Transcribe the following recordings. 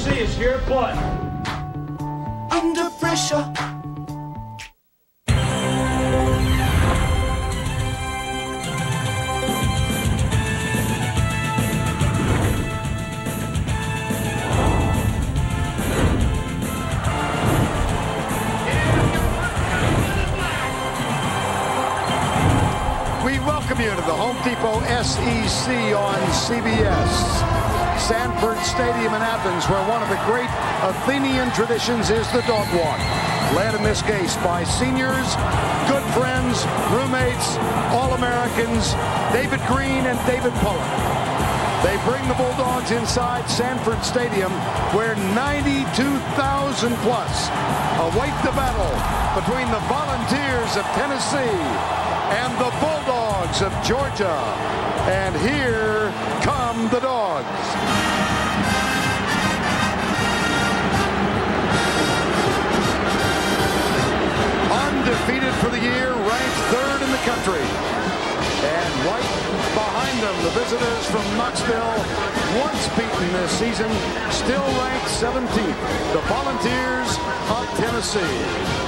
Tennessee is here at blood. Under pressure. We welcome you to the Home Depot SEC on CBS. Sanford Stadium in Athens, where one of the great Athenian traditions is the dog walk. Led in this case by seniors, good friends, roommates, All-Americans, David Green and David Pullen. They bring the Bulldogs inside Sanford Stadium, where 92,000 plus await the battle between the Volunteers of Tennessee and the Bulldogs of Georgia. And here come the Dogs. Undefeated for the year, ranked third in the country. And right behind them, the visitors from Knoxville, once beaten this season, still ranked 17th. The Volunteers of Tennessee.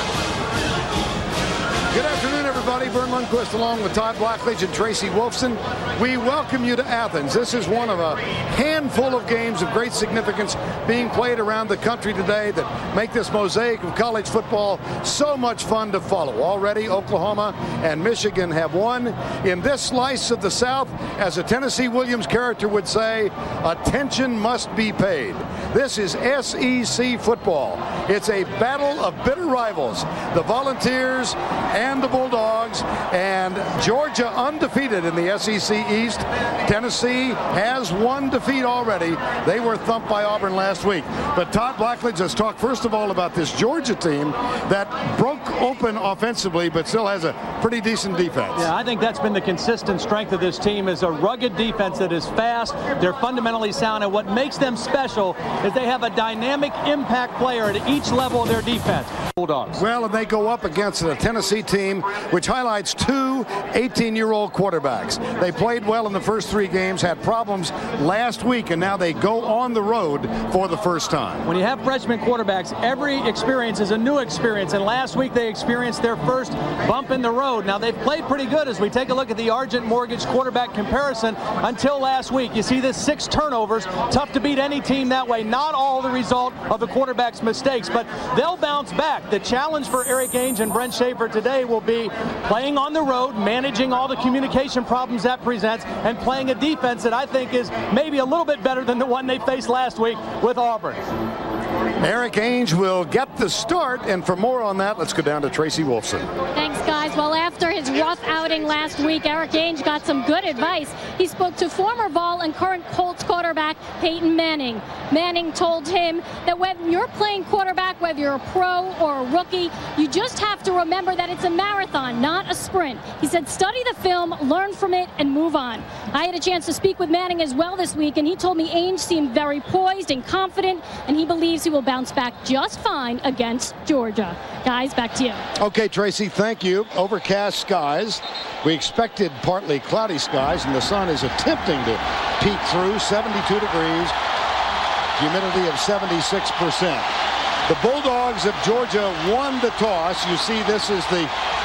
Good afternoon, everybody. Vern Lundquist along with Todd Blackledge and Tracy Wolfson. We welcome you to Athens. This is one of a handful of games of great significance being played around the country today that make this mosaic of college football so much fun to follow. Already, Oklahoma and Michigan have won. In this slice of the South, as a Tennessee Williams character would say, attention must be paid. This is SEC football. It's a battle of bitter rivals. The Volunteers and the Bulldogs, and Georgia undefeated in the SEC East. Tennessee has one defeat already. They were thumped by Auburn last week. But Todd Blackledge, let's talk first of all about this Georgia team that broke open offensively but still has a pretty decent defense. Yeah, I think that's been the consistent strength of this team, is a rugged defense that is fast. They're fundamentally sound, and what makes them special is they have a dynamic impact player at each level of their defense. Bulldogs. Well, and they go up against a Tennessee team which highlights two 18-year-old quarterbacks. They played well in the first three games, had problems last week, and now they go on the road for the first time. When you have freshman quarterbacks, every experience is a new experience, and last week they experienced their first bump in the road. Now they've played pretty good as we take a look at the Argent Mortgage quarterback comparison until last week. You see this 6 turnovers, tough to beat any team that way. Not all the result of the quarterback's mistakes, but they'll bounce back. The challenge for Eric Ainge and Brent Schaefer today will be playing on the road, managing all the communication problems that presents, and playing a defense that I think is maybe a little bit better than the one they faced last week with Auburn. Eric Ainge will get the start, and for more on that, let's go down to Tracy Wolfson. Thanks, guys. Well, after his rough outing last week, Eric Ainge got some good advice. He spoke to former Vol and current Colts quarterback Peyton Manning. Manning told him that when you're playing quarterback, whether you're a pro or a rookie, you just have to remember that it's a marathon, not a sprint. He said, study the film, learn from it, and move on. I had a chance to speak with Manning as well this week, and he told me Ainge seemed very poised and confident, and he believes he will bounce back just fine against Georgia. Guys, back to you. Okay, Tracy, thank you. Overcast skies. We expected partly cloudy skies, and the sun is attempting to peek through. 72 degrees, humidity of 76%. The Bulldogs of Georgia won the toss. You see, this is the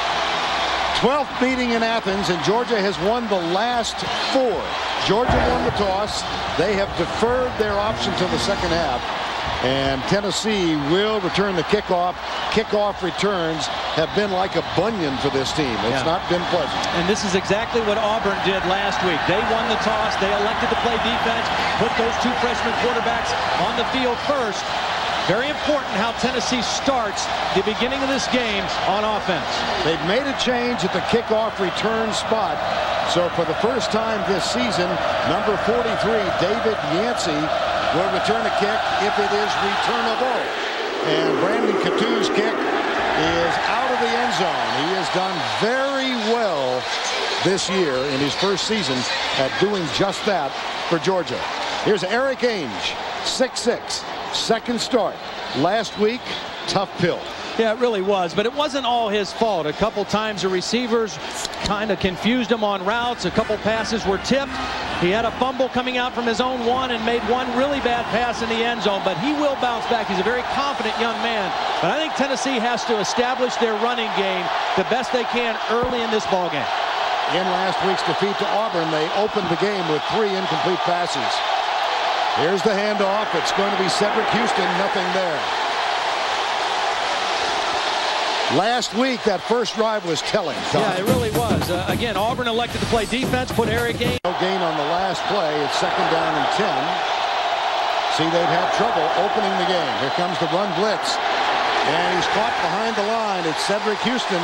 12th meeting in Athens, and Georgia has won the last 4. Georgia won the toss. They have deferred their option till the second half. And Tennessee will return the kickoff. Kickoff returns have been like a bunion for this team. It's not been pleasant. And this is exactly what Auburn did last week. They won the toss. They elected to play defense, put those 2 freshman quarterbacks on the field first. Very important how Tennessee starts the beginning of this game on offense. They've made a change at the kickoff return spot. So for the first time this season, number 43, David Yancey, will return a kick if it is returnable. And Brandon Catu's kick is out of the end zone. He has done very well this year in his first season at doing just that for Georgia. Here's Eric Ainge, 6'6", second start. Last week, tough pill. Yeah, it really was, but it wasn't all his fault. A couple times the receivers kind of confused him on routes. A couple passes were tipped. He had a fumble coming out from his own one and made one really bad pass in the end zone, but he will bounce back. He's a very confident young man. But I think Tennessee has to establish their running game the best they can early in this ballgame. In last week's defeat to Auburn, they opened the game with 3 incomplete passes. Here's the handoff. It's going to be Cedric Houston. Nothing there. Last week, that first drive was telling. Tom. Yeah, it really was. Again, Auburn elected to play defense, put Eric Ainge. No gain on the last play. It's 2nd down and 10. See, they've had trouble opening the game. Here comes the run blitz. And he's caught behind the line. It's Cedric Houston.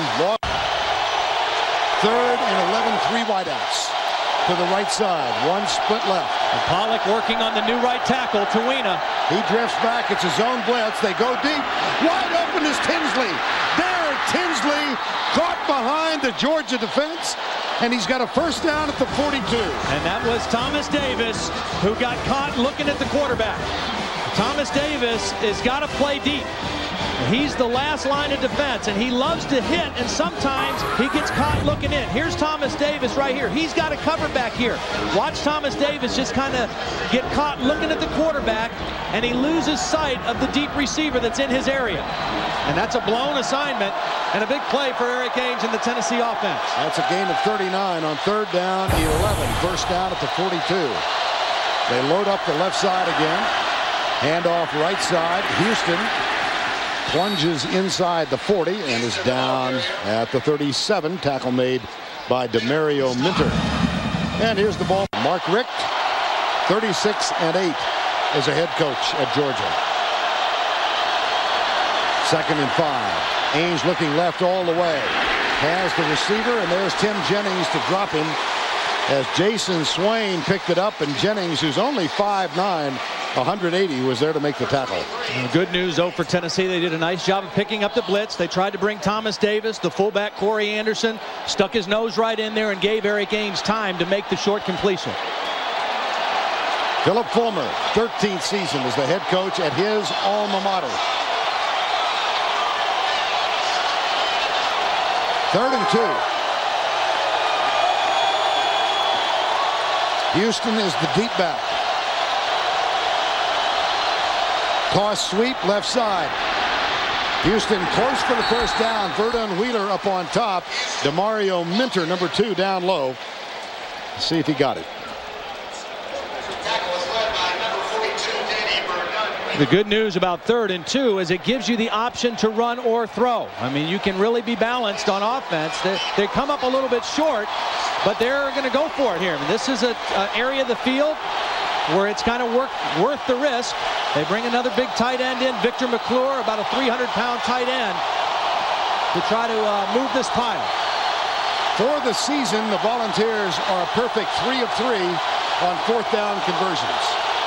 3rd and 11, 3 wideouts to the right side. 1 split left. And Pollock working on the new right tackle, Tawina. He drifts back. It's a zone blitz. They go deep. Wide open is Tinsley. There, Tinsley caught behind the Georgia defense. And he's got a first down at the 42. And that was Thomas Davis, who got caught looking at the quarterback. Thomas Davis has got to play deep. He's the last line of defense, and he loves to hit, and sometimes he gets caught looking in. Here's Thomas Davis right here. He's got a cover back here. Watch Thomas Davis just kind of get caught looking at the quarterback, and he loses sight of the deep receiver that's in his area. And that's a blown assignment and a big play for Eric Ainge and the Tennessee offense. That's a gain of 39 on 3rd down, 11. First down at the 42. They load up the left side again. Handoff right side. Houston plunges inside the 40 and is down at the 37. Tackle made by Demario Minter. And here's the ball. Mark Richt, 36 and 8 as a head coach at Georgia. 2nd and 5. Ainge looking left all the way. Has the receiver, and there's Tim Jennings to drop him as Jason Swain picked it up, and Jennings, who's only 5'9", 180, was there to make the tackle. Good news, though, for Tennessee. They did a nice job of picking up the blitz. They tried to bring Thomas Davis. The fullback, Corey Anderson, stuck his nose right in there and gave Eric Ainge time to make the short completion. Philip Fulmer, 13th season as the head coach at his alma mater. 3rd and 2. Houston is the deep back. Toss sweep left side. Houston close for the first down. Verdon Wheeler up on top. Demario Minter, number 2, down low. Let's see if he got it. The good news about 3rd and 2 is it gives you the option to run or throw. I mean, you can really be balanced on offense. They come up a little bit short, but they're going to go for it here. I mean, this is an area of the field where it's kind of worth the risk. They bring another big tight end in, Victor McClure, about a 300-pound tight end, to try to move this pile. For the season, the Volunteers are a perfect 3 of 3 on 4th down conversions.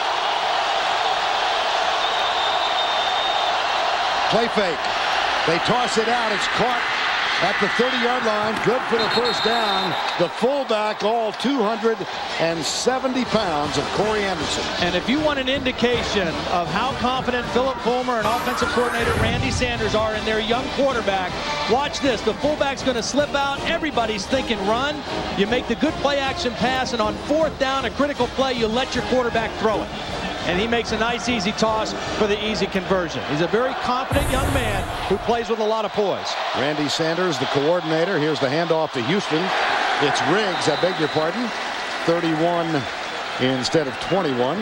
Play fake. They toss it out. It's caught at the 30-yard line. Good for the first down. The fullback, all 270 pounds of Corey Anderson. And if you want an indication of how confident Philip Fulmer and offensive coordinator Randy Sanders are in their young quarterback, watch this. The fullback's going to slip out. Everybody's thinking run. You make the good play-action pass, and on 4th down, a critical play, you let your quarterback throw it. And he makes a nice, easy toss for the easy conversion. He's a very confident young man who plays with a lot of poise. Randy Sanders, the coordinator. Here's the handoff to Houston. It's Riggs, I beg your pardon. 31 instead of 21.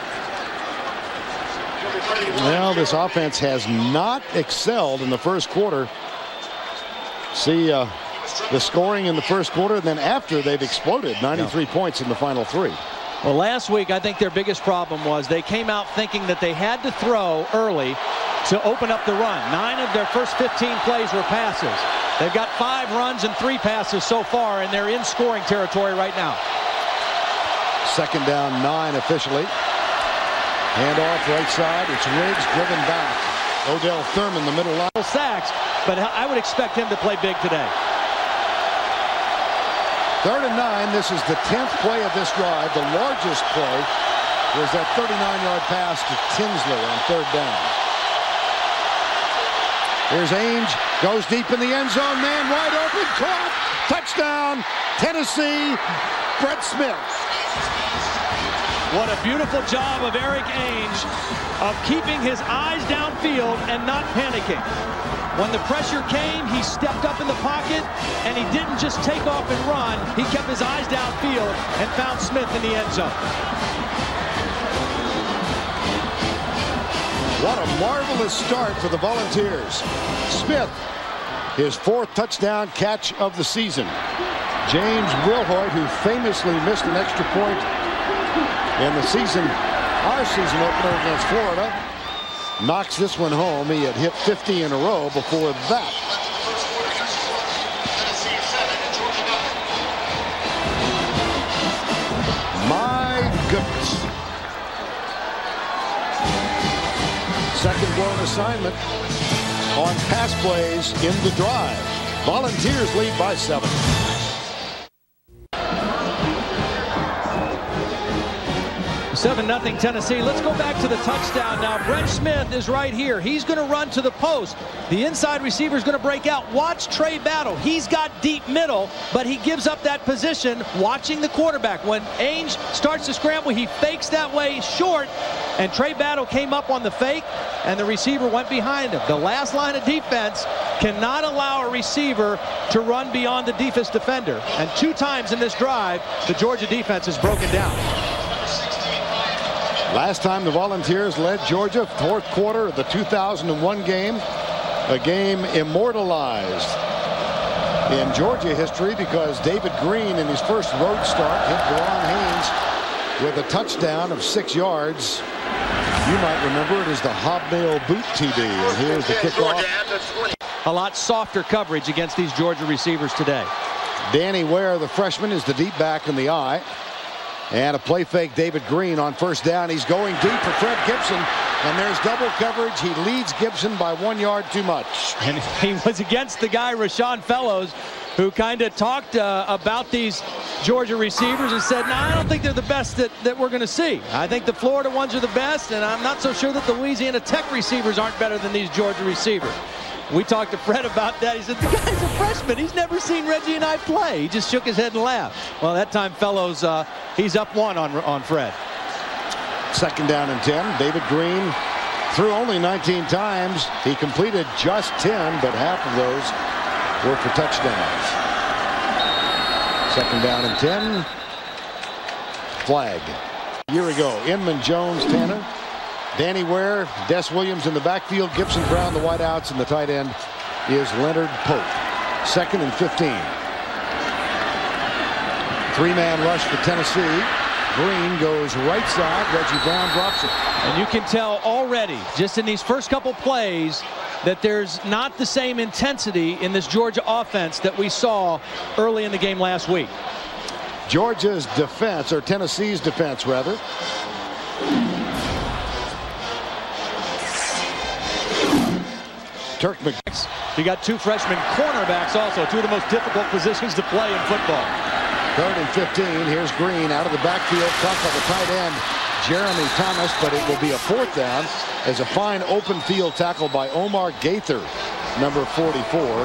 Well, this offense has not excelled in the first quarter. See the scoring in the first quarter, and then after they've exploded. 93 points in the final 3. Well, last week, I think their biggest problem was they came out thinking that they had to throw early to open up the run. 9 of their first 15 plays were passes. They've got 5 runs and 3 passes so far, and they're in scoring territory right now. 2nd down, 9 officially. Handoff right side. It's Riggs driven back. Odell Thurman, the middle line. Sacks, but I would expect him to play big today. 3rd and 9. This is the 10th play of this drive. The largest play was that 39-yard pass to Tinsley on 3rd down. Here's Ainge. Goes deep in the end zone. Man wide open. Caught. Touchdown. Tennessee. Brett Smith. What a beautiful job of Erik Ainge of keeping his eyes downfield and not panicking. When the pressure came, he stepped up in the pocket, and he didn't just take off and run. He kept his eyes downfield and found Smith in the end zone. What a marvelous start for the Volunteers. Smith, his 4th touchdown catch of the season. James Wilhoit, who famously missed an extra point in the season, our season opener against Florida, knocks this one home. He had hit 50 in a row before that. My goodness. Second blown assignment on pass plays in the drive. Volunteers lead by 7. Seven 0 Tennessee. Let's go back to the touchdown now. Brent Smith is right here. He's going to run to the post. The inside receiver is going to break out. Watch Trey Battle. He's got deep middle, but he gives up that position watching the quarterback. When Ainge starts to scramble, he fakes that way short, and Trey Battle came up on the fake, and the receiver went behind him. The last line of defense cannot allow a receiver to run beyond the defense defender. And 2 times in this drive, the Georgia defense is broken down. Last time the Volunteers led Georgia, 4th quarter of the 2001 game, a game immortalized in Georgia history because David Green in his first road start hit Deron Haynes with a touchdown of 6 yards. You might remember it as the hobnail boot TD, and here's the kickoff. A lot softer coverage against these Georgia receivers today. Danny Ware, the freshman, is the deep back in the eye. And a play fake, David Green on first down. He's going deep for Fred Gibson, and there's double coverage. He leads Gibson by 1 yard too much. And he was against the guy, Rashawn Fellows, who kind of talked about these Georgia receivers and said, no, I don't think they're the best that we're going to see. I think the Florida ones are the best, and I'm not so sure that the Louisiana Tech receivers aren't better than these Georgia receivers. We talked to Fred about that. He said, the guy's a freshman. He's never seen Reggie and I play. He just shook his head and laughed. Well, that time, Fellows, he's up 1 on Fred. Second down and 10. David Green threw only 19 times. He completed just 10, but half of those were for touchdowns. Second down and 10. Flag. A year ago, Inman, Jones, Tanner. Danny Ware, Des Williams in the backfield, Gibson Brown, the wideouts, and the tight end is Leonard Pope. 2nd and 15. 3-man rush for Tennessee. Green goes right side. Reggie Brown drops it. And you can tell already, just in these first couple plays, that there's not the same intensity in this Georgia offense that we saw early in the game last week. Georgia's defense, or Tennessee's defense, rather. Turk McGee. You got 2 freshman cornerbacks also, 2 of the most difficult positions to play in football. 3rd and 15. Here's Green out of the backfield. Tough on the tight end, Jeremy Thomas, but it will be a 4th down as a fine open field tackle by Omar Gaither, number 44.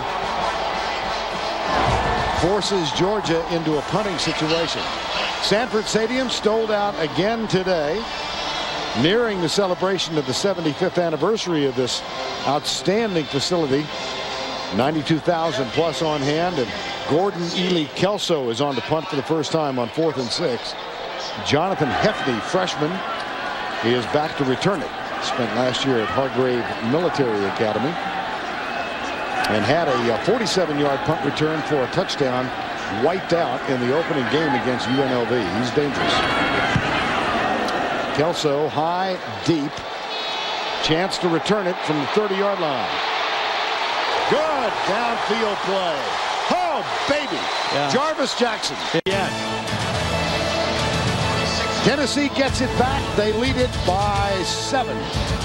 Forces Georgia into a punting situation. Sanford Stadium sold out again today, nearing the celebration of the 75th anniversary of this outstanding facility. 92,000 plus on hand, and Gordon Ely Kelso is on to punt for the first time on 4th and 6. Jonathan Hefney, freshman, he is back to return it. Spent last year at Hargrave Military Academy and had a 47-yard punt return for a touchdown, wiped out in the opening game against UNLV. He's dangerous. Kelso high, deep. Chance to return it from the 30-yard line. Good downfield play. Oh, baby. Yeah. Jarvis Jackson. Yeah. Tennessee gets it back. They lead it by 7.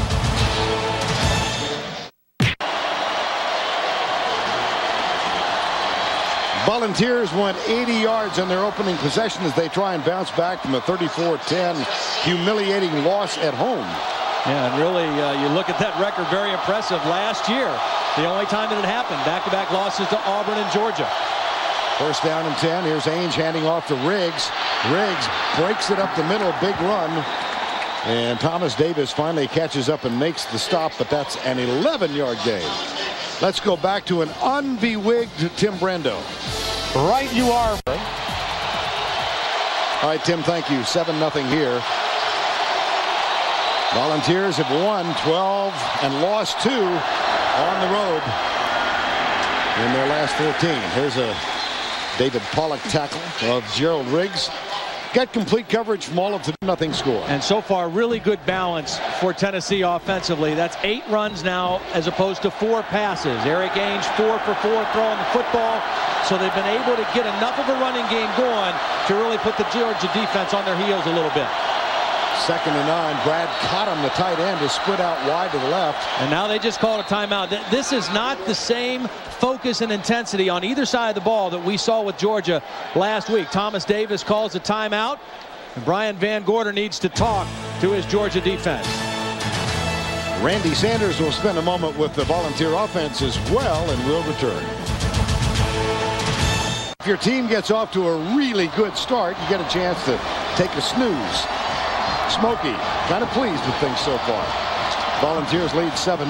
Volunteers went 80 yards on their opening possession as they try and bounce back from a 34-10 humiliating loss at home. Yeah, and really, you look at that record, very impressive. Last year, the only time that it happened, back-to-back losses to Auburn and Georgia. First down and 10. Here's Ainge handing off to Riggs. Riggs breaks it up the middle. Big run. And Thomas Davis finally catches up and makes the stop, but that's an 11-yard gain. Let's go back to an unbewigged Tim Brando. Right you are. All right, Tim, thank you. 7-0 here. Volunteers have won 12 and lost 2 on the road in their last 14. Here's a David Pollock tackle of Gerald Riggs. Got complete coverage from all of the 0 score. And so far, really good balance for Tennessee offensively. That's 8 runs now as opposed to 4 passes. Eric Ainge 4 for 4 throwing the football. So they've been able to get enough of a running game going to really put the Georgia defense on their heels a little bit. 2nd and 9. Brad Cottam, the tight end, is split out wide to the left. And now they just called a timeout. This is not the same focus and intensity on either side of the ball that we saw with Georgia last week. Thomas Davis calls a timeout. And Brian Van Gorder needs to talk to his Georgia defense. Randy Sanders will spend a moment with the Volunteer offense as well and will return. If your team gets off to a really good start, you get a chance to take a snooze. Smokey kind of pleased with things so far. Volunteers lead 7-0.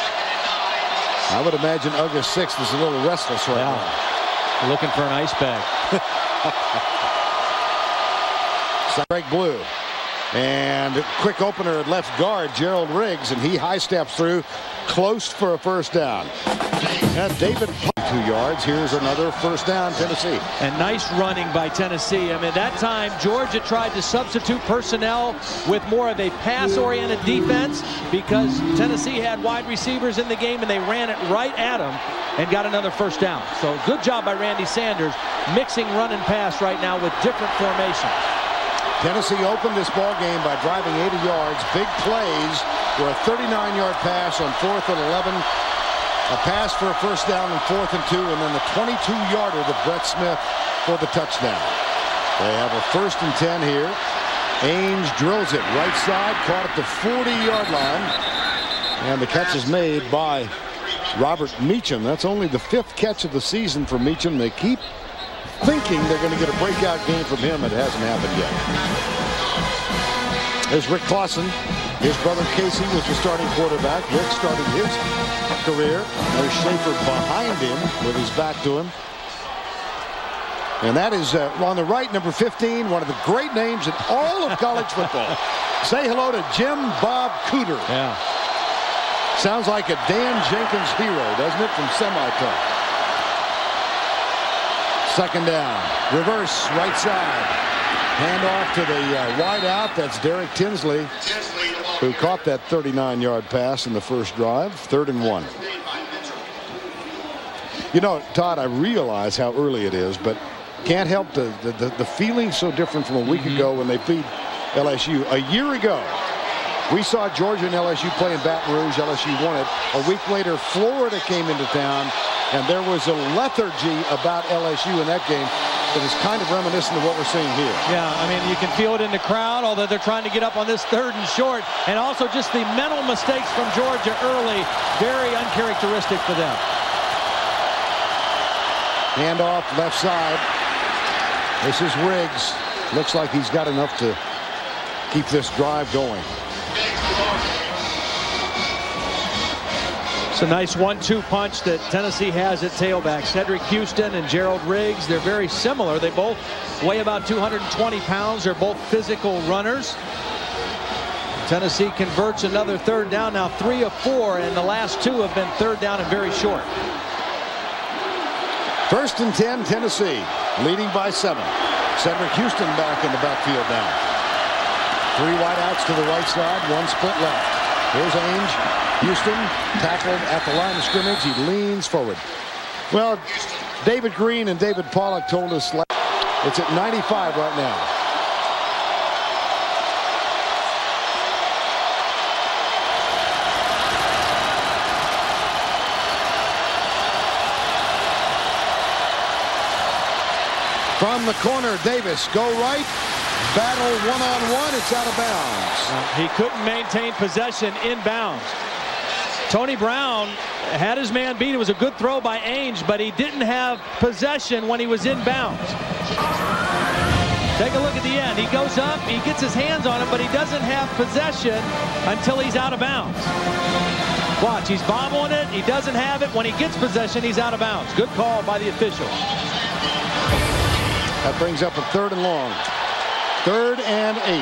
I would imagine August 6th is a little restless right now. Looking for an ice bag. Greg Blue. And quick opener at left guard, Gerald Riggs, and he high steps through, close for a first down. And David 2 yards. Here's another first down, Tennessee. And nice running by Tennessee. I mean, that time Georgia tried to substitute personnel with more of a pass-oriented defense because Tennessee had wide receivers in the game and they ran it right at them and got another first down. So good job by Randy Sanders mixing run and pass right now with different formations. Tennessee opened this ball game by driving 80 yards. Big plays were a 39-yard pass on 4th and 11. A pass for a first down on 4th and 2, and then the 22-yarder to Brett Smith for the touchdown. They have a 1st and 10 here. Ainge drills it right side, caught at the 40-yard line. And the catch is made by Robert Meacham. That's only the 5th catch of the season for Meacham. They keep thinking they're going to get a breakout game from him. It hasn't happened yet. There's Rick Clausen. His brother Casey was the starting quarterback. Rick started his career. There's Schaefer behind him with his back to him. And that is on the right, number 15, one of the great names in all of college football. Say hello to Jim Bob Cooter. Yeah. Sounds like a Dan Jenkins hero, doesn't it, from Semi-Tough. 2nd down. Reverse, right side. Hand off to the wide out. That's Derek Tinsley, who caught that 39-yard pass in the first drive. 3rd and 1. You know, Todd, I realize how early it is, but can't help the feeling so different from a week ago when they beat LSU. A year ago, we saw Georgia and LSU play in Baton Rouge. LSU won it. A week later, Florida came into town, and there was a lethargy about LSU in that game that is kind of reminiscent of what we're seeing here. Yeah, I mean, you can feel it in the crowd, although they're trying to get up on this 3rd and short. And also just the mental mistakes from Georgia early, very uncharacteristic for them. Handoff left side. This is Riggs. Looks like he's got enough to keep this drive going. It's a nice 1-2 punch that Tennessee has at tailback. Cedric Houston and Gerald Riggs, they're very similar. They both weigh about 220 pounds. They're both physical runners. Tennessee converts another 3rd down, now 3 of 4, and the last 2 have been 3rd down and very short. 1st and 10, Tennessee, leading by 7. Cedric Houston back in the backfield now. 3 wideouts to the right side, 1 split left. Here's Ainge. Houston tackled at the line of scrimmage. He leans forward. Well, David Green and David Pollock told us it's at 95 right now. From the corner, Davis go right. Battle one-on-one. It's out of bounds. He couldn't maintain possession inbounds. Tony Brown had his man beat. It was a good throw by Ainge, but he didn't have possession when he was in bounds. Take a look at the end. He goes up, he gets his hands on it, but he doesn't have possession until he's out of bounds. Watch, he's bobbling it. He doesn't have it. When he gets possession, he's out of bounds. Good call by the official. That brings up a 3rd and long. 3rd and 8.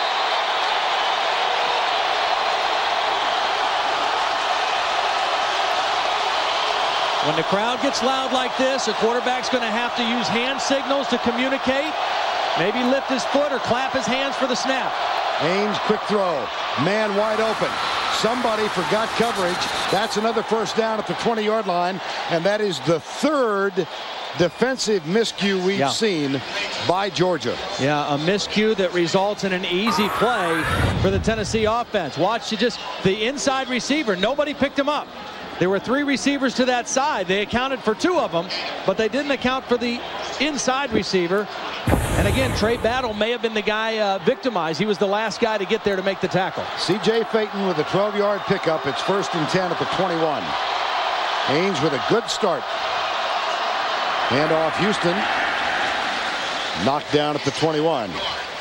When the crowd gets loud like this, a quarterback's going to have to use hand signals to communicate. Maybe lift his foot or clap his hands for the snap. Ainge, quick throw. Man wide open. Somebody forgot coverage. That's another first down at the 20-yard line, and that is the 3rd defensive miscue we've seen by Georgia. Yeah, a miscue that results in an easy play for the Tennessee offense. Watch the inside receiver. Nobody picked him up. There were 3 receivers to that side. They accounted for 2 of them, but they didn't account for the inside receiver. And again, Trey Battle may have been the guy victimized. He was the last guy to get there to make the tackle. C.J. Phaeton with a 12-yard pickup. It's 1st and 10 at the 21. Ainge with a good start. Hand off Houston. Knocked down at the 21.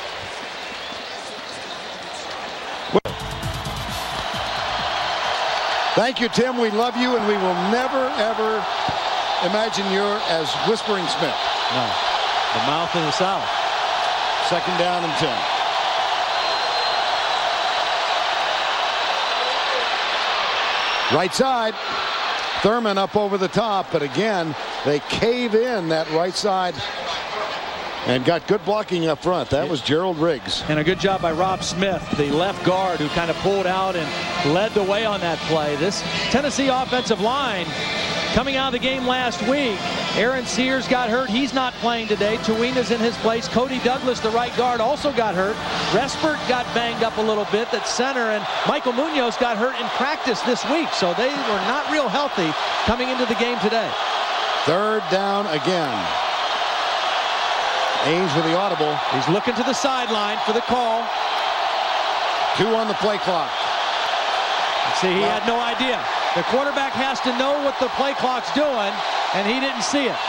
Thank you, Tim. We love you, and we will never, ever imagine you're as Whispering Smith. No. The mouth of the South. 2nd down and 10. Right side. Thurman up over the top, but again, they cave in that right side and got good blocking up front. That was Gerald Riggs. And a good job by Rob Smith, the left guard, who kind of pulled out and led the way on that play. This Tennessee offensive line coming out of the game last week. Aaron Sears got hurt. He's not playing today. Tuina's in his place. Cody Douglas, the right guard, also got hurt. Respert got banged up a little bit. That's center. And Michael Munoz got hurt in practice this week. So they were not real healthy coming into the game today. 3rd down again. Ainge with the audible. He's looking to the sideline for the call. 2 on the play clock. See, he had no idea. The quarterback has to know what the play clock's doing, and he didn't see it.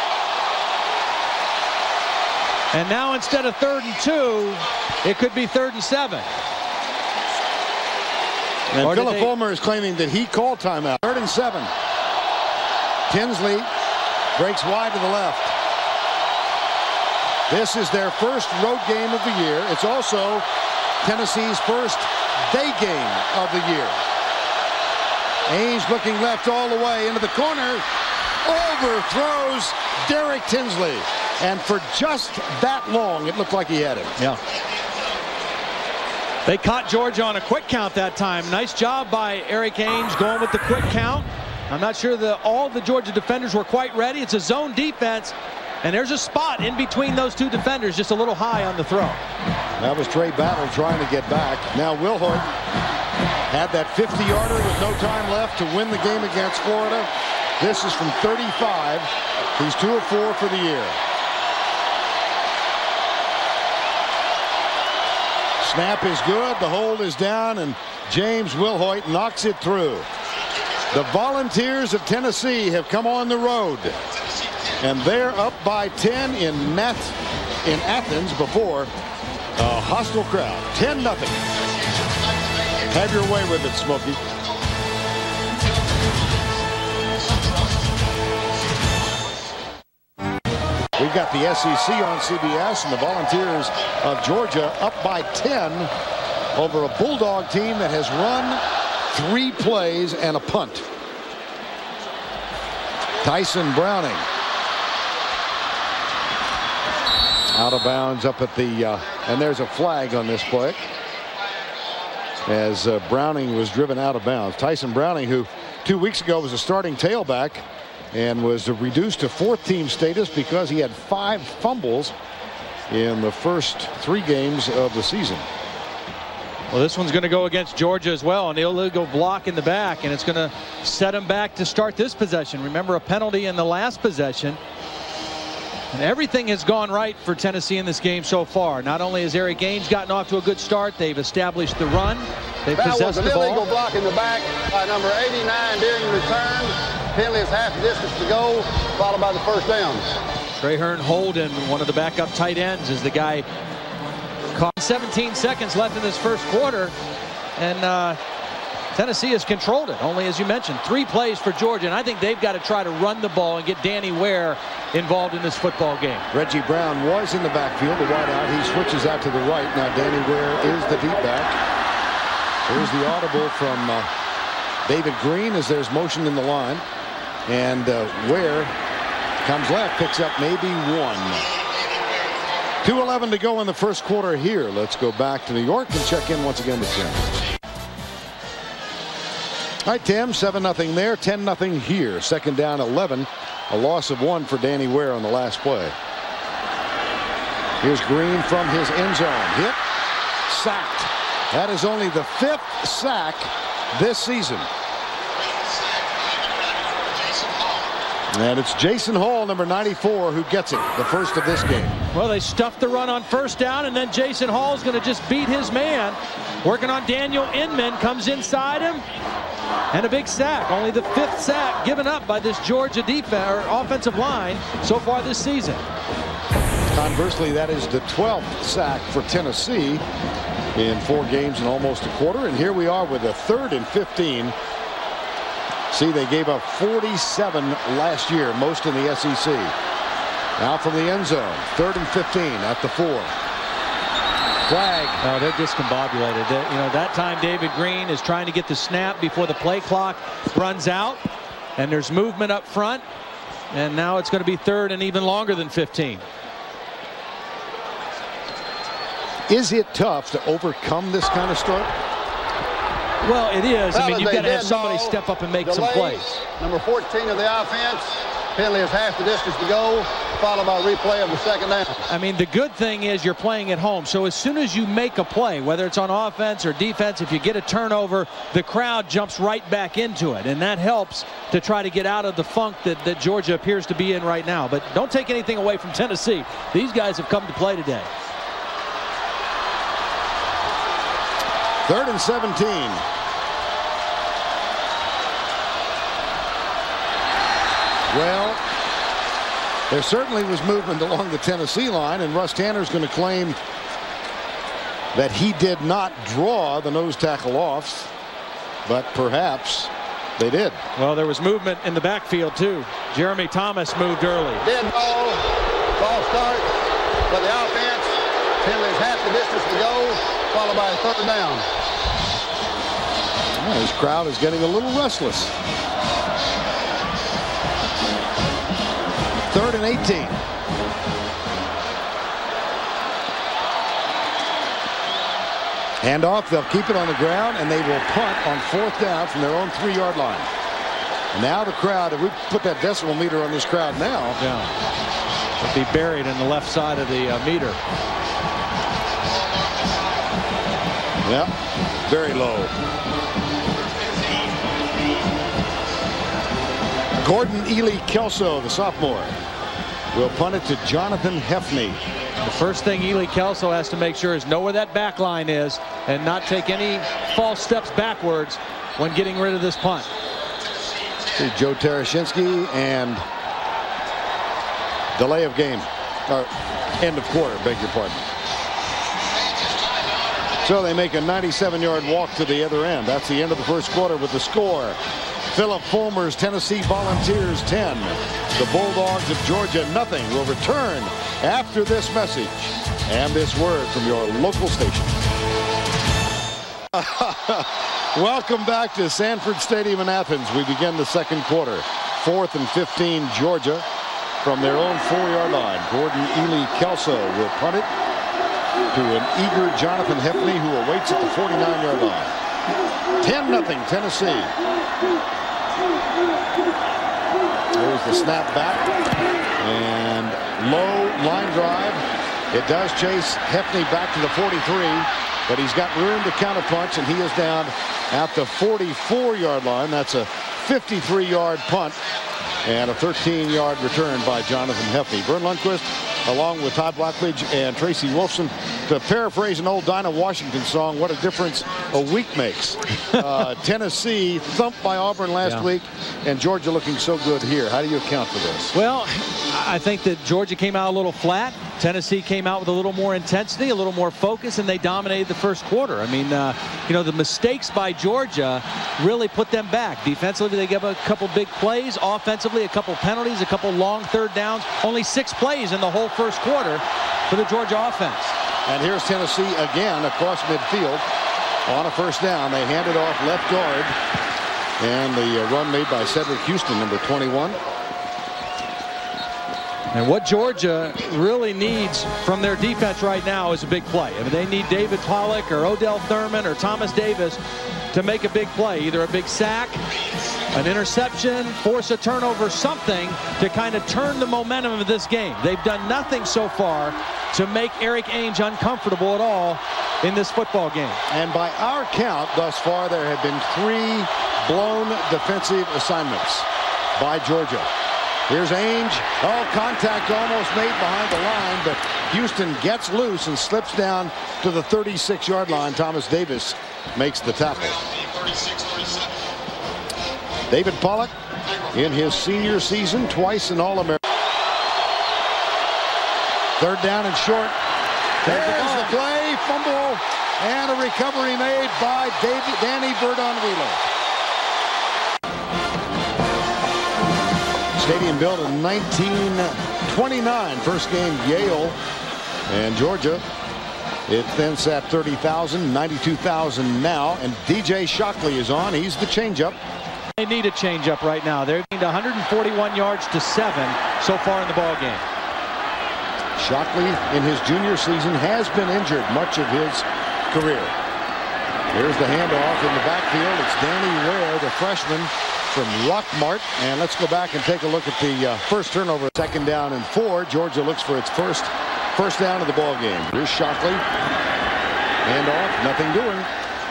And now instead of 3rd and 2, it could be 3rd and 7. And Philip Fulmer is claiming that he called timeout. 3rd and 7. Tinsley breaks wide to the left. This is their first road game of the year. It's also Tennessee's first day game of the year. Ainge looking left all the way into the corner. Overthrows Derek Tinsley. And for just that long, it looked like he had it. Yeah. They caught Georgia on a quick count that time. Nice job by Eric Ainge going with the quick count. I'm not sure that all the Georgia defenders were quite ready. It's a zone defense. And there's a spot in between those 2 defenders, just a little high on the throw. That was Trey Battle trying to get back. Now Wilhoit had that 50-yarder with no time left to win the game against Florida. This is from 35. He's 2 of 4 for the year. Snap is good. The hold is down, and James Wilhoit knocks it through. The Volunteers of Tennessee have come on the road. And they're up by 10 in Athens before a hostile crowd. 10-0. Have your way with it, Smokey. We've got the SEC on CBS, and the Volunteers of Georgia up by 10 over a Bulldog team that has run 3 plays and a punt. Tyson Browning. Out of bounds up at the, and there's a flag on this play as Browning was driven out of bounds. Tyson Browning, who 2 weeks ago was a starting tailback and was reduced to 4th team status because he had 5 fumbles in the first 3 games of the season. Well, this one's going to go against Georgia as well, an illegal block in the back, and it's going to set him back to start this possession. Remember, a penalty in the last possession. And everything has gone right for Tennessee in this game so far. Not only has Eric Ainge gotten off to a good start, they've established the run. They That possess was an the ball. illegal block in the back by number 89 during the return. Penalty is half the distance to go, followed by the first down. Trahern Holden, one of the backup tight ends, is the guy caught 17 seconds left in this first quarter. And Tennessee has controlled it. Only, as you mentioned, 3 plays for Georgia. And I think they've got to try to run the ball and get Danny Ware involved in this football game. Reggie Brown was in the backfield, the wide out. He switches out to the right. Now Danny Ware is the deep back. Here's the audible from David Green as there's motion in the line. And Ware comes left, picks up maybe 1. 2:11 to go in the first quarter here. Let's go back to New York and check in once again with Tim. All right, Tim, 7-0 there, 10-0 here. Second down, 11. A loss of 1 for Danny Ware on the last play. Here's Green from his end zone. Hit, sacked. That is only the 5th sack this season. And it's Jason Hall, number 94, who gets it, the first of this game. Well, they stuffed the run on first down, and then Jason Hall's going to just beat his man. Working on Daniel Inman, comes inside him, and a big sack. Only the 5th sack given up by this Georgia defense or offensive line so far this season. Conversely, that is the 12th sack for Tennessee in 4 games and almost a quarter. And here we are with a 3rd and 15. See, they gave up 47 last year, most in the SEC. Now from the end zone, 3rd and 15 at the 4. Flag. Oh, they're discombobulated. That time David Green is trying to get the snap before the play clock runs out, and there's movement up front, and now it's going to be 3rd and even longer than 15. Is it tough to overcome this kind of start? Well, it is. I mean, you've got to have somebody step up and make some plays. Number 14 of the offense. Penalty is half the distance to go, followed by a replay of the second down. I mean, the good thing is you're playing at home. So as soon as you make a play, whether it's on offense or defense, if you get a turnover, the crowd jumps right back into it. And that helps to try to get out of the funk that Georgia appears to be in right now. But don't take anything away from Tennessee. These guys have come to play today. 3rd and 17. Well, there certainly was movement along the Tennessee line, and Russ Tanner's going to claim that he did not draw the nose tackle off, but perhaps they did. Well, there was movement in the backfield too. Jeremy Thomas moved early. Dead ball, false start, but the offense, penalty is half the distance to go, followed by a 3rd down. Well, this crowd is getting a little restless. 3rd and 18. Hand off, they'll keep it on the ground, and they will punt on 4th down from their own 3-yard line. Now the crowd, if we put that decimal meter on this crowd now. Yeah. It'll be buried in the left side of the meter. Yeah, very low. Gordon Ely Kelso, the sophomore, will punt it to Jonathan Heffney. The first thing Ely Kelso has to make sure is know where that back line is and not take any false steps backwards when getting rid of this punt. See Joe Tarashinsky and delay of game, or end of quarter, beg your pardon. So they make a 97-yard walk to the other end. That's the end of the first quarter with the score. Philip Fulmer's Tennessee Volunteers 10. The Bulldogs of Georgia nothing. Will return after this message and this word from your local station. Welcome back to Sanford Stadium in Athens. We begin the second quarter. 4th and 15 Georgia from their own 4-yard line. Gordon Ely Kelso will punt it to an eager Jonathan Heffney, who awaits at the 49-yard line. 10-0 Tennessee. There's the snap back and low line drive. It does chase Heffney back to the 43, but he's got room to counterpunch, and he is down at the 44-yard line. That's a 53-yard punt and a 13-yard return by Jonathan Heffney. Vern Lundquist, along with Todd Blackledge and Tracy Wolfson. To paraphrase an old Dinah Washington song, what a difference a week makes. Tennessee thumped by Auburn last week, and Georgia looking so good here. How do you account for this? Well, I think that Georgia came out a little flat. Tennessee came out with a little more intensity, a little more focus, and they dominated the first quarter. I mean, you know, the mistakes by Georgia really put them back. Defensively, they gave a couple big plays. Offensively, a couple penalties, a couple long third downs. Only 6 plays in the whole first quarter for the Georgia offense. And here's Tennessee again across midfield on a first down. They hand it off left guard, and the run made by Cedric Houston, number 21. And what Georgia really needs from their defense right now is a big play. I mean, they need David Pollock or Odell Thurman or Thomas Davis to make a big play, either a big sack, an interception, force a turnover, something to kind of turn the momentum of this game. They've done nothing so far to make Eric Ainge uncomfortable at all in this football game. And by our count thus far, there have been 3 blown defensive assignments by Georgia. Here's Ainge. Oh, contact almost made behind the line, but Houston gets loose and slips down to the 36-yard line. Thomas Davis makes the tackle. David Pollock in his senior season, twice an All-American. Third down and short. There's the play, fumble, and a recovery made by Danny Verdon-Wheeler. Stadium built in 1929. First game, Yale and Georgia. It then sat 30,000, 92,000 now, and DJ Shockley is on. He's the changeup. They need a changeup right now. They're 141 yards to 7 so far in the ball game. Shockley in his junior season has been injured much of his career. Here's the handoff in the backfield. It's Danny Ware, the freshman from Rockmart. And let's go back and take a look at the first turnover. 2nd down and 4. Georgia looks for its first down of the ball game. Here's Shockley. Handoff, nothing doing.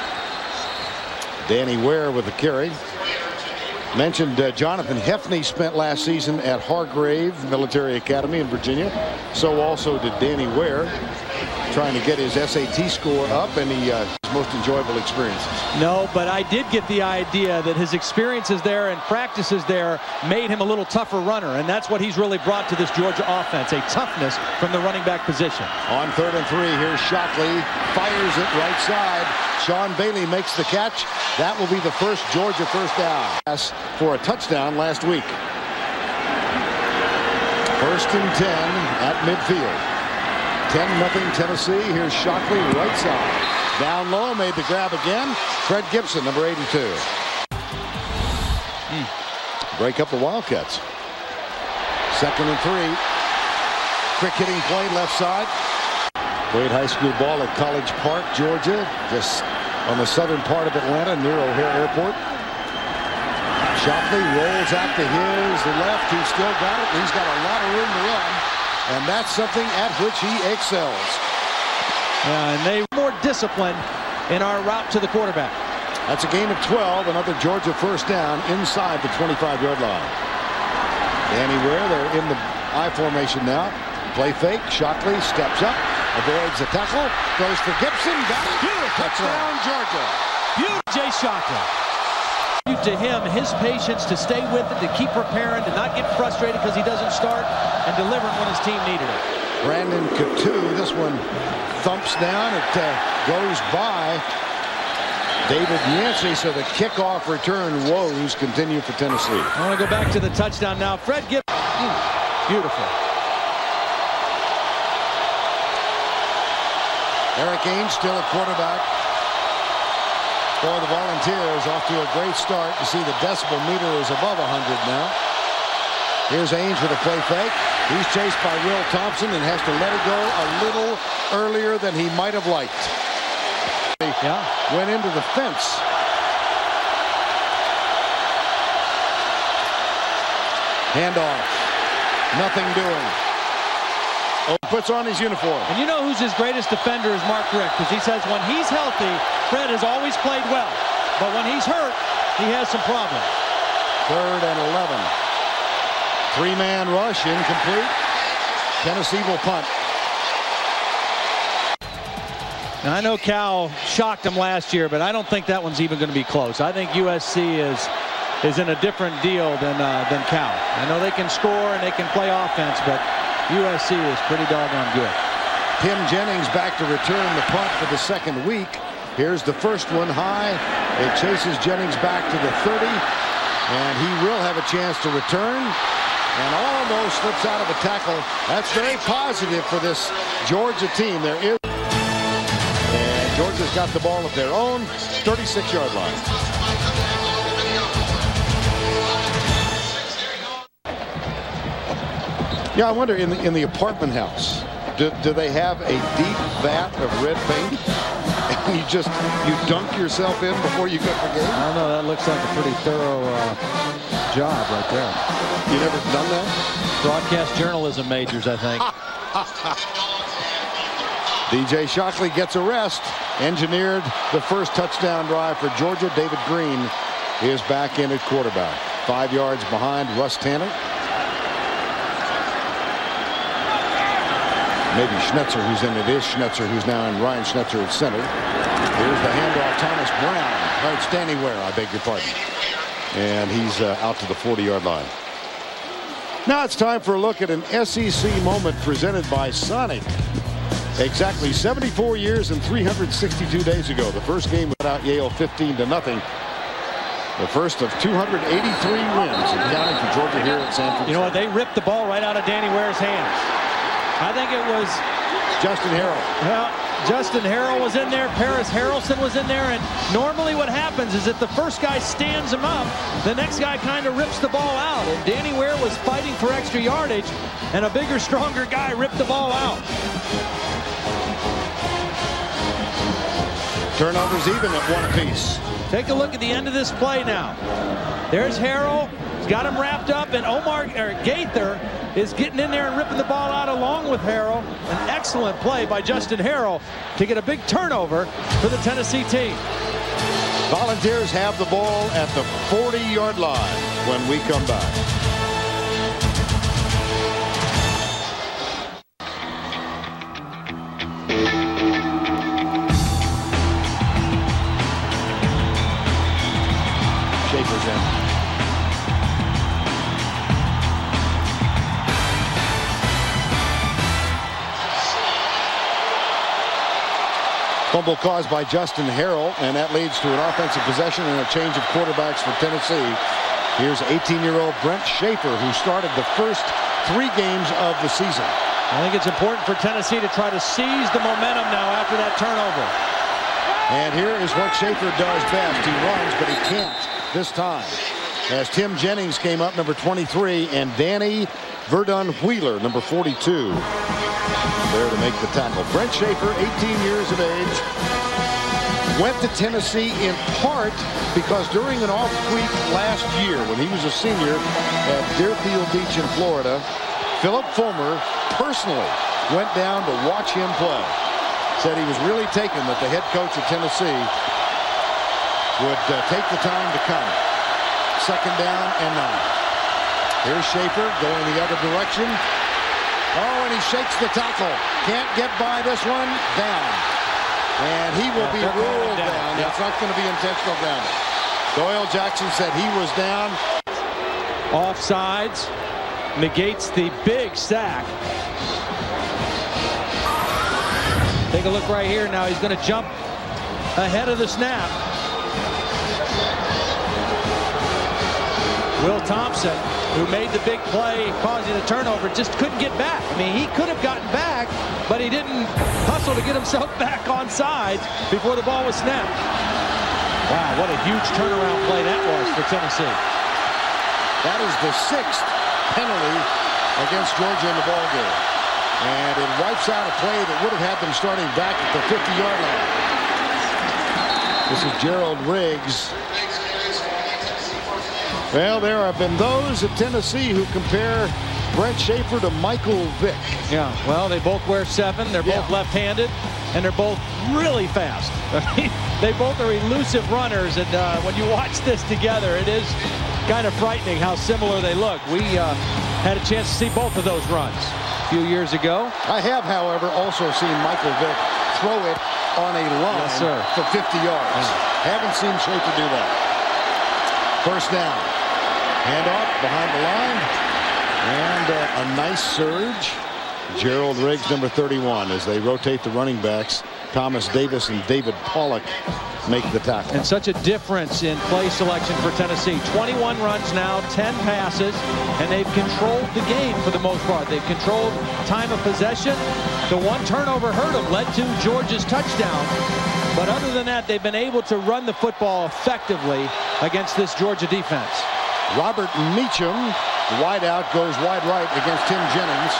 Danny Ware with the carry. Mentioned Jonathan Hefney spent last season at Hargrave Military Academy in Virginia. So also did Danny Ware, trying to get his SAT score up, and his most enjoyable experiences. No, but I did get the idea that his experiences there and practices there made him a little tougher runner, and that's what he's really brought to this Georgia offense, a toughness from the running back position. On 3rd and 3, here's Shockley, fires it right side. Sean Bailey makes the catch. That will be the first Georgia first down. Pass for a touchdown last week. 1st and 10 at midfield. 10-0 Tennessee. Here's Shockley, right side. Down low, made the grab again. Fred Gibson, number 82. Break up the Wildcats. 2nd and 3. Quick hitting play left side. Played high school ball at College Park, Georgia, just on the southern part of Atlanta near O'Hare Airport. Shockley rolls out to his left. He's still got it. He's got a lot of room to run. And that's something at which he excels. Yeah, and they more disciplined in our route to the quarterback. That's a gain of 12. Another Georgia first down inside the 25-yard line. Danny Ware, they're in the I formation now. Play fake. Shockley steps up, avoids the tackle, goes for Gibson. Got it. Touchdown, Georgia. Beautiful, Jay Shockley. To him, his patience to stay with it, to keep preparing, to not get frustrated because he doesn't start, and delivering when his team needed it. Brandon Coutu, this one thumps down. It goes by David Yancey, so the kickoff return woes continue for Tennessee. I want to go back to the touchdown now. Fred Gibson. Beautiful. Eric Ainge still a quarterback for the Volunteers, off to a great start. You see the decibel meter is above 100 now. Here's Ainge with a play fake. He's chased by Will Thompson and has to let it go a little earlier than he might have liked. Yeah. Went into the fence. Handoff. Nothing doing. Puts on his uniform. And you know who's his greatest defender is Mark Richt, because he says when he's healthy, Fred has always played well. But when he's hurt, he has some problems. 3rd and 11. 3-man rush, incomplete. Tennessee will punt. Now, I know Cal shocked them last year, but I don't think that one's even going to be close. I think USC is in a different deal than Cal. I know they can score and they can play offense, but USC is pretty doggone good. Tim Jennings back to return the punt for the second week. Here's the first one high. It chases Jennings back to the 30, and he will have a chance to return and almost slips out of a tackle. That's very positive for this Georgia team. There is. And Georgia's got the ball at their own 36-yard line. Yeah, I wonder in the apartment house, do they have a deep vat of red paint? And you dunk yourself in before you go to the game? I don't know. That looks like a pretty thorough job right there. You never done that? Broadcast journalism majors, I think. DJ Shockley gets a rest. Engineered the first touchdown drive for Georgia. David Green is back in at quarterback. 5 yards behind Russ Tanner. Maybe Schnetzer who's in. It is Schnetzer who's now in. Ryan Schnetzer at center. Here's the handoff. Thomas Brown. Right, Standing Ware, I beg your pardon. And he's out to the 40-yard line. Now it's time for a look at an SEC moment presented by Sonic. Exactly 74 years and 362 days ago, the first game went out Yale 15-0. The first of 283 wins and counting for Georgia here at San Francisco. You know what? They ripped the ball right out of Danny Ware's hands. I think it was Justin Harrell. Well, Justin Harrell was in there. Paris Harrelson was in there. And normally what happens is that the first guy stands him up, the next guy kind of rips the ball out. And Danny Ware was fighting for extra yardage, and a bigger, stronger guy ripped the ball out. Turnovers even at one apiece. Take a look at the end of this play now. There's Harrell. He's got him wrapped up, and Gaither is getting in there and ripping the ball out along with Harrell. An excellent play by Justin Harrell to get a big turnover for the Tennessee team. Volunteers have the ball at the 40-yard line when we come back. Schaefer's in. Fumble caused by Justin Harrell, and that leads to an offensive possession and a change of quarterbacks for Tennessee. Here's 18-year-old Brent Schaefer, who started the first 3 games of the season. I think it's important for Tennessee to try to seize the momentum now after that turnover. And here is what Schaefer does best. He runs, but he can't this time. As Tim Jennings came up, number 23, and Danny Verdun Wheeler, number 42. There to make the tackle. Brent Schaefer, 18 years of age, went to Tennessee in part because during an off week last year when he was a senior at Deerfield Beach in Florida, Philip Fulmer personally went down to watch him play. Said he was really taken that the head coach of Tennessee would take the time to come. 2nd down and 9. Here's Schaefer going the other direction. Oh, and he shakes the tackle. Can't get by this one. Down. And he will be ruled down. That's not going to be intentional grounding. Doyle Jackson said he was down. Offsides. Negates the big sack. Take a look right here now. He's going to jump ahead of the snap. Will Thompson, who made the big play causing the turnover, just couldn't get back. I mean, he could have gotten back, but he didn't hustle to get himself back on sides before the ball was snapped. Wow, what a huge turnaround play that was for Tennessee. That is the 6th penalty against Georgia in the ballgame. And it wipes out a play that would have had them starting back at the 50-yard line. This is Gerald Riggs. Well, there have been those at Tennessee who compare Brent Schaefer to Michael Vick. Yeah, well, they both wear 7. They're both left-handed, and they're both really fast. They both are elusive runners, and when you watch this together, it is kind of frightening how similar they look. We had a chance to see both of those runs. few years ago. I have, however, also seen Michael Vick throw it on a line for 50 yards. Haven't seen Schaefer do that. First down. Handoff behind the line. And a nice surge. Gerald Riggs, number 31, as they rotate the running backs. Thomas Davis and David Pollock make the tackle. And such a difference in play selection for Tennessee. 21 runs now, 10 passes, and they've controlled the game for the most part. They've controlled time of possession. The one turnover hurt them, led to Georgia's touchdown. But other than that, they've been able to run the football effectively against this Georgia defense. Robert Meacham, wide out, goes wide right against Tim Jennings.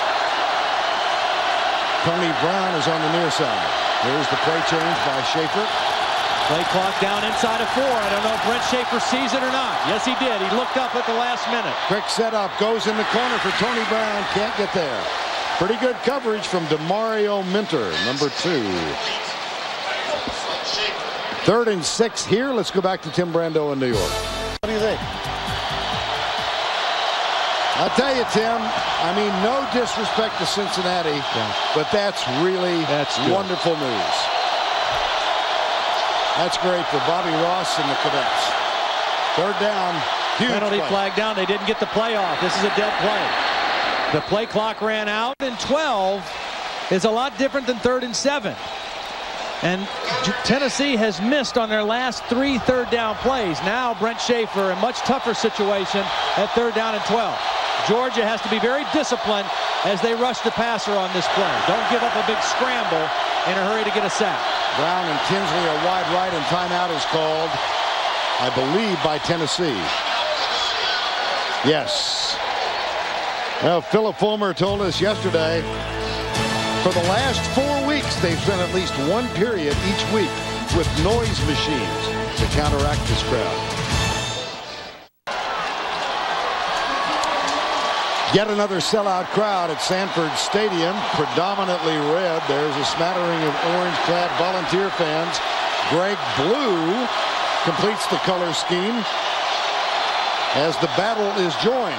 Tony Brown is on the near side. Here's the play change by Schaefer. Play clock down inside of 4. I don't know if Brent Schaefer sees it or not. Yes, he did. He looked up at the last minute. Quick setup, goes in the corner for Tony Brown. Can't get there. Pretty good coverage from DeMario Minter, number 2. 3rd and 6 here. Let's go back to Tim Brando in New York. What do you think? I'll tell you, Tim, I mean, no disrespect to Cincinnati, but that's really wonderful news. That's great for Bobby Ross and the Cadets. 3rd down, huge penalty play. Flag down. They didn't get the play off. This is a dead play. The play clock ran out, and 12 is a lot different than 3rd and 7. And Tennessee has missed on their last 3 third down plays. Now Brent Schaefer, a much tougher situation at 3rd down and 12. Georgia has to be very disciplined as they rush the passer on this play. Don't give up a big scramble in a hurry to get a sack. Brown and Tinsley are wide right, and timeout is called, I believe, by Tennessee. Yes. Well, Philip Fulmer told us yesterday, for the last 4 weeks, they've spent at least one period each week with noise machines to counteract this crowd. Yet another sellout crowd at Sanford Stadium, predominantly red. There's a smattering of orange-clad Volunteer fans. Greg Blue completes the color scheme as the battle is joined.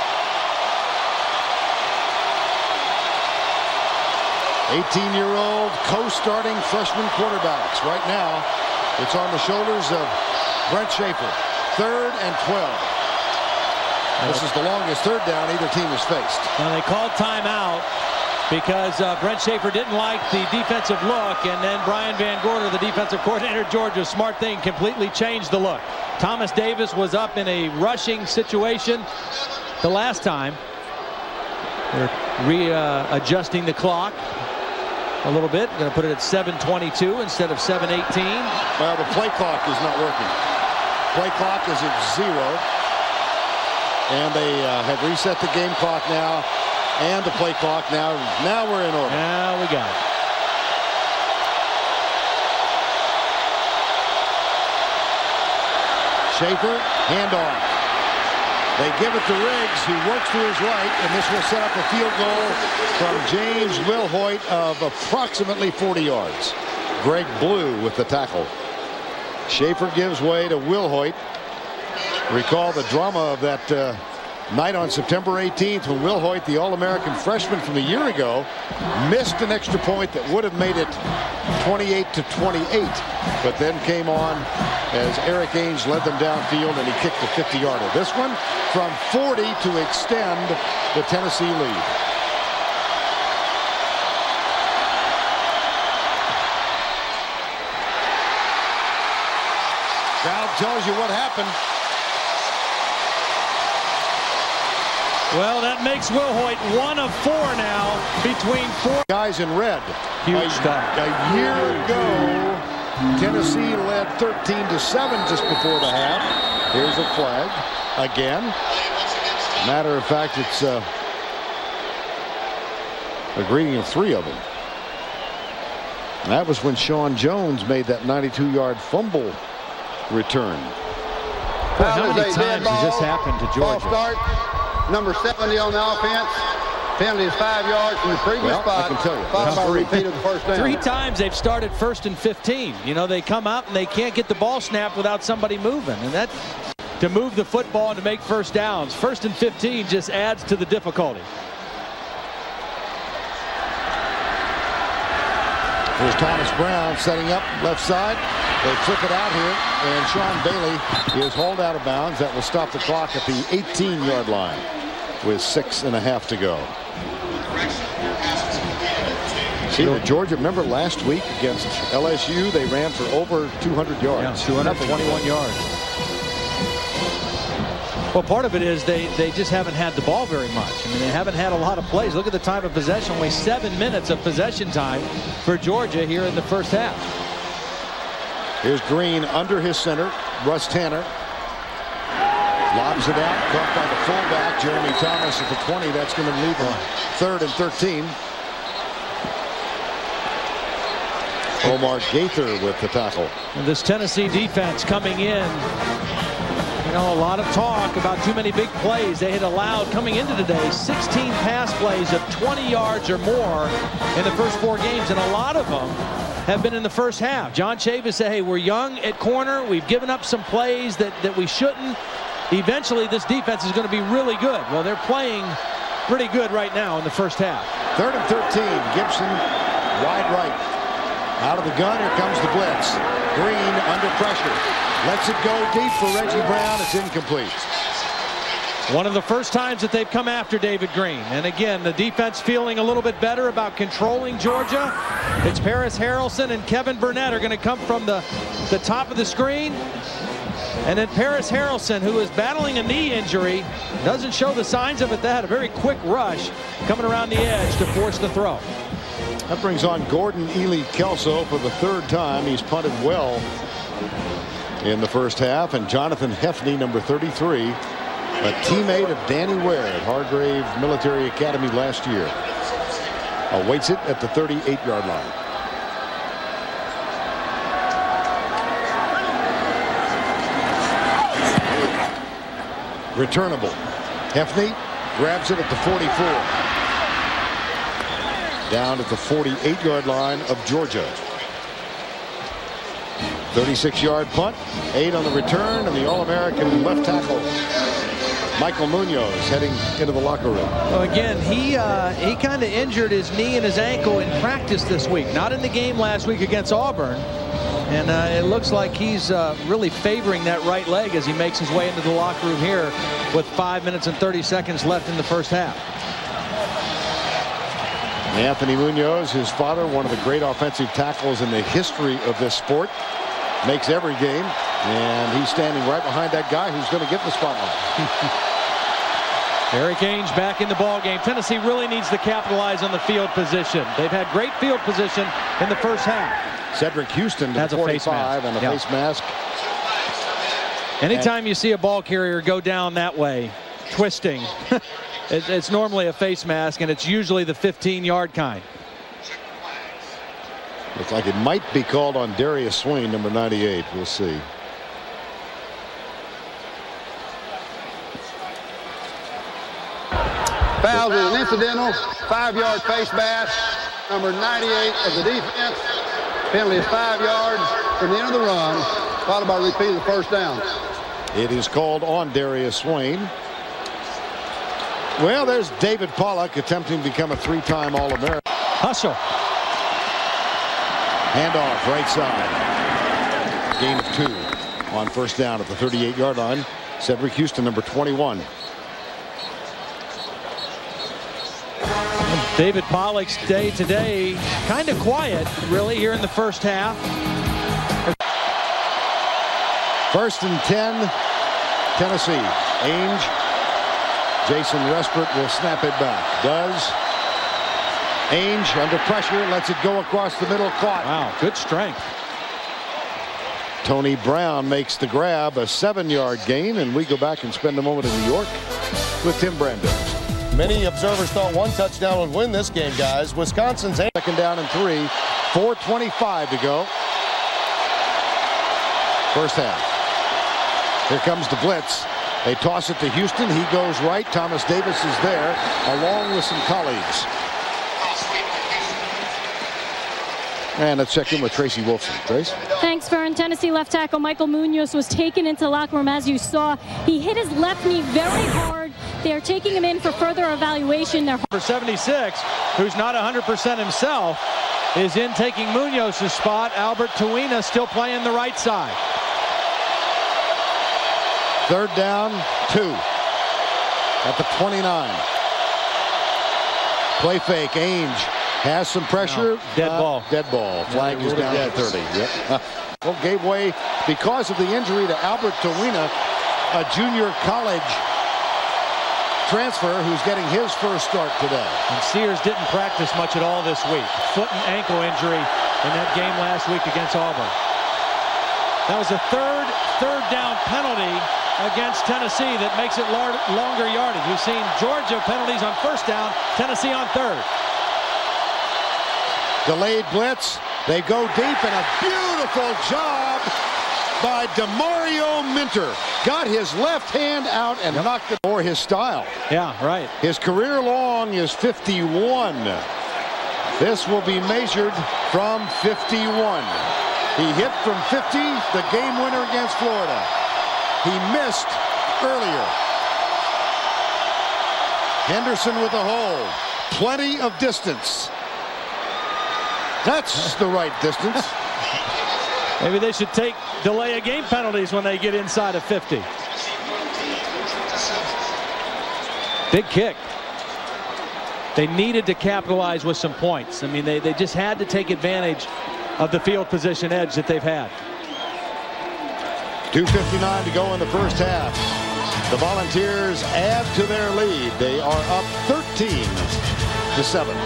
'18-year-old co-starting freshman quarterbacks. Right now, it's on the shoulders of Brent Schaefer. 3rd and 12. This is the longest 3rd down either team has faced. Now they called timeout because Brent Schaefer didn't like the defensive look, and then Brian Van Gorder, the defensive coordinator at Georgia, smart thing, completely changed the look. Thomas Davis was up in a rushing situation the last time. They're readjusting the clock a little bit. Going to put it at 7:22 instead of 7:18. Well, the play clock is not working. Play clock is at 0. And they have reset the game clock now and the play clock now. Now we're in order. Now we got it. Schaefer, handoff. They give it to Riggs, who works to his right, and this will set up a field goal from James Wilhoit of approximately 40 yards. Greg Blue with the tackle. Schaefer gives way to Wilhoit. Recall the drama of that night on September 18th when Wilhoit, the All-American freshman from a year ago, missed an extra point that would have made it 28-28, but then came on as Eric Ainge led them downfield and he kicked a 50-yarder. This one from 40 to extend the Tennessee lead. Crowd tells you what happened. Well, that makes Wilhoit 1 of 4 now between 4 guys in red. Huge stuff. A year ago, Tennessee led 13-7 just before the half. Here's a flag again. Matter of fact, it's a greeting of 3 of them. And that was when Sean Jones made that 92-yard fumble return. Boy, how many times has this happened to Georgia? Ball start. Number 70 on the offense. Penalty is 5 yards from the previous spot. I can tell you. Followed by a repeat of the first down. 3 times they've started 1st and 15. You know, they come out and they can't get the ball snapped without somebody moving. And that, to move the football and to make first downs. 1st and 15 just adds to the difficulty. Here's Thomas Brown setting up left side. They flick it out here, and Sean Bailey is hauled out of bounds. That will stop the clock at the 18-yard line with 6.5 to go. See, Georgia, remember last week against LSU, they ran for over 200 yards. Yeah, 221 yards. Well, part of it is they just haven't had the ball very much. I mean, they haven't had a lot of plays. Look at the time of possession. Only 7 minutes of possession time for Georgia here in the first half. Here's Green under his center. Russ Tanner lobs it out, caught by the fullback Jeremy Thomas at the 20. That's going to leave on 3rd and 13. Omar Gaither with the tackle. And this Tennessee defense coming in. You know, a lot of talk about too many big plays. They had allowed, coming into today, 16 pass plays of 20 yards or more in the first 4 games, and a lot of them have been in the first half. John Chavis said, hey, we're young at corner. We've given up some plays that we shouldn't. Eventually, this defense is going to be really good. Well, they're playing pretty good right now in the first half. 3rd and 13. Gibson wide right. Out of the gun, here comes the blitz. Green under pressure. Lets it go deep for Reggie Brown. It's incomplete. One of the first times that they've come after David Green. And again, the defense feeling a little bit better about controlling Georgia. It's Paris Harrelson and Kevin Burnett are going to come from the top of the screen. And then Paris Harrelson, who is battling a knee injury, doesn't show the signs of it. They had a very quick rush coming around the edge to force the throw. That brings on Gordon Ely Kelso for the 3rd time. He's punted well in the first half. And Jonathan Hefney, number 33, a teammate of Danny Ware at Hargrave Military Academy last year, awaits it at the 38-yard line. Returnable. Hefney grabs it at the 44. Down at the 48-yard line of Georgia. 36-yard punt, 8 on the return, and the All-American left tackle Michael Munoz heading into the locker room. Well, again, he kind of injured his knee and his ankle in practice this week, not in the game last week against Auburn. And it looks like he's really favoring that right leg as he makes his way into the locker room here with 5 minutes and 30 seconds left in the first half. Anthony Munoz, his father, one of the great offensive tackles in the history of this sport, makes every game, and he's standing right behind that guy who's going to get the spotlight. Eric Ainge back in the ball game. Tennessee really needs to capitalize on the field position. They've had great field position in the first half. Cedric Houston to the 45 and a face mask. Anytime you see a ball carrier go down that way, twisting, it's normally a face mask, and it's usually the 15-yard kind. Looks like it might be called on Darius Swain, number 98. We'll see. Foul is an incidental 5-yard face mask. Number 98 of the defense. Penalty is 5 yards from the end of the run, followed by a repeat of the first down. It is called on Darius Swain. Well, there's David Pollock attempting to become a 3-time All-American. Hustle. Handoff right side. Gain of 2 on first down at the 38-yard line. Cedric Houston, number 21. David Pollock's day today kind of quiet, really, here in the first half. 1st and 10, Tennessee. Ainge. Jason Respert will snap it back. Does. Ainge under pressure, lets it go across the middle, caught. Wow, good strength. Tony Brown makes the grab, a 7-yard gain, and we go back and spend a moment in New York with Tim Brandeis. Many observers thought one touchdown would win this game, guys. Wisconsin's 2nd down and 3, 4:25 to go. First half. Here comes the blitz. They toss it to Houston. He goes right. Thomas Davis is there, along with some colleagues. And let's check in with Tracy Wolfson. Trace? Thanks, Vern. Tennessee left tackle Michael Munoz was taken into the locker room, as you saw. He hit his left knee very hard. They are taking him in for further evaluation. For 76, who's not 100% himself, is in taking Munoz's spot. Albert Tuina still playing the right side. 3rd down, 2 at the 29. Play fake. Ainge has some pressure. No, dead ball. Dead ball. Flag is down to 30. Yep. Well, gave way because of the injury to Albert Tuina, a junior college transfer who's getting his first start today. And Sears didn't practice much at all this week. Foot and ankle injury in that game last week against Auburn. That was a third down penalty against Tennessee that makes it longer yardage. We've seen Georgia penalties on 1st down, Tennessee on 3rd. Delayed blitz. They go deep, and a beautiful job by DeMario Minter. Got his left hand out and knocked it for his style. Yeah, right. His career long is 51. This will be measured from 51. He hit from 50, the game winner against Florida. He missed earlier. Henderson with a hold. Plenty of distance. That's the right distance. Maybe they should take delay of game penalties when they get inside of 50. Big kick. They needed to capitalize with some points. I mean, they just had to take advantage of the field position edge that they've had. 2:59 to go in the first half. The Volunteers add to their lead. They are up 13-7.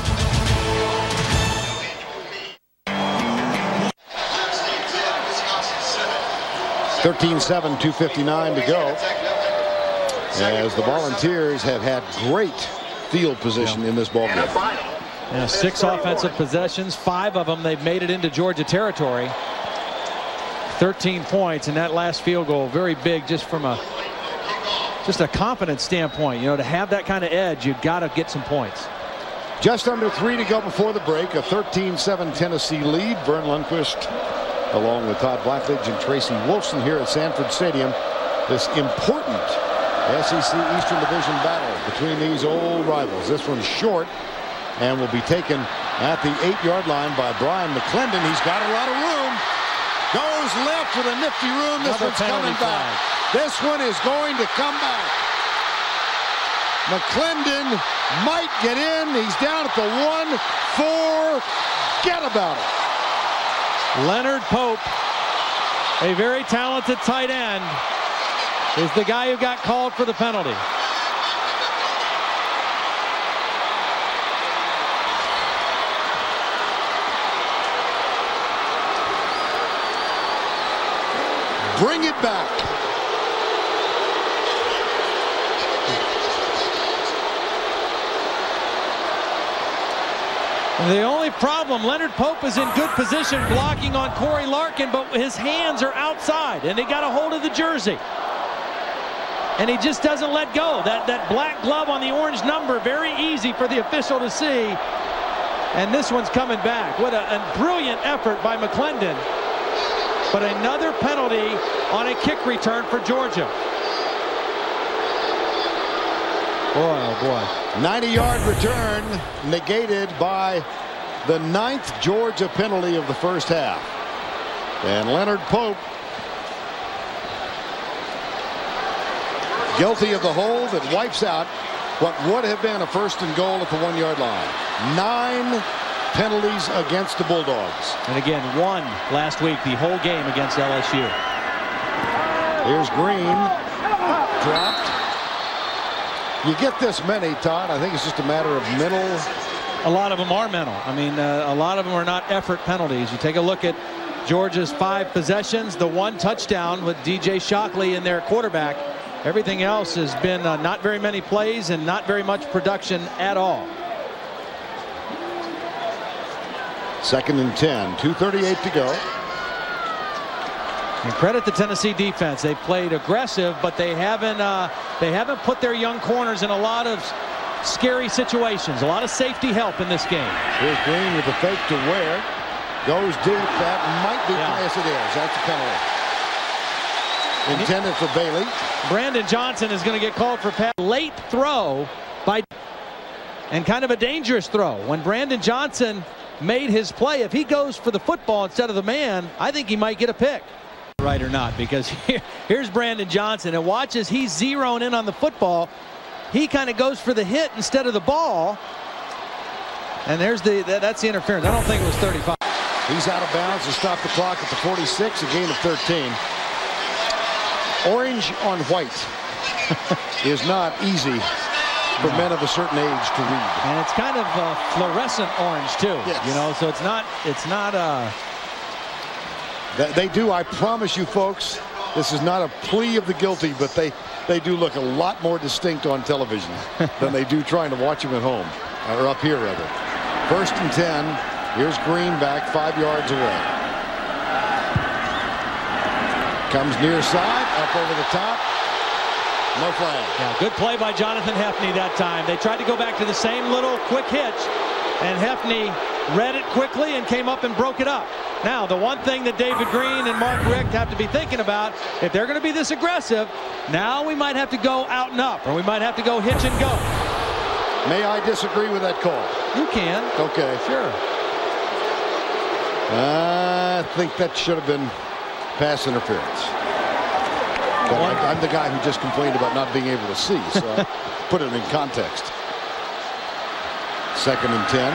(13-7), 2:59 to go. As the Volunteers have had great field position in this ball game. Yeah, 6 offensive possessions, 5 of them they've made it into Georgia territory. 13 points, and that last field goal very big, just from a confidence standpoint. You know, to have that kind of edge, you've got to get some points. Just under 3 to go before the break. A 13-7 Tennessee lead. Vern Lundquist along with Todd Blackledge and Tracy Wolfson here at Sanford Stadium. This important SEC Eastern Division battle between these old rivals. This one's short and will be taken at the 8-yard line by Brian McClendon. He's got a lot of room. Goes left with a nifty room. This one's coming back. This one is going to come back. McClendon might get in. He's down at the 1. Forget about it. Leonard Pope, a very talented tight end, is the guy who got called for the penalty. Bring it back. The only problem, Leonard Pope is in good position blocking on Corey Larkin, but his hands are outside, and they got a hold of the jersey. And he just doesn't let go. That black glove on the orange number, very easy for the official to see. And this one's coming back. What a brilliant effort by McClendon. But another penalty on a kick return for Georgia. Boy, oh boy. 90-yard return negated by the 9th Georgia penalty of the first half. And Leonard Pope guilty of the hold that wipes out what would have been a 1st and goal at the 1-yard line. 9 penalties against the Bulldogs. And again, 1 last week, the whole game against LSU. Here's Green. Dropped. You get this many, Todd. I think it's just a matter of mental. A lot of them are mental. I mean, a lot of them are not effort penalties. You take a look at Georgia's 5 possessions, the 1 touchdown with DJ Shockley in their quarterback. Everything else has been not very many plays and not very much production at all. 2nd and 10, 2:38 to go. And credit the Tennessee defense. They've played aggressive, but they haven't put their young corners in a lot of scary situations. A lot of safety help in this game. Here's Green with the fake to Ware. Goes deep. That might be, yes it is. That's a penalty. Intended for Bailey. Brandon Johnson is going to get called for late throw by, and kind of a dangerous throw. When Brandon Johnson made his play. If he goes for the football instead of the man, I think he might get a pick. Right or not, because here's Brandon Johnson, and watch as he's zeroing in on the football. He kind of goes for the hit instead of the ball. And there's that's the interference. I don't think it was 35. He's out of bounds to stop the clock at the 46, a gain of 13. Orange on white is not easy for men of a certain age to read. And it's kind of fluorescent orange too. Yes. You know, so it's not They do, I promise you folks, this is not a plea of the guilty, but they do look a lot more distinct on television than they do trying to watch them at home, or up here rather. 1st and 10. Here's Green back 5 yards away. Comes near side, up over the top. No flag. Yeah, good play by Jonathan Heffney that time. They tried to go back to the same little quick hitch, and Heffney read it quickly and came up and broke it up. Now, the one thing that David Green and Mark Richt have to be thinking about, if they're going to be this aggressive, now we might have to go out and up, or we might have to go hitch and go. May I disagree with that call? You can. Okay. Sure. I think that should have been pass interference. But I'm the guy who just complained about not being able to see, so I put it in context. 2nd and 10.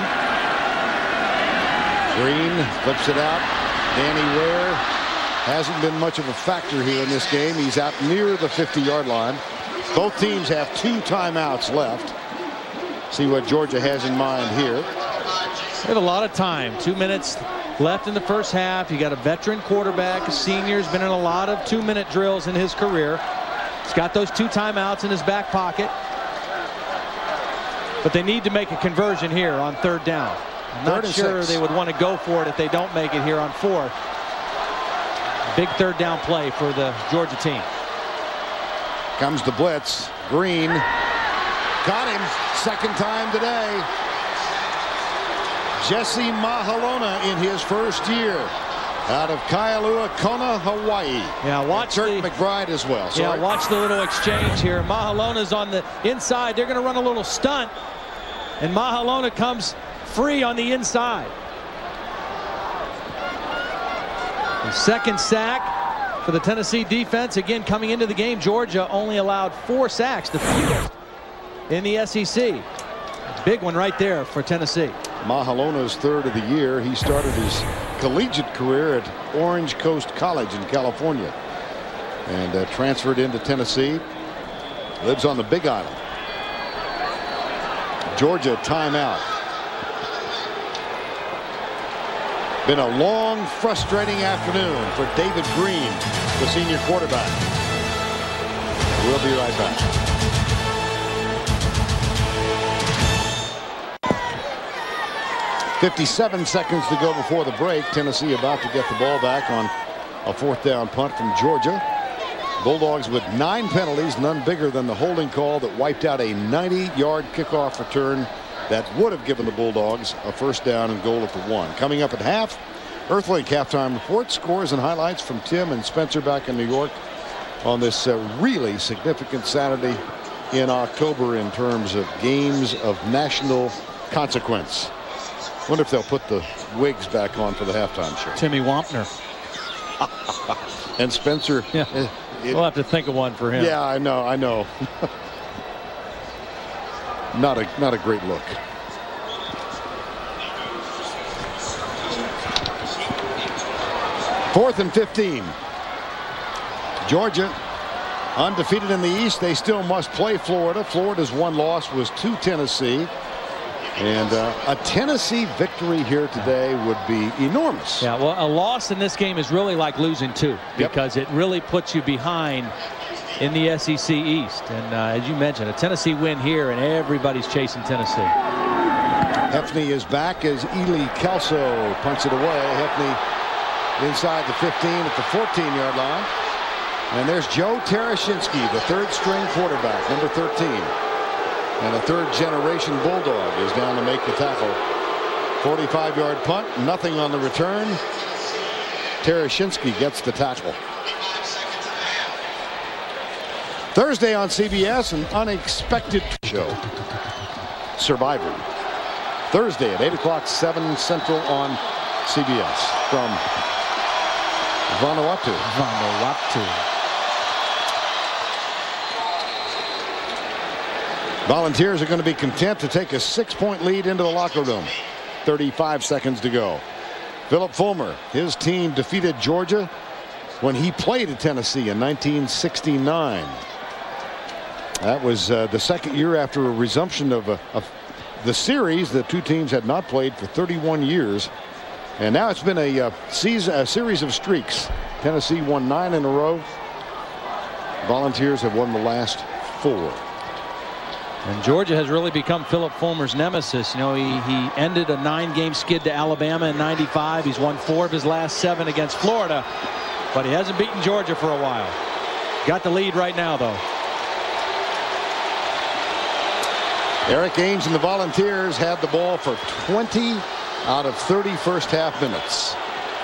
Green flips it out. Danny Ware hasn't been much of a factor here in this game. He's out near the 50-yard line. Both teams have 2 timeouts left. See what Georgia has in mind here. They have a lot of time. 2 minutes left in the first half. You got a veteran quarterback, a senior, has been in a lot of 2-minute drills in his career. He's got those 2 timeouts in his back pocket. But they need to make a conversion here on 3rd down. I'm not sure they would want to go for it if they don't make it here on 4th. Big 3rd down play for the Georgia team. Comes the blitz. Green got him 2nd time today. Jesse Mahalona in his 1st year out of Kailua Kona, Hawaii. Yeah, watch Kirk McBride as well. Sorry. Yeah, watch the little exchange here. Mahalona's on the inside. They're going to run a little stunt, and Mahalona comes free on the inside. The 2nd sack for the Tennessee defense. Again, coming into the game, Georgia only allowed 4 sacks, the fewest in the SEC. Big one right there for Tennessee. Mahalona's 3rd of the year. He started his collegiate career at Orange Coast College in California and transferred into Tennessee. Lives on the Big Island. Georgia timeout. Been a long, frustrating afternoon for David Green, the senior quarterback. We'll be right back. .57 seconds to go before the break. Tennessee about to get the ball back on a 4th down punt from Georgia. Bulldogs with 9 penalties, none bigger than the holding call that wiped out a 90-yard kickoff return that would have given the Bulldogs a 1st down and goal at the 1. Coming up at half, Earthlink halftime report, scores and highlights from Tim and Spencer back in New York on this really significant Saturday in October in terms of games of national consequence. Wonder if they'll put the wigs back on for the halftime show. Timmy Wampner. And Spencer. Yeah. We'll have to think of one for him. Yeah, I know. Not a great look. Fourth and 15. Georgia undefeated in the East. They still must play Florida. Florida's one loss was to Tennessee. And a Tennessee victory here today would be enormous. Yeah, well, a loss in this game is really like losing 2 because it really puts you behind in the SEC East. And as you mentioned, a Tennessee win here, and everybody's chasing Tennessee. Heffney is back as Ely Kelso punts it away. Heffney inside the 15 at the 14-yard line. And there's Joe Tereshinski, the 3rd-string quarterback, number 13. And a 3rd-generation Bulldog is down to make the tackle. 45-yard punt, nothing on the return. Tereshinski gets the tackle. Thursday on CBS, an unexpected show. Survivor. Thursday at 8 o'clock, 7 Central on CBS from Vanuatu. Volunteers are going to be content to take a 6-point lead into the locker room. 35 seconds to go. Philip Fulmer, his team defeated Georgia when he played at Tennessee in 1969. That was the second year after a resumption of the series. The two teams had not played for 31 years. And now it's been a series of streaks. Tennessee won 9 in a row. Volunteers have won the last 4. And Georgia has really become Philip Fulmer's nemesis. You know, he ended a 9-game skid to Alabama in '95. He's won 4 of his last 7 against Florida, but he hasn't beaten Georgia for a while. Got the lead right now, though. Eric Ainge and the Volunteers had the ball for 20 out of 30 first half minutes.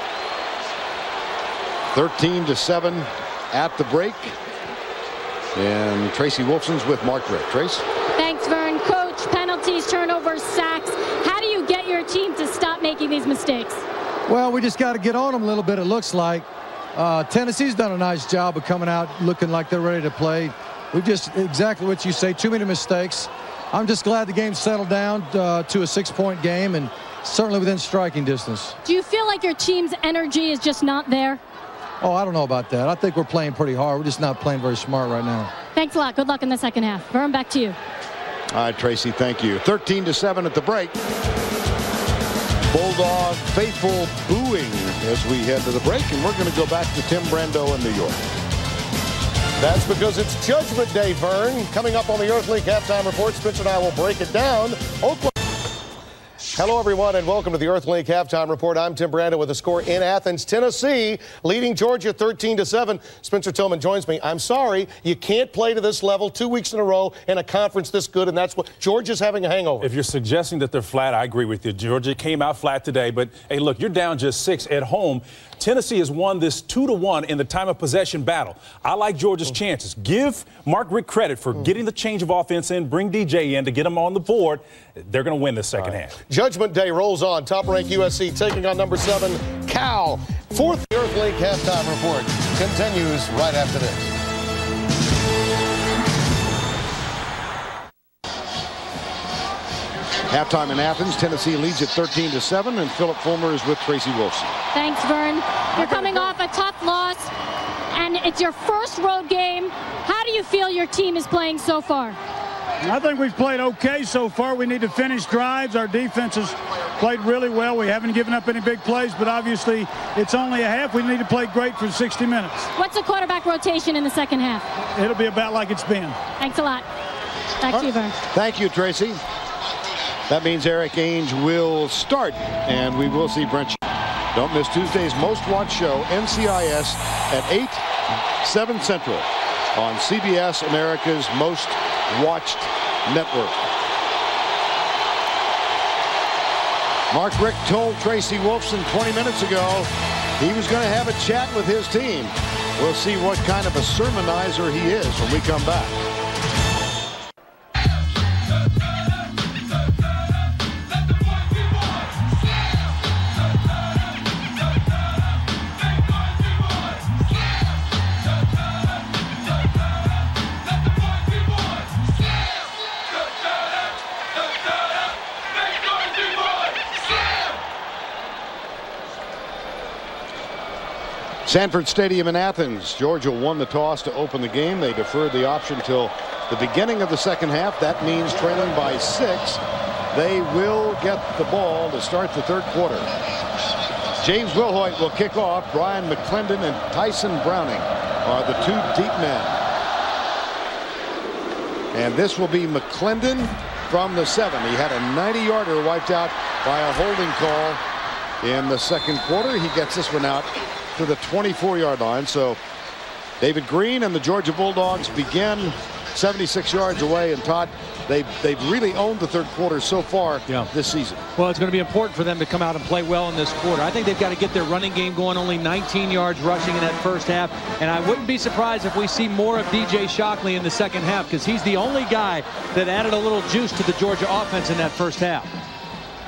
13-7 at the break. And Tracy Wolfson's with Mark Richt. Trace? Thanks, Vern. Coach, penalties, turnovers, sacks. How do you get your team to stop making these mistakes? Well, we just got to get on them a little bit, it looks like. Tennessee's done a nice job of coming out looking like they're ready to play. We've just, exactly what you say, too many mistakes. I'm just glad the game settled down to a 6-point game and certainly within striking distance. Do you feel like your team's energy is just not there? Oh, I don't know about that. I think we're playing pretty hard. We're just not playing very smart right now. Thanks a lot. Good luck in the second half. Vern, back to you. All right, Tracy, thank you. 13-7 at the break. Bulldog faithful booing as we head to the break, and we're going to go back to Tim Brando in New York. That's because it's Judgment Day, Vern. Coming up on the Earthlink Halftime Report, Spencer and I will break it down. Oakland. Hello, everyone, and welcome to the Earthlink Halftime Report. I'm Tim Brando with a score in Athens, Tennessee, leading Georgia 13-7. Spencer Tillman joins me. I'm sorry, you can't play to this level 2 weeks in a row in a conference this good, and that's what Georgia's having a hangover. If you're suggesting that they're flat, I agree with you. Georgia came out flat today, but hey, look, you're down just 6 at home. Tennessee has won this 2-1 in the time of possession battle. I like Georgia's chances. Give Mark Richt credit for getting the change of offense in, bring DJ in to get them on the board. They're going to win this second half. Judgment Day rolls on. Top-ranked USC taking on number 7, Cal. Fourth Earthlink Halftime Report continues right after this. Halftime in Athens. Tennessee leads at 13-7, and Philip Fulmer is with Tracy Wolfson. Thanks, Vern. You're coming off a tough loss, and it's your first road game. How do you feel your team is playing so far? I think we've played okay so far. We need to finish drives. Our defense has played really well. We haven't given up any big plays, but obviously it's only a half. We need to play great for 60 minutes. What's the quarterback rotation in the second half? It'll be about like it's been. Thanks a lot. Back to you, Vern. Thank you, Tracy. That means Eric Ainge will start, and we will see Brent. Don't miss Tuesday's most-watched show, NCIS, at 8, 7 Central on CBS, America's most-watched network. Mark Richt told Tracy Wolfson 20 minutes ago he was going to have a chat with his team. We'll see what kind of a sermonizer he is when we come back. Sanford Stadium in Athens. Georgia won the toss to open the game. They deferred the option till the beginning of the second half. That means trailing by 6. They will get the ball to start the third quarter. James Wilhoit will kick off. Brian McClendon and Tyson Browning are the 2 deep men. And this will be McClendon from the 7. He had a 90-yarder wiped out by a holding call in the second quarter. He gets this one out to the 24-yard line. So David Green and the Georgia Bulldogs begin 76 yards away, and Todd, they've really owned the third quarter so far this season. Well, it's going to be important for them to come out and play well in this quarter. I think they've got to get their running game going. Only 19 yards rushing in that first half, and I wouldn't be surprised if we see more of DJ Shockley in the second half, because he's the only guy that added a little juice to the Georgia offense in that first half.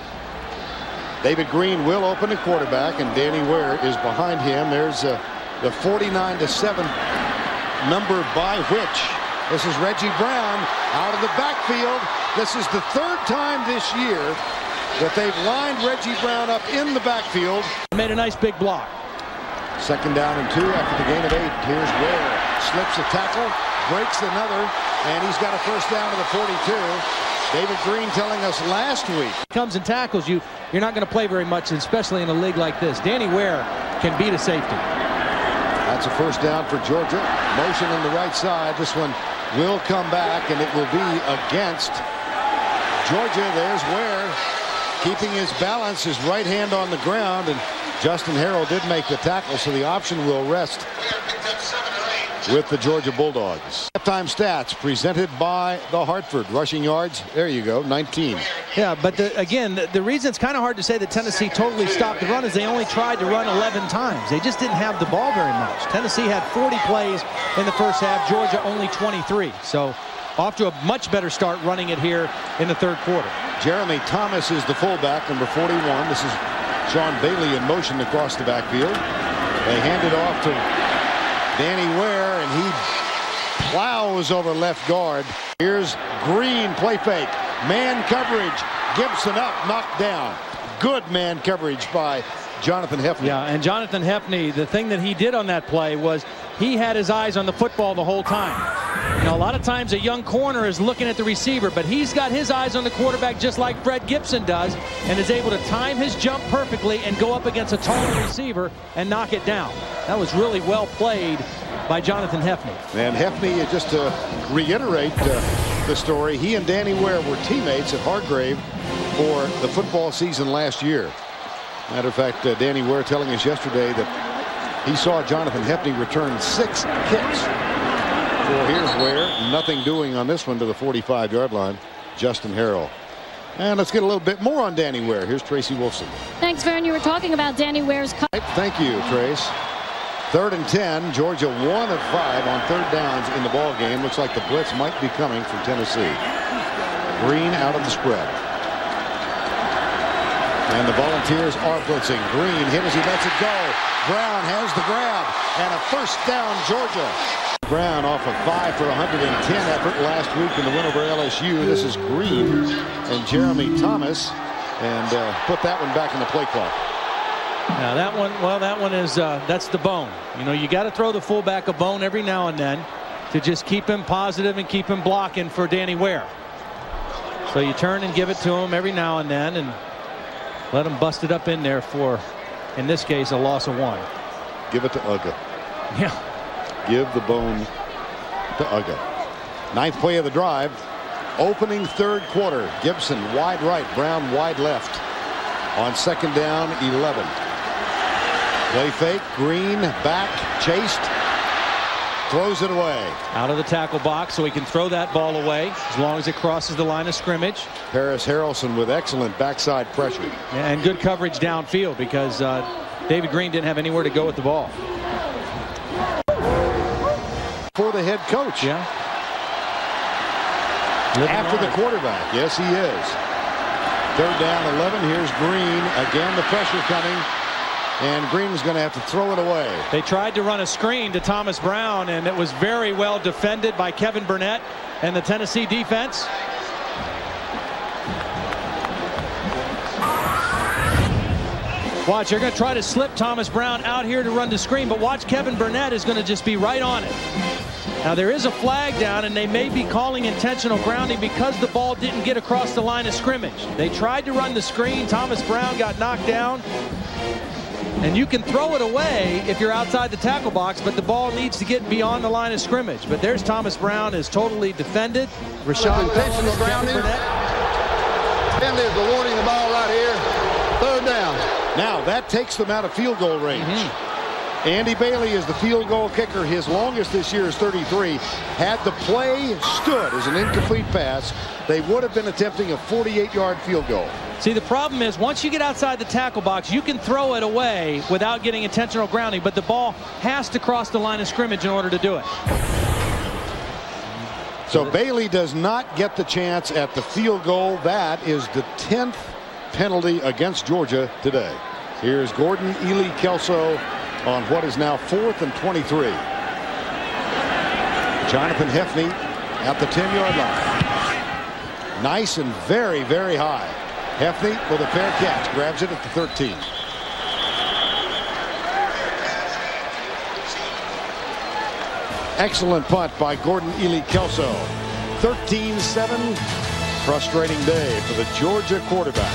David Green will open the quarterback, and Danny Ware is behind him. There's the 49-7 number by which. This is Reggie Brown out of the backfield. This is the third time this year that they've lined Reggie Brown up in the backfield. Made a nice big block. Second down and 2 after the gain of 8. Here's Ware. Slips a tackle, breaks another, and he's got a first down to the 42. David Green telling us last week. Comes and tackles you, you're not going to play very much, especially in a league like this. Danny Ware can beat a safety. That's a first down for Georgia. Motion on the right side. This one will come back, and it will be against Georgia. There's Ware keeping his balance, his right hand on the ground, and Justin Harrell did make the tackle, so the option will rest with the Georgia Bulldogs. Halftime stats presented by the Hartford. Rushing yards, there you go, 19. Yeah, but again, the reason it's kind of hard to say that Tennessee totally stopped the run is they only tried to run 11 times. They just didn't have the ball very much. Tennessee had 40 plays in the first half. Georgia only 23. So off to a much better start running it here in the third quarter. Jeremy Thomas is the fullback, number 41. This is Sean Bailey in motion across the backfield. They hand it off to Danny Ware, and he plows over left guard. Here's Green, play fake. Man coverage. Gibson up, knocked down. Good man coverage by Jonathan Heffney. Yeah, and Jonathan Heffney, the thing that he did on that play was he had his eyes on the football the whole time. You know, a lot of times a young corner is looking at the receiver, but he's got his eyes on the quarterback just like Fred Gibson does, and is able to time his jump perfectly and go up against a taller receiver and knock it down. That was really well played by Jonathan Heffney. And Heffney, just to reiterate the story, he and Danny Ware were teammates at Hargrave for the football season last year. Matter of fact, Danny Ware telling us yesterday that he saw Jonathan Heffney return 6 kicks. Well, here's Ware, nothing doing on this one to the 45-yard line. Justin Harrell. And let's get a little bit more on Danny Ware. Here's Tracy Wolfson. Thanks, Vern. You were talking about Danny Ware's cut. Thank you, Trace. 3rd and 10. Georgia 1 of 5 on 3rd downs in the ball game. Looks like the blitz might be coming from Tennessee. Green out of the spread. And the Volunteers are blitzing. Green hit as he lets it go. Brown has the grab. And a first down, Georgia. Brown off a 5 for 110 effort last week in the win over LSU. This is Green and Jeremy Thomas. And put that one back in the play clock. Now that one, well, that one is, that's the bone. You know, you got to throw the fullback a bone every now and then to just keep him positive and keep him blocking for Danny Ware. So you turn and give it to him every now and then and let him bust it up in there for, in this case, a loss of 1. Give it to Uga. Yeah. Give the bone to Uga. 9th play of the drive. Opening 3rd quarter. Gibson wide right. Brown wide left. On 2nd down, 11. Play fake. Green back. Chased. Throws it away. Out of the tackle box so he can throw that ball away as long as it crosses the line of scrimmage. Paris Harrelson with excellent backside pressure. And good coverage downfield because David Green didn't have anywhere to go with the ball. For the head coach. Yeah. After the quarterback. Yes, he is. 3rd down, 11. Here's Green. Again, the pressure coming. And Green's going to have to throw it away. They tried to run a screen to Thomas Brown, and it was very well defended by Kevin Burnett and the Tennessee defense. Watch, they're going to try to slip Thomas Brown out here to run the screen, but watch, Kevin Burnett is going to just be right on it. Now there is a flag down, and they may be calling intentional grounding because the ball didn't get across the line of scrimmage. They tried to run the screen. Thomas Brown got knocked down. And you can throw it away if you're outside the tackle box, but the ball needs to get beyond the line of scrimmage. But there's Thomas Brown is totally defended. Rashawn intentional grounding. Penalty is awarding the ball right here. 3rd down. Now that takes them out of field goal range. Andy Bailey is the field goal kicker. His longest this year is 33. Had the play stood as an incomplete pass, they would have been attempting a 48-yard field goal. See, the problem is once you get outside the tackle box, you can throw it away without getting intentional grounding, but the ball has to cross the line of scrimmage in order to do it. So Bailey does not get the chance at the field goal. That is the 10th penalty against Georgia today. Here's Gordon Ely Kelso on what is now 4th and 23. Jonathan Heffney at the 10-yard line. Nice and very, very high. Heffney with a fair catch, grabs it at the 13. Excellent punt by Gordon Ely Kelso. 13-7. Frustrating day for the Georgia quarterback.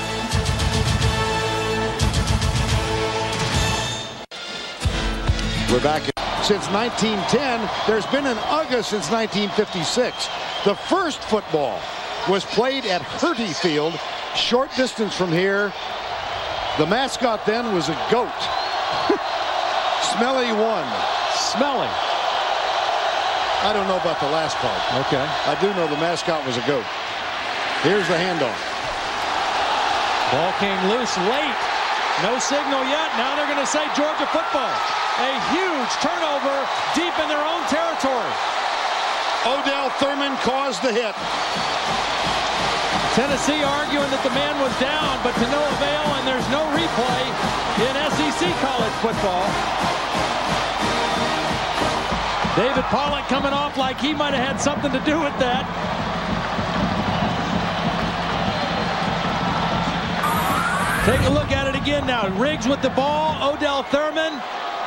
We're back. Since 1910, there's been an UGA since 1956. The first football was played at Hertie Field, short distance from here. The mascot then was a goat. Smelly won. Smelly. I don't know about the last part. Okay. I do know the mascot was a goat. Here's the handoff. Ball came loose late. No signal yet. Now they're going to say Georgia football. A huge turnover deep in their own territory. Odell Thurman caused the hit. Tennessee arguing that the man was down, but to no avail, and there's no replay in SEC college football. David Pollock coming off like he might have had something to do with that. Take a look at it again now. Riggs with the ball. Odell Thurman.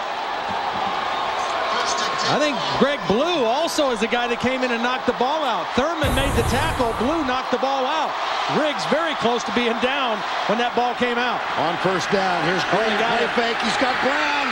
I think Greg Blue also is the guy that came in and knocked the ball out. Thurman made the tackle. Blue knocked the ball out. Riggs very close to being down when that ball came out. On first down, here's Green. Play fake. He's got Brown.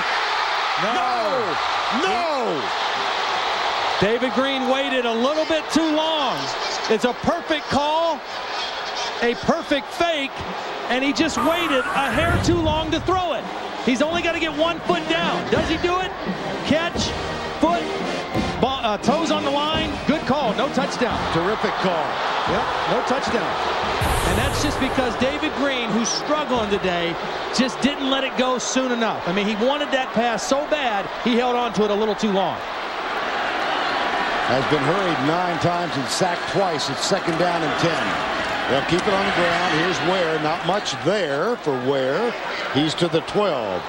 No! David Green waited a little bit too long. It's a perfect call, a perfect fake, and he just waited a hair too long to throw it. He's only got to get 1 foot down. Does he do it? Catch, foot, toes on the line. Good call. No touchdown. Terrific call. Yep, no touchdown. And that's just because David Green, who's struggling today, just didn't let it go soon enough. I mean, he wanted that pass so bad, he held on to it a little too long. Has been hurried 9 times and sacked twice. It's 2nd down and 10. They'll keep it on the ground. Here's Ware. Not much there for Ware. He's to the 12.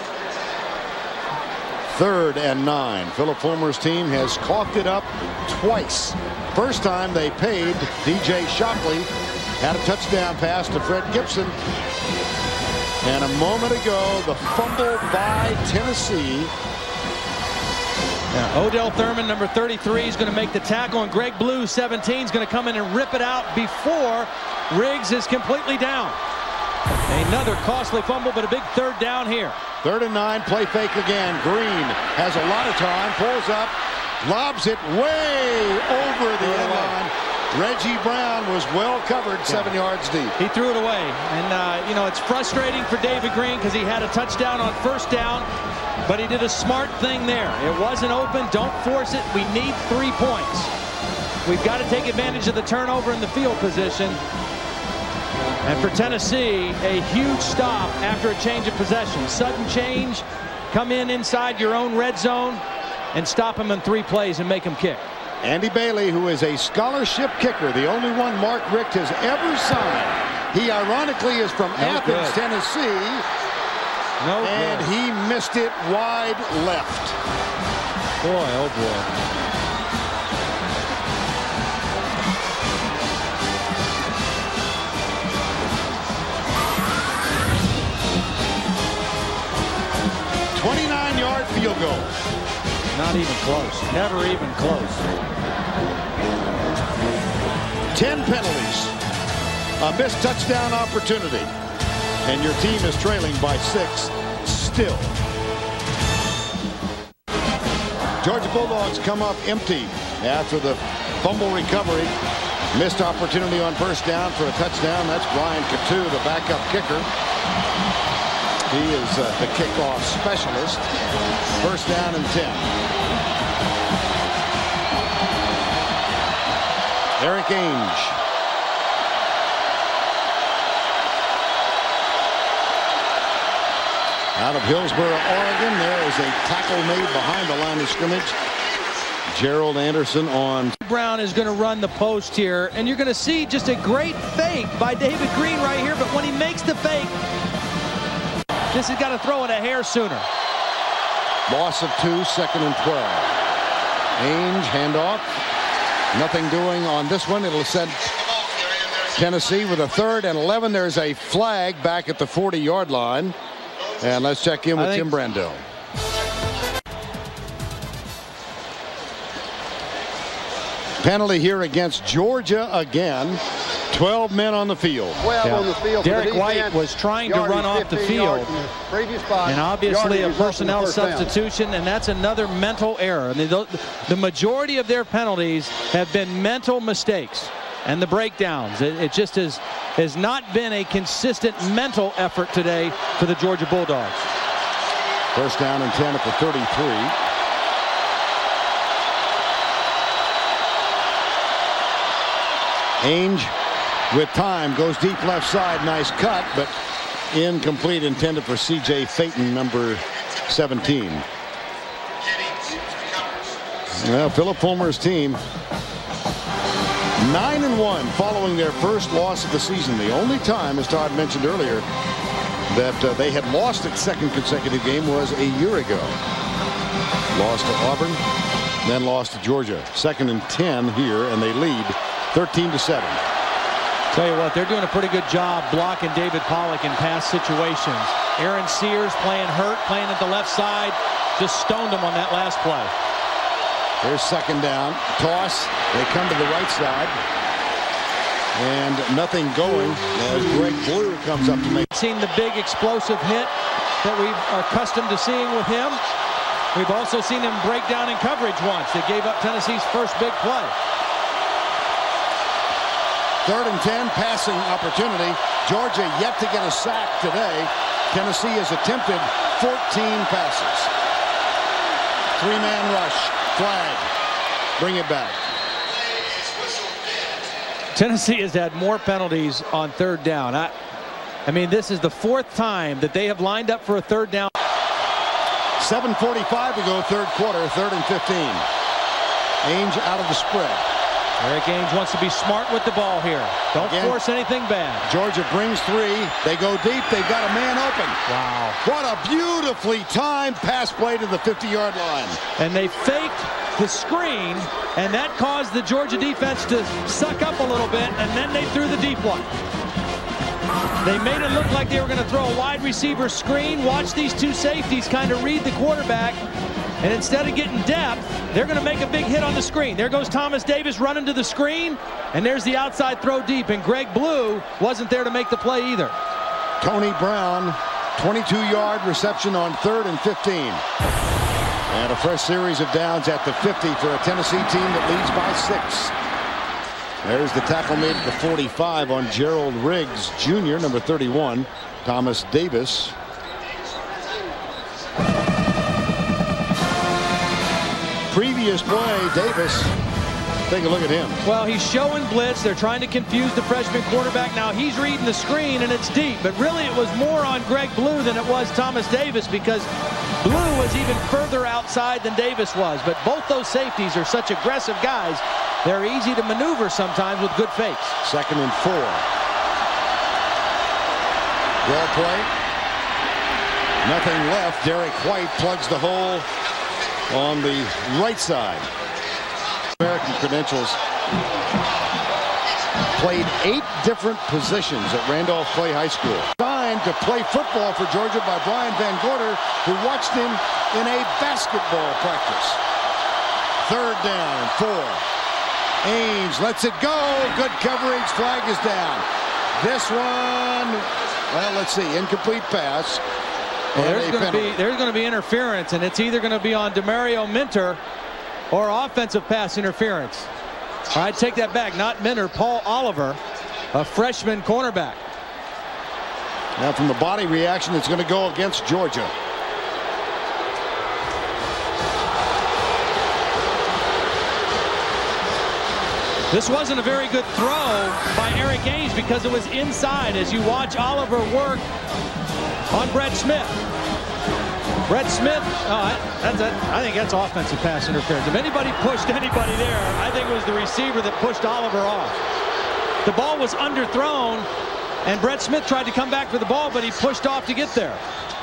3rd and 9. Philip Fulmer's team has coughed it up twice. First time they paid DJ Shockley. Had a touchdown pass to Fred Gibson. And a moment ago, the fumble by Tennessee. Yeah, Odell Thurman, number 33, is going to make the tackle, and Greg Blue, 17, is going to come in and rip it out before Riggs is completely down. Another costly fumble, but a big 3rd down here. 3rd and 9, play fake again. Green has a lot of time, pulls up, lobs it way over the end line. Reggie Brown was well covered, 7 yards deep. He threw it away, and you know, it's frustrating for David Green because he had a touchdown on first down, but he did a smart thing there. It wasn't open. Don't force it. We need 3 points. We've got to take advantage of the turnover in the field position. And for Tennessee, a huge stop after a change of possession. Sudden change, come in inside your own red zone and stop him in 3 plays and make him kick. Andy Bailey, who is a scholarship kicker, the only one Mark Richt has ever signed. He ironically is from Athens, Tennessee. And he missed it wide left. Boy, oh boy. Yard field goal. Not even close. Never even close. 10 penalties. A missed touchdown opportunity. And your team is trailing by 6 still. Georgia Bulldogs come up empty after the fumble recovery. Missed opportunity on first down for a touchdown. That's Brian Coutu, the backup kicker. He is the kickoff specialist. First down and 10. Eric Ainge. Out of Hillsboro, Oregon, there is a tackle made behind the line of scrimmage. Gerald Anderson on. Brown is going to run the post here, and you're going to see just a great fake by David Green right here, but when he makes the fake, this has got to throw it a hair sooner. Loss of 2, 2nd and 12. Ainge, handoff. Nothing doing on this one. It'll send Tennessee with a 3rd and 11. There's a flag back at the 40-yard line. And let's check in with Tim Brandell. Penalty here against Georgia again. 12 men on the field. 12 on the field. Derek White was trying to run off the field, and obviously a personnel substitution, and that's another mental error. I mean, the majority of their penalties have been mental mistakes and the breakdowns. It just has not been a consistent mental effort today for the Georgia Bulldogs. First down and 10 at the 33. Ainge with time goes deep left side. Nice cut, but incomplete, intended for C.J. Phaeton, number 17. Well, Philip Fulmer's team 9-1 following their first loss of the season. The only time, as Todd mentioned earlier, that they had lost its 2nd consecutive game was a year ago. Lost to Auburn, then lost to Georgia. 2nd and 10 here, and they lead 13-7. Tell you what, they're doing a pretty good job blocking David Pollock in pass situations. Aaron Sears playing hurt, playing at the left side, just stoned him on that last play. There's 2nd down. Toss. They come to the right side. And nothing going as Greg Blue comes up to make. Seen the big explosive hit that we are accustomed to seeing with him. We've also seen him break down in coverage once. They gave up Tennessee's first big play. 3rd and 10, passing opportunity. Georgia yet to get a sack today. Tennessee has attempted 14 passes. 3-man rush. Flag. Bring it back. Tennessee has had more penalties on 3rd down. I mean, this is the 4th time that they have lined up for a 3rd down. 7:45 to go, 3rd quarter, 3rd and 15. Ainge out of the spread. Eric Ainge wants to be smart with the ball here. Don't force anything bad. Georgia brings 3. They go deep. They've got a man open. Wow. What a beautifully timed pass play to the 50-yard line. And they faked the screen, and that caused the Georgia defense to suck up a little bit, and then they threw the deep one. They made it look like they were going to throw a wide receiver screen. Watch these 2 safeties kind of read the quarterback. And instead of getting depth, they're going to make a big hit on the screen. There goes Thomas Davis running to the screen, and there's the outside throw deep. And Greg Blue wasn't there to make the play either. Tony Brown, 22-yard reception on 3rd and 15. And a fresh series of downs at the 50 for a Tennessee team that leads by 6. There's the tackle made at the 45 on Gerald Riggs, Jr., number 31. Thomas Davis. Previous play, Davis. Take a look at him. Well, he's showing blitz. They're trying to confuse the freshman quarterback. Now he's reading the screen, and it's deep. But really, it was more on Greg Blue than it was Thomas Davis, because Blue was even further outside than Davis was. But both those safeties are such aggressive guys. They're easy to maneuver sometimes with good fakes. 2nd and 4. Draw play. Nothing left. Derek White plugs the hole on the right side. American credentials. Played 8 different positions at Randolph Clay High School. Signed to play football for Georgia by Brian Van Gorder, who watched him in a basketball practice. 3rd down and 4. Ainge lets it go. Good coverage. Flag is down. This one, well, let's see. Incomplete pass. Well, there's going to be interference, and it's either going to be on DeMario Minter or offensive pass interference. All right, take that back. Not Minter, Paul Oliver, a freshman cornerback. Now from the body reaction, it's going to go against Georgia. This wasn't a very good throw by Eric Ainge because it was inside as you watch Oliver work on Brett Smith. Brett Smith, I think that's offensive pass interference. If anybody pushed anybody there, I think it was the receiver that pushed Oliver off. The ball was underthrown, and Brett Smith tried to come back for the ball, but he pushed off to get there.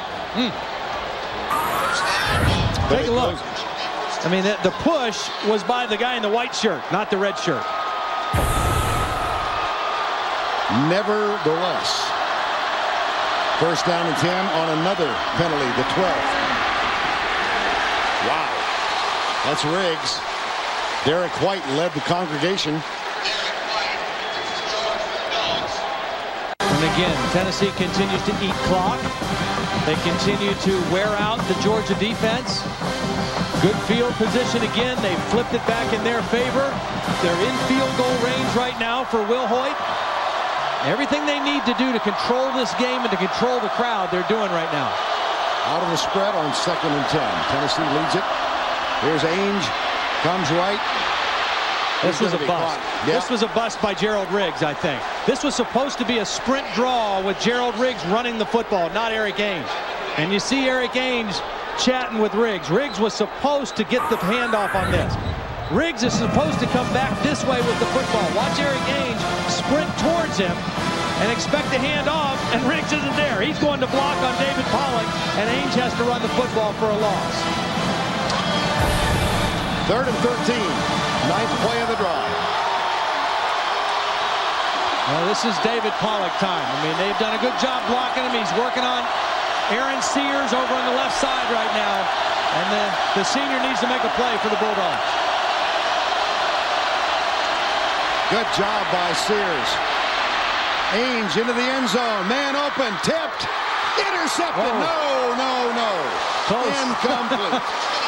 Take a look. I mean, the push was by the guy in the white shirt, not the red shirt. Nevertheless, first down and 10 on another penalty, the 12th. Wow. That's Riggs. Derek White led the congregation. And again, Tennessee continues to eat clock. They continue to wear out the Georgia defense. Good field position again. They flipped it back in their favor. They're in field goal range right now for Wilhoit. Everything they need to do to control this game and to control the crowd, they're doing right now. Out of the spread on 2nd and 10. Tennessee leads it. Here's Ainge. Comes right. This was a bust. Yeah. This was a bust by Gerald Riggs, I think. This was supposed to be a sprint draw with Gerald Riggs running the football, not Eric Ainge. And you see Eric Ainge chatting with Riggs. Riggs was supposed to get the handoff on this. Riggs is supposed to come back this way with the football. Watch Eric Ainge sprint towards him and expect a handoff, and Riggs isn't there. He's going to block on David Pollock, and Ainge has to run the football for a loss. 3rd and 13. 9th play of the drive. Well, this is David Pollock time. I mean, they've done a good job blocking him. He's working on Aaron Sears over on the left side right now. And the senior needs to make a play for the Bulldogs. Good job by Sears. Ainge into the end zone. Man open. Tipped. Intercepted. Whoa. No. Close. Incomplete.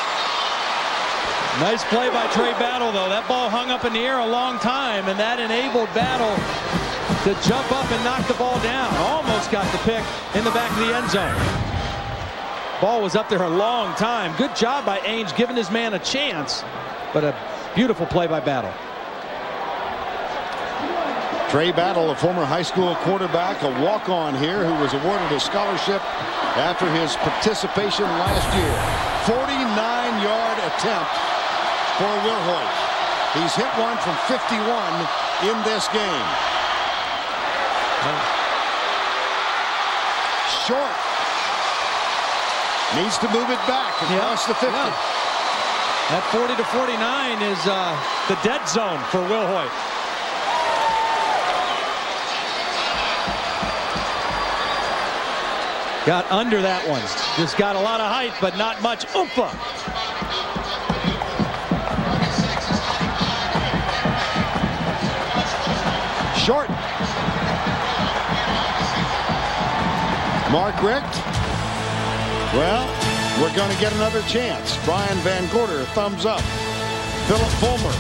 Nice play by Trey Battle, though. That ball hung up in the air a long time, and that enabled Battle to jump up and knock the ball down. Almost got the pick in the back of the end zone. Ball was up there a long time. Good job by Ainge giving his man a chance, but a beautiful play by Battle. Trey Battle, a former high school quarterback, a walk-on here who was awarded a scholarship after his participation last year. 49-yard attempt for Wilhoit. He's hit one from 51 in this game. Short. Needs to move it back across the 50. Yeah. That 40 to 49 is the dead zone for Wilhoit. Got under that one. Just got a lot of height, but not much oomph. Short. Mark Richt. Well, we're going to get another chance. Brian Van Gorder, thumbs up. Philip Fulmer.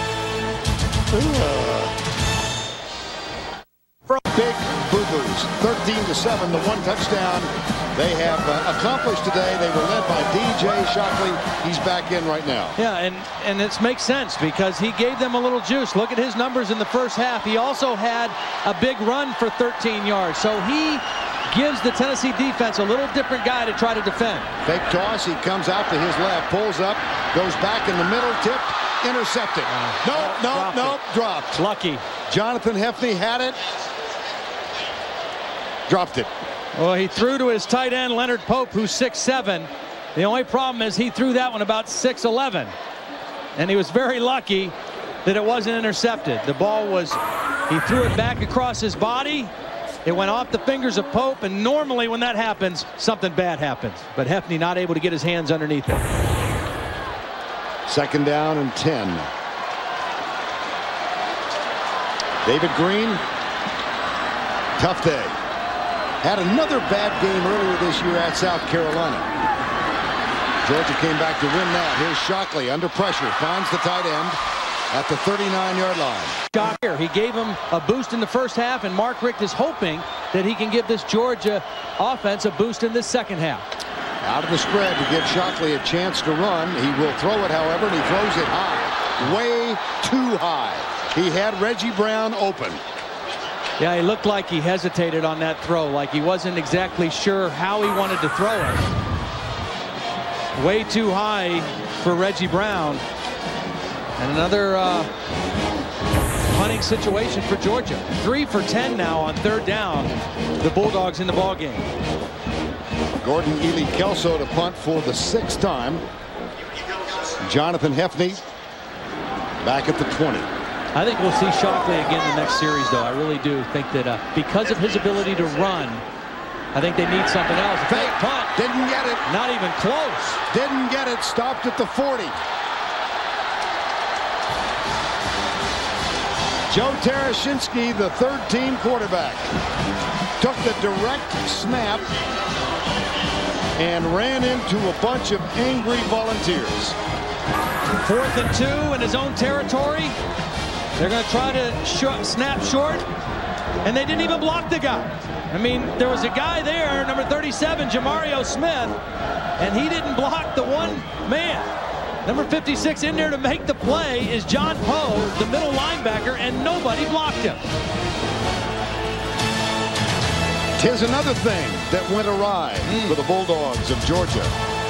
Big boo-boos. 13-7, the one touchdown they have accomplished today. They were led by DJ Shockley. He's back in right now. Yeah, and it makes sense because he gave them a little juice. Look at his numbers in the first half. He also had a big run for 13 yards. So he gives the Tennessee defense a little different guy to try to defend. Fake toss. He comes out to his left, pulls up, goes back in the middle, tipped, intercepted. Nope, dropped. Lucky. Jonathan Hefney had it. Dropped it. Well, he threw to his tight end, Leonard Pope, who's 6'7". The only problem is he threw that one about 6'11". And he was very lucky that it wasn't intercepted. The ball was, he threw it back across his body. It went off the fingers of Pope, and normally when that happens, something bad happens. But Hefney not able to get his hands underneath it. 2nd down and 10. David Green, tough day. Had another bad game earlier this year at South Carolina. Georgia came back to win that. Here's Shockley under pressure. Finds the tight end at the 39-yard line. Shocker. He gave him a boost in the first half, and Mark Richt is hoping that he can give this Georgia offense a boost in this second half. Out of the spread to give Shockley a chance to run. He will throw it, however, and he throws it high. Way too high. He had Reggie Brown open. Yeah, he looked like he hesitated on that throw, like he wasn't exactly sure how he wanted to throw it. way too high for Reggie Brown. And another punting situation for Georgia. 3 for 10 now on 3rd down. The Bulldogs in the ball game. Gordon Ely Kelso to punt for the 6th time. Jonathan Hefney back at the 20. I think we'll see Shockley again the next series, though. I really do think that because of his ability to run, I think they need something else. Fake punt. Didn't get it. Not even close. Didn't get it. Stopped at the 40. Joe Tarashinsky, the 3rd-team quarterback, took the direct snap and ran into a bunch of angry volunteers. 4th and 2 in his own territory. They're going to try to snap short, and they didn't even block the guy. I mean, there was a guy there, number 37, Jamario Smith, and he didn't block the one man. Number 56 in there to make the play is John Poe, the middle linebacker, and nobody blocked him. 'Tis another thing that went awry for the Bulldogs of Georgia.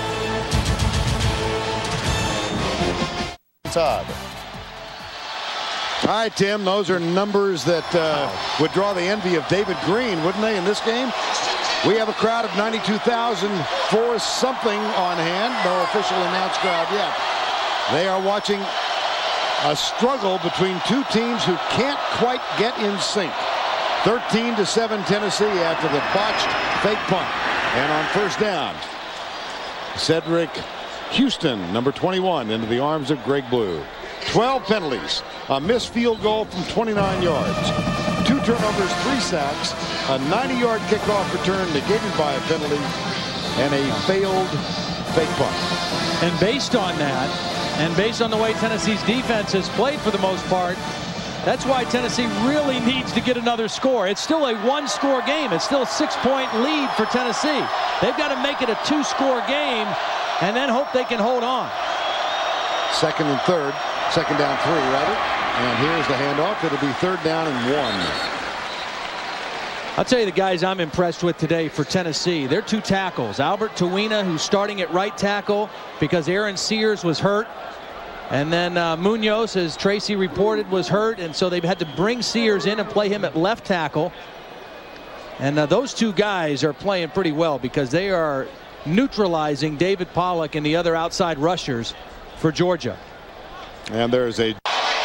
Todd. All right, Tim, those are numbers that would draw the envy of David Green, wouldn't they, in this game? We have a crowd of 92,000 for something on hand. No official announced crowd yet. They are watching a struggle between two teams who can't quite get in sync. 13-7 Tennessee after the botched fake punt. And on 1st down, Cedric Houston, number 21, into the arms of Greg Blue. 12 penalties, a missed field goal from 29 yards, 2 turnovers, 3 sacks, a 90-yard kickoff return negated by a penalty, and a failed fake punt. And based on that, and based on the way Tennessee's defense has played for the most part, that's why Tennessee really needs to get another score. It's still a 1-score game. It's still a 6-point lead for Tennessee. They've got to make it a 2-score game and then hope they can hold on. 2nd and 3rd. 2nd down 3, rather. And here's the handoff. It'll be 3rd down and 1. I'll tell you the guys I'm impressed with today for Tennessee. They're 2 tackles. Albert Tawina, who's starting at right tackle because Aaron Sears was hurt. And then Munoz, as Tracy reported, was hurt. And so they've had to bring Sears in and play him at left tackle. And those 2 guys are playing pretty well because they are neutralizing David Pollock and the other outside rushers for Georgia. And there's a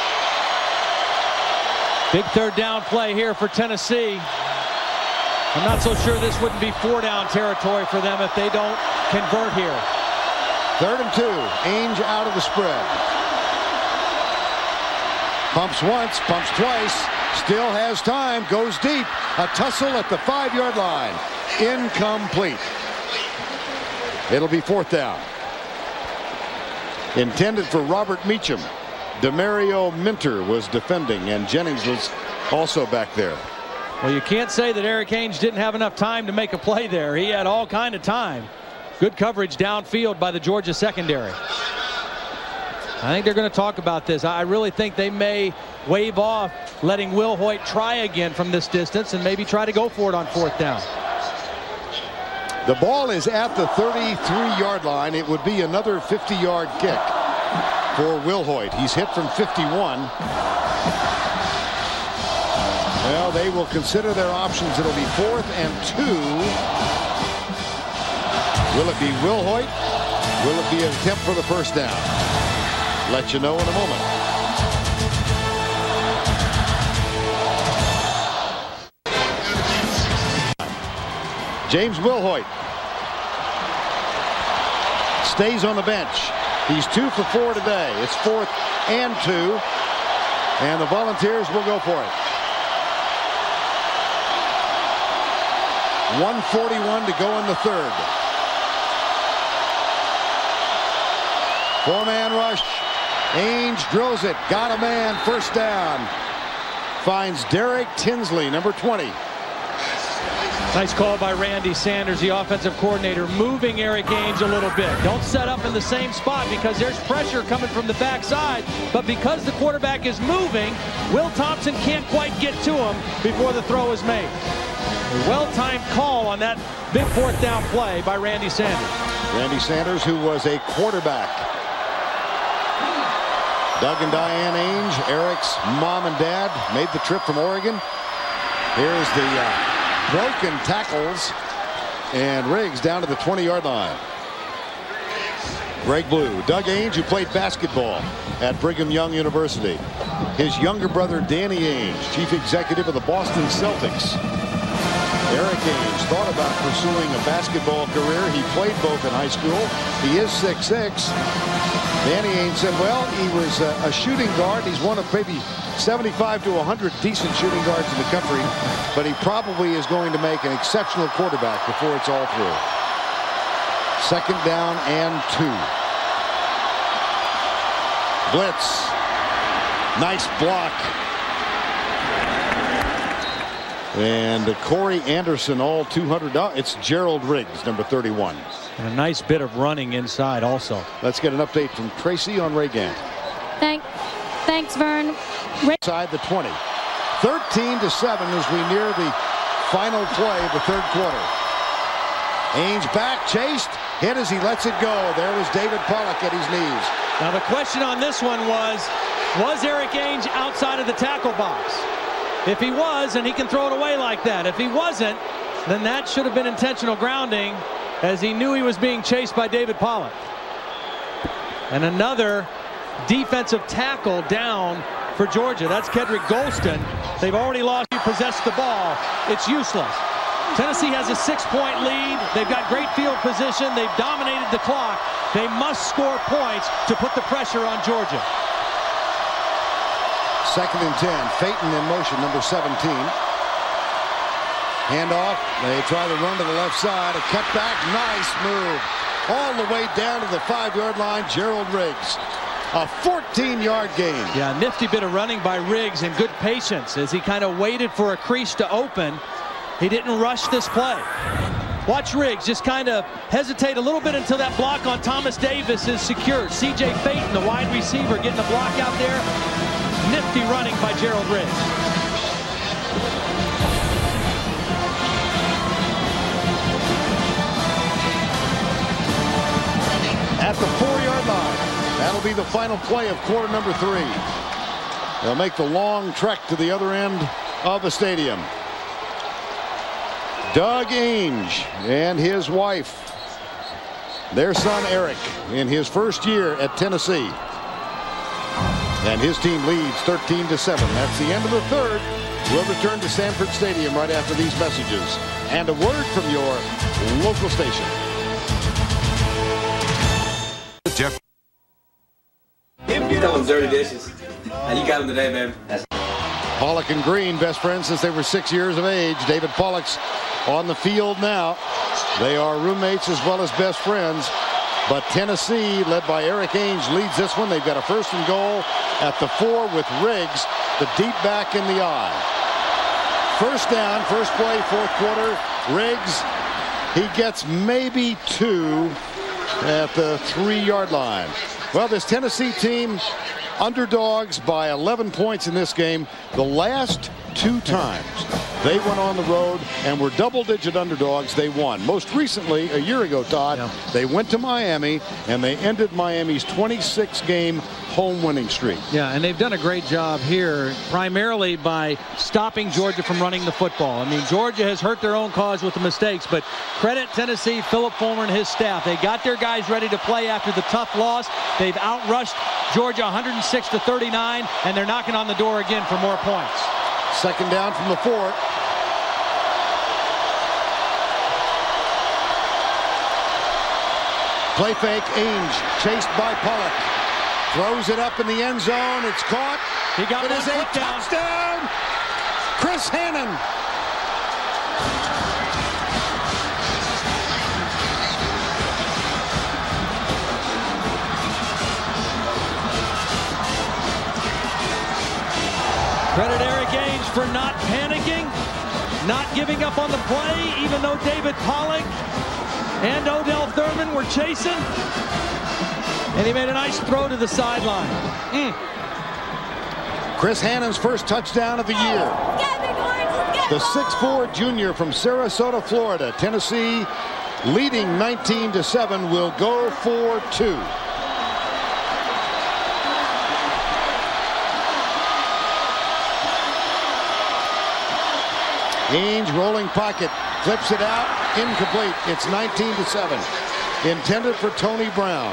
big 3rd down play here for Tennessee. I'm not so sure this wouldn't be 4-down territory for them if they don't convert here. 3rd and 2. Ainge out of the spread. Pumps once, pumps twice. Still has time. Goes deep. A tussle at the 5-yard line. Incomplete. It'll be 4th down. Intended for Robert Meacham. Demario Minter was defending, and Jennings was also back there. Well, you can't say that Eric Ainge didn't have enough time to make a play there. He had all kind of time. Good coverage downfield by the Georgia secondary. I think they're going to talk about this. I really think they may wave off letting Will Hoyt try again from this distance and maybe try to go for it on 4th down. The ball is at the 33-yard line. It would be another 50-yard kick for Will Hoyt. He's hit from 51. Well, they will consider their options. It'll be 4th and 2. Will it be Will Hoyt? Will it be an attempt for the 1st down? Let you know in a moment. James Wilhoit stays on the bench. He's 2 for 4 today. It's 4th and 2. And the Volunteers will go for it. 1:41 to go in the 3rd. 4-man rush. Ainge drills it. Got a man. 1st down. Finds Derek Tinsley, number 20. Nice call by Randy Sanders, the offensive coordinator, moving Eric Ainge a little bit. Don't set up in the same spot because there's pressure coming from the backside. But because the quarterback is moving, Will Thompson can't quite get to him before the throw is made. A well-timed call on that big fourth down play by Randy Sanders. Randy Sanders, who was a quarterback. Doug and Diane Ainge, Eric's mom and dad, made the trip from Oregon. Here's the broken tackles, and Riggs down to the 20-yard line. Greg Blue, Doug Ainge, who played basketball at Brigham Young University. His younger brother, Danny Ainge, chief executive of the Boston Celtics. Eric Ainge thought about pursuing a basketball career. He played both in high school. He is 6'6". Danny Ainge said, well, he was a shooting guard. He's one of maybe 75 to 100 decent shooting guards in the country, but he probably is going to make an exceptional quarterback before it's all through. Second down and 2. Blitz. Nice block. And Corey Anderson, all 200. It's Gerald Riggs, number 31. And a nice bit of running inside also. Let's get an update from Tracy on Ray Gant. Thanks, Vern. Inside the 20. 13-7 as we near the final play of the third quarter. Ainge back, chased, hit as he lets it go. There was David Pollock at his knees. Now the question on this one was Eric Ainge outside of the tackle box? If he was, and he can throw it away like that. If he wasn't, then that should have been intentional grounding, as he knew he was being chased by David Pollock. And another defensive tackle down for Georgia. That's Kedrick Golston. They've already lost. You possess the ball. It's useless. Tennessee has a 6-point lead. They've got great field position. They've dominated the clock. They must score points to put the pressure on Georgia. Second and 10. Phaeton in motion, number 17. Handoff. They try to run to the left side. A cutback. Nice move. All the way down to the 5-yard line. Gerald Riggs. A 14-yard gain. Yeah, nifty bit of running by Riggs and good patience as he kind of waited for a crease to open. He didn't rush this play. Watch Riggs just kind of hesitate a little bit until that block on Thomas Davis is secured. C.J. Phaeton, the wide receiver, getting the block out there. Nifty running by Gerald Riggs. At the 4-yard line. That'll be the final play of quarter number 3. They'll make the long trek to the other end of the stadium. Doug Ainge and his wife, their son Eric, in his first year at Tennessee. And his team leads 13-7. That's the end of the third. We'll return to Sanford Stadium right after these messages and a word from your local station. Jeff. He's done dirty dishes. And you got them today, man. Pollock and Green, best friends since they were 6 years of age. David Pollock's on the field now. They are roommates as well as best friends. But Tennessee, led by Eric Ainge, leads this one. They've got a 1st and goal at the 4 with Riggs, the deep back in the eye. First down, first play, 4th quarter. Riggs, he gets maybe 2 at the 3-yard line. Well, this Tennessee team, underdogs by 11 points in this game. The last 2 times they went on the road and were double-digit underdogs, they won. Most recently, a year ago, Todd, they went to Miami and they ended Miami's 26-game home winning streak. Yeah, and they've done a great job here, primarily by stopping Georgia from running the football. I mean, Georgia has hurt their own cause with the mistakes, but credit Tennessee, Philip Fulmer and his staff. They got their guys ready to play after the tough loss. They've outrushed Georgia 106-39, and they're knocking on the door again for more points. Second down from the 4. Play fake, Ainge chased by Pollock. Throws it up in the end zone. It's caught. He got it. Is a touchdown. Chris Hannon. Credit Eric Ainge for not panicking, not giving up on the play, even though David Pollock and Odell Thurman were chasing. And he made a nice throw to the sideline. Chris Hannon's first touchdown of the year. The 6'4" junior from Sarasota, Florida. Tennessee leading 19-7 will go for 2. Ainge rolling pocket, flips it out, incomplete. It's 19-7. Intended for Tony Brown.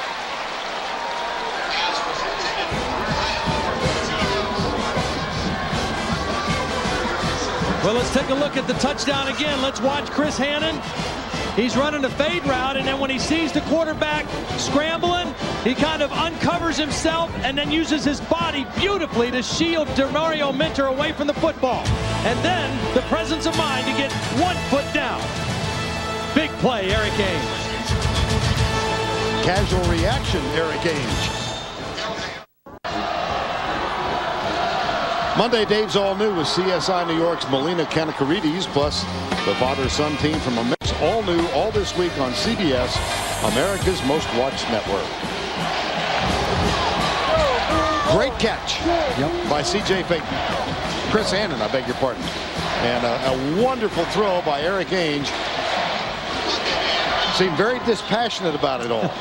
Well, let's take a look at the touchdown again. Let's watch Chris Hannon. He's running a fade route, and then when he sees the quarterback scrambling, he kind of uncovers himself and then uses his body beautifully to shield Demario Minter away from the football. And then the presence of mind to get 1 foot down. Big play, Eric Ainge. Casual reaction, Eric Ainge. Monday, Dave's all new with CSI New York's Melina Kanakarides, plus the father-son team from a mix. All new, all this week on CBS, America's most watched network. Great catch by C.J. Payton. Chris Hannon, I beg your pardon. And a wonderful throw by Eric Ainge. Seemed very dispassionate about it all.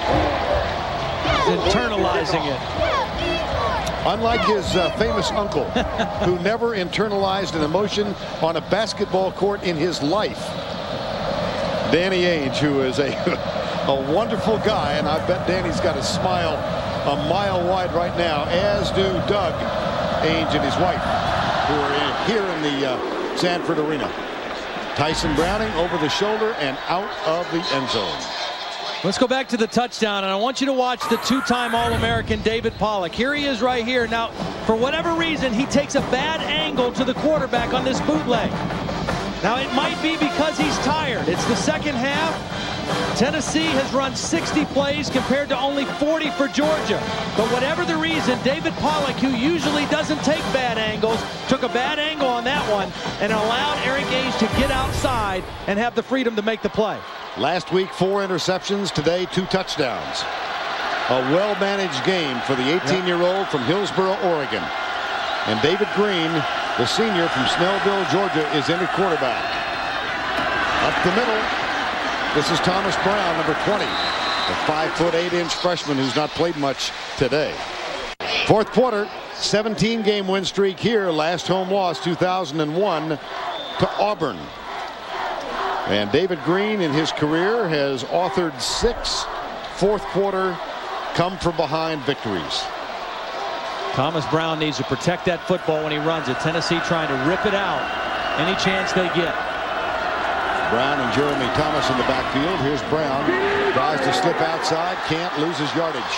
Internalizing it. Unlike his famous uncle, who never internalized an emotion on a basketball court in his life. Danny Ainge, who is a wonderful guy, and I bet Danny's got a smile a mile wide right now, as do Doug Ainge and his wife, who are here in the Sanford Arena. Tyson Browning over the shoulder and out of the end zone. Let's go back to the touchdown, and I want you to watch the 2-time All-American David Pollack. Here he is right here. Now, for whatever reason, he takes a bad angle to the quarterback on this bootleg. Now, it might be because he's tired. It's the second half. Tennessee has run 60 plays compared to only 40 for Georgia. But whatever the reason, David Pollack, who usually doesn't take bad angles, took a bad angle on that one and allowed Eric Ainge to get outside and have the freedom to make the play. Last week, 4 interceptions. Today, 2 touchdowns. A well-managed game for the 18-year-old from Hillsboro, Oregon. And David Green, the senior from Snellville, Georgia, is in at quarterback. Up the middle, this is Thomas Brown, number 20, the 5'8" freshman who's not played much today. Fourth quarter, 17-game win streak here. Last home loss, 2001, to Auburn. And David Green in his career has authored 6 fourth-quarter come-from-behind victories. Thomas Brown needs to protect that football when he runs it. Tennessee trying to rip it out any chance they get. Brown and Jeremy Thomas in the backfield. Here's Brown. Tries to slip outside. Can't, loses yardage.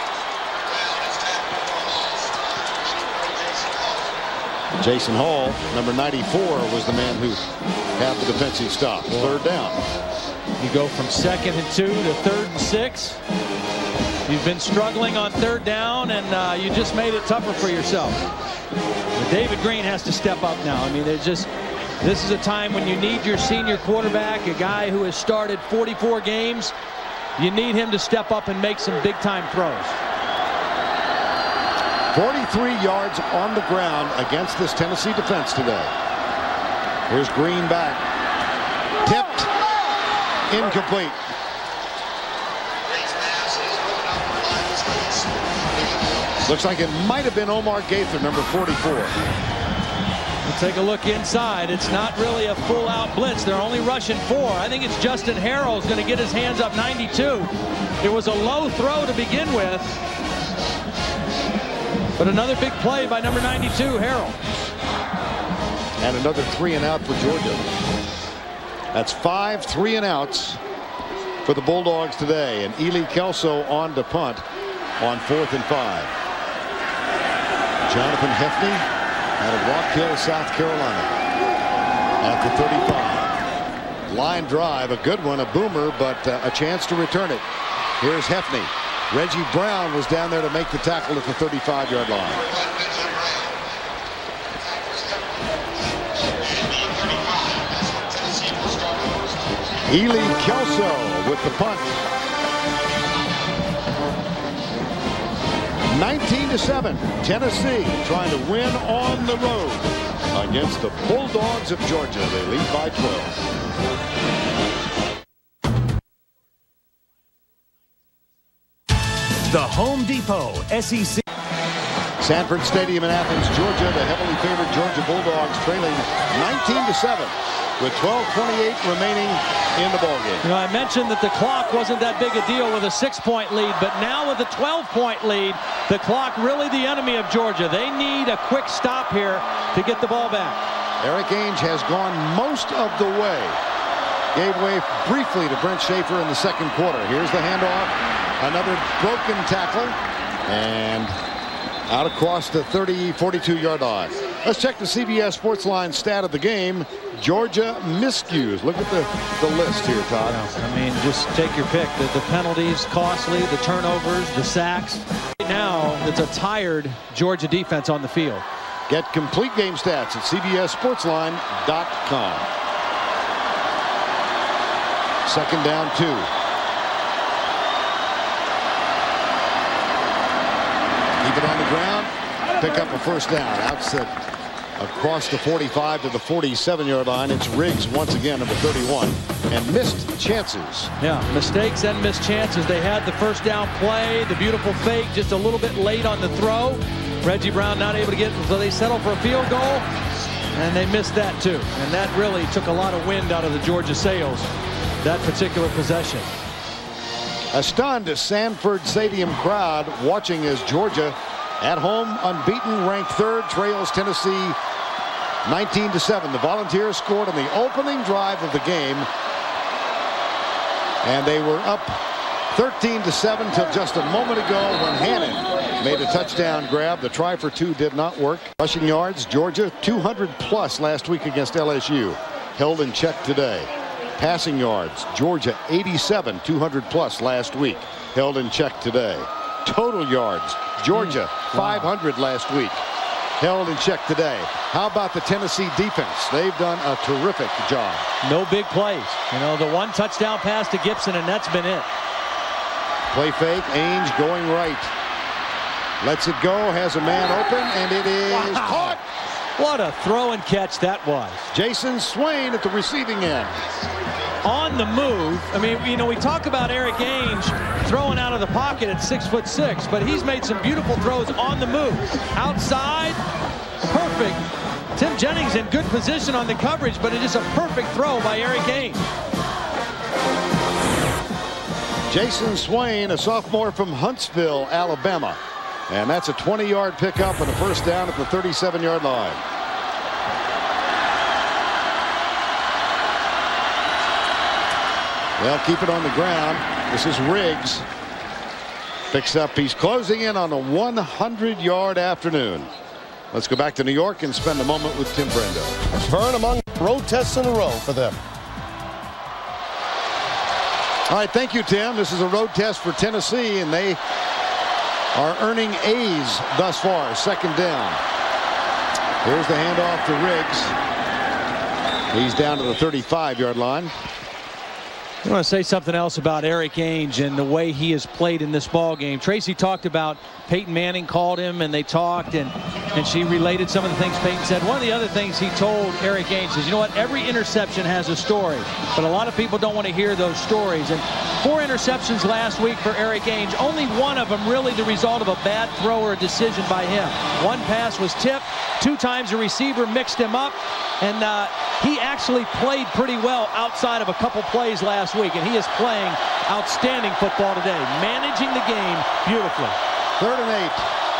Jason Hall, number 94, was the man who had the defensive stop. Third down. You go from 2nd and 2 to 3rd and 6. You've been struggling on 3rd down, and you just made it tougher for yourself. But David Green has to step up now. I mean, this is a time when you need your senior quarterback, a guy who has started 44 games. You need him to step up and make some big-time throws. 43 yards on the ground against this Tennessee defense today. Here's Green back. Tipped. Incomplete. Looks like it might have been Omar Gaither, number 44. We'll take a look inside. It's not really a full-out blitz. They're only rushing 4. I think it's Justin Harrell's going to get his hands up 92. It was a low throw to begin with. But another big play by number 92, Harrell. And another 3-and-out for Georgia. That's 5 3-and-outs for the Bulldogs today. And Ely Kelso on to punt on 4th and 5. Jonathan Heffney out of Rock Hill, South Carolina, at the 35. Line drive, a good one, a boomer, but a chance to return it. Here's Heffney. Reggie Brown was down there to make the tackle at the 35-yard line. Ely Kelso with the punt. 19-7. Tennessee trying to win on the road against the Bulldogs of Georgia. They lead by 12. The Home Depot SEC. Sanford Stadium in Athens, Georgia. The heavily favored Georgia Bulldogs trailing 19-7 with 12:28 remaining in the ballgame. You know, I mentioned that the clock wasn't that big a deal with a 6-point lead, but now with a 12-point lead, the clock really the enemy of Georgia. They need a quick stop here to get the ball back. Eric Ainge has gone most of the way. Gave way briefly to Brent Schaefer in the second quarter. Here's the handoff. Another broken tackle. And out across the 42-yard line. Let's check the CBS Sportsline stat of the game. Georgia miscues. Look at the list here, Todd. I mean, just take your pick. The penalties, costly, the turnovers, the sacks. Right now, it's a tired Georgia defense on the field. Get complete game stats at CBSSportsline.com. Second down, 2. Keep it on the ground. Pick up a first down. Outset across the 45 to the 47-yard line. It's Riggs once again, number 31. And missed chances. Yeah, mistakes and missed chances. They had the first down play, the beautiful fake, just a little bit late on the throw. Reggie Brown not able to get it, so they settled for a field goal. And they missed that too. And that really took a lot of wind out of the Georgia sails, that particular possession. A stunned Sanford Stadium crowd watching as Georgia at home unbeaten, ranked 3rd, trails Tennessee 19-7. The Volunteers scored on the opening drive of the game, and they were up 13-7 till just a moment ago when Hannon made a touchdown grab. The try for 2 did not work. Rushing yards, Georgia 200+ last week against LSU, held in check today. Passing yards, Georgia 87, 200+ last week, held in check today. Total yards, Georgia 500 last week, held in check today. How about the Tennessee defense? They've done a terrific job. No big plays. You know, the 1 touchdown pass to Gibson, and that's been it. Play fake, Ainge going right. Lets it go, has a man open, and it is caught. What a throw and catch that was. Jason Swain at the receiving end. On the move. I mean, you know, we talk about Eric Ainge throwing out of the pocket at 6'6", but he's made some beautiful throws on the move. Outside, perfect. Tim Jennings in good position on the coverage, but it is a perfect throw by Eric Ainge. Jason Swain, a sophomore from Huntsville, Alabama. And that's a 20-yard pickup and a first down at the 37-yard line. They'll keep it on the ground. This is Riggs. Picks up. He's closing in on a 100-yard afternoon. Let's go back to New York and spend a moment with Tim Brendo. Vern, among road tests in a row for them. All right, thank you, Tim. This is a road test for Tennessee, and they are earning A's thus far. Second down. Here's the handoff to Riggs. He's down to the 35-yard line. I want to say something else about Eric Ainge and the way he has played in this ball game. Tracy talked about Peyton Manning called him and they talked and she related some of the things Peyton said. One of the other things he told Eric Ainge is, you know what, every interception has a story, but a lot of people don't want to hear those stories. And 4 interceptions last week for Eric Ainge, only one of them really the result of a bad throw or a decision by him. One pass was tipped, 2 times a receiver mixed him up, and he actually played pretty well outside of a couple plays last week, and he is playing outstanding football today, managing the game beautifully. 3rd and 8.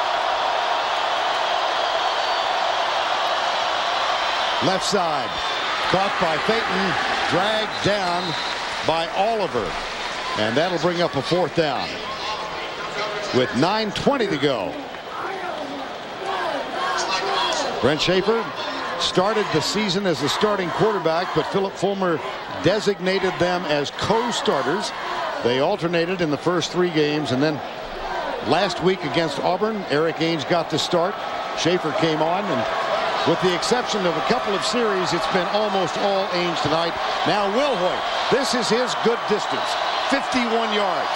Left side, caught by Peyton, dragged down by Oliver, and that'll bring up a 4th down with 9:20 to go. Brent Schaefer started the season as the starting quarterback, but Philip Fulmer designated them as co-starters. They alternated in the first 3 games, and then last week against Auburn, Eric Ainge got the start. Schaefer came on, and with the exception of a couple of series, it's been almost all Ainge tonight. Now Wilhoit, this is his good distance, 51 yards.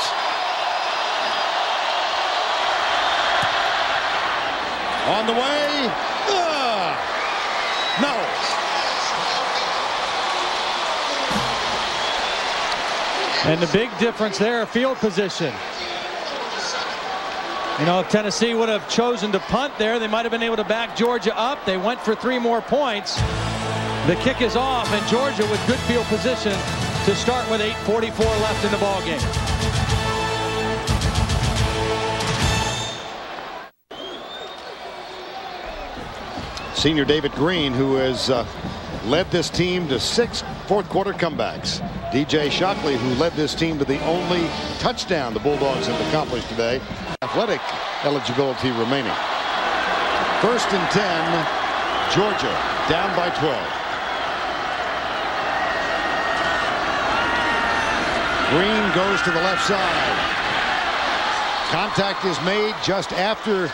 On the way, No. And the big difference there, field position. You know, if Tennessee would have chosen to punt there, they might have been able to back Georgia up. They went for 3 more points. The kick is off, and Georgia with good field position to start with 8:44 left in the ball game. Senior David Green, who has led this team to 6 fourth-quarter comebacks. DJ Shockley, who led this team to the only touchdown the Bulldogs have accomplished today. Athletic eligibility remaining. 1st and 10, Georgia down by 12. Green goes to the left side. Contact is made just after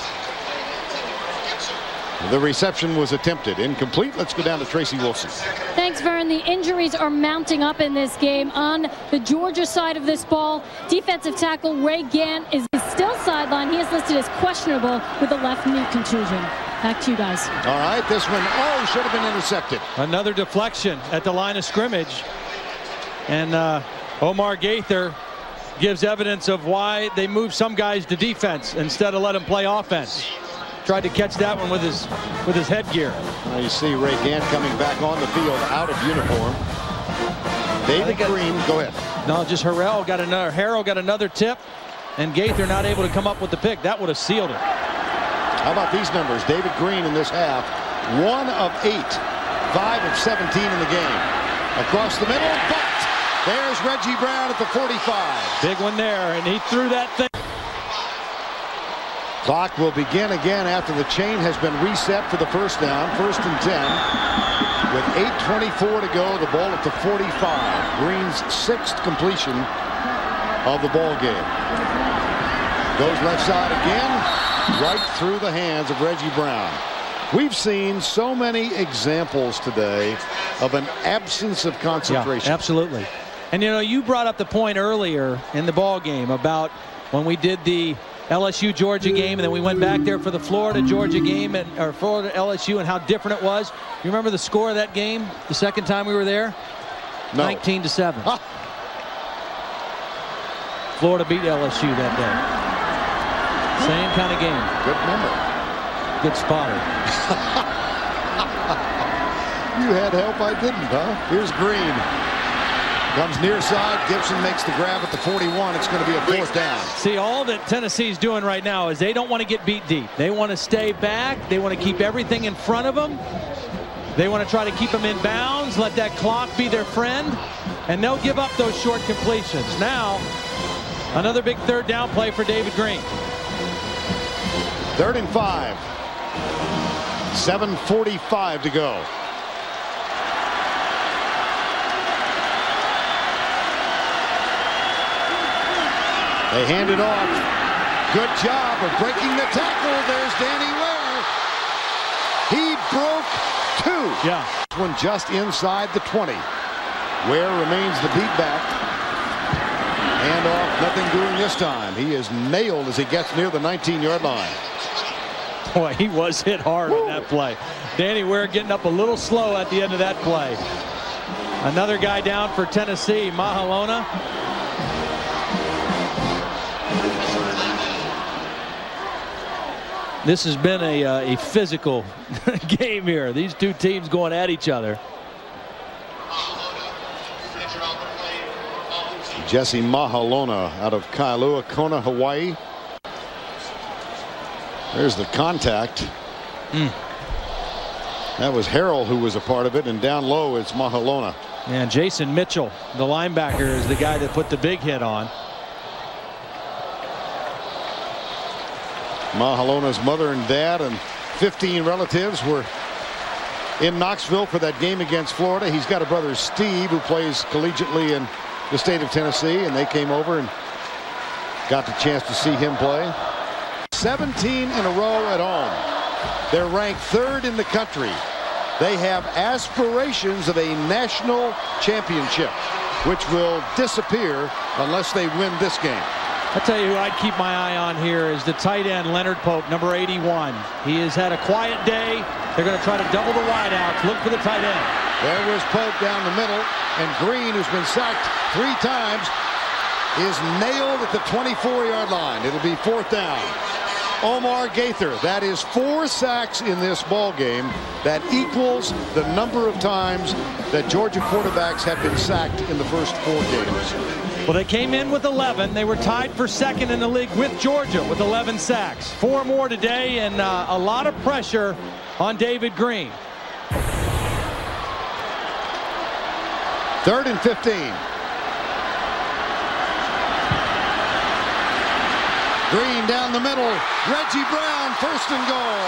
the reception was attempted. Incomplete. Let's go down to Tracy Wolfson. Thanks, Vern. The injuries are mounting up in this game. On the Georgia side of this ball, defensive tackle Ray Gant is still sidelined. He is listed as questionable with a left knee contusion. Back to you guys. All right, this one, should have been intercepted. Another deflection at the line of scrimmage. And Omar Gaither gives evidence of why they moved some guys to defense instead of let them play offense. Tried to catch that one with his headgear. Now you see Ray Gant coming back on the field out of uniform. David Green, go ahead. No, just Harrell got another tip, and Gaither not able to come up with the pick. That would have sealed it. How about these numbers? David Green in this half, 1 of 8, 5 of 17 in the game. Across the middle, but there's Reggie Brown at the 45. Big one there, and he threw that thing. Clock will begin again after the chain has been reset for the first down. 1st and 10. With 8:24 to go, the ball at the 45. Green's 6th completion of the ball game. Goes left side again, right through the hands of Reggie Brown. We've seen so many examples today of an absence of concentration. Yeah, absolutely. And you know, you brought up the point earlier in the ball game about when we did the LSU Georgia game, and then we went back there for the Florida Georgia game, or Florida LSU, and how different it was. You remember the score of that game the second time we were there? No. 19-7. Florida beat LSU that day. Same kind of game. Good memory. Good spotter. You had help, I didn't, huh? Here's Green. Comes near side. Gibson makes the grab at the 41. It's going to be a 4th down. See, all that Tennessee's doing right now is they don't want to get beat deep. They want to stay back. They want to keep everything in front of them. They want to try to keep them in bounds, let that clock be their friend, and they'll give up those short completions. Now, another big 3rd down play for David Green. 3rd and 5. 7:45 to go. They hand it off. Good job of breaking the tackle. There's Danny Ware. He broke 2. Yeah. This one just inside the 20. Ware remains the beat back. Hand off, nothing doing this time. He is nailed as he gets near the 19-yard line. Boy, he was hit hard on that play. Danny Ware getting up a little slow at the end of that play. Another guy down for Tennessee, Mahalona. This has been a physical game here. These two teams going at each other. Jesse Mahalona out of Kailua Kona, Hawaii. There's the contact. That was Harrell who was a part of it, and down low it's Mahalona. And Jason Mitchell, the linebacker, is the guy that put the big hit on. Mahalona's mother and dad and 15 relatives were in Knoxville for that game against Florida. He's got a brother, Steve, who plays collegiately in the state of Tennessee, and they came over and got the chance to see him play. 17 in a row at home. They're ranked 3rd in the country. They have aspirations of a national championship, which will disappear unless they win this game. I'll tell you who I'd keep my eye on here is the tight end, Leonard Pope, number 81. He has had a quiet day. They're going to try to double the wideouts. Look for the tight end. There was Pope down the middle, and Green, who's been sacked 3 times, is nailed at the 24-yard line. It'll be 4th down. Omar Gaither, that is 4 sacks in this ball game. That equals the number of times that Georgia quarterbacks have been sacked in the first 4 games. Well, they came in with 11. They were tied for 2nd in the league with Georgia with 11 sacks. 4 more today, and a lot of pressure on David Green. 3rd and 15. Green down the middle. Reggie Brown, 1st and goal.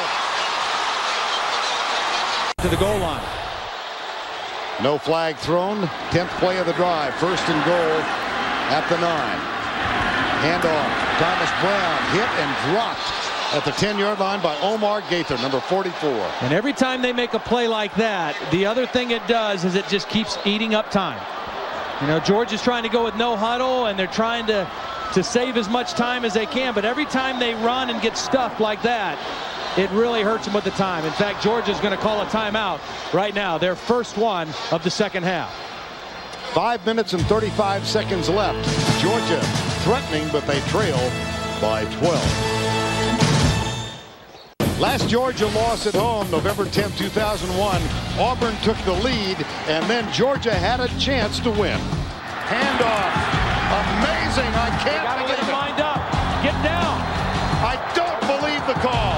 To the goal line. No flag thrown. 10th play of the drive. 1st and goal at the 9. Handoff. Thomas Brown hit and dropped at the 10-yard line by Omar Gaither, number 44. And every time they make a play like that, the other thing it does is it just keeps eating up time. You know, Georgia's trying to go with no huddle, and they're trying to save as much time as they can. But every time they run and get stuffed like that, it really hurts them with the time. In fact, Georgia's going to call a timeout right now, their first one of the 2nd half. 5 minutes and 35 seconds left. Georgia threatening, but they trail by 12. Last Georgia loss at home, November 10, 2001. Auburn took the lead, and then Georgia had a chance to win. Handoff. Amazing. I can't believe get it. lined up. Get down. I don't believe the call.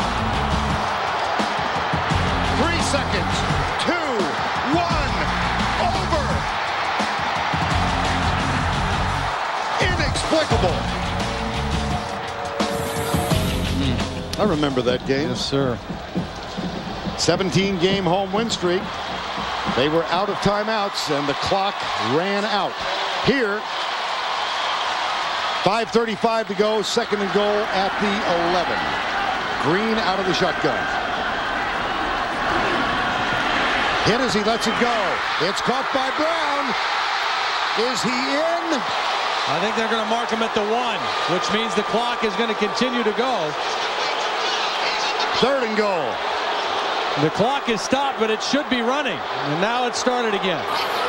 3 seconds. 2, 1. Over. Inexplicable. I remember that game. Yes, sir. 17-game home win streak. They were out of timeouts, and the clock ran out. Here, 5:35 to go, 2nd and goal at the 11. Green out of the shotgun. Hit as he lets it go. It's caught by Brown. Is he in? I think they're going to mark him at the 1, which means the clock is going to continue to go. 3rd and goal. The clock is stopped, but it should be running. And now it's started again.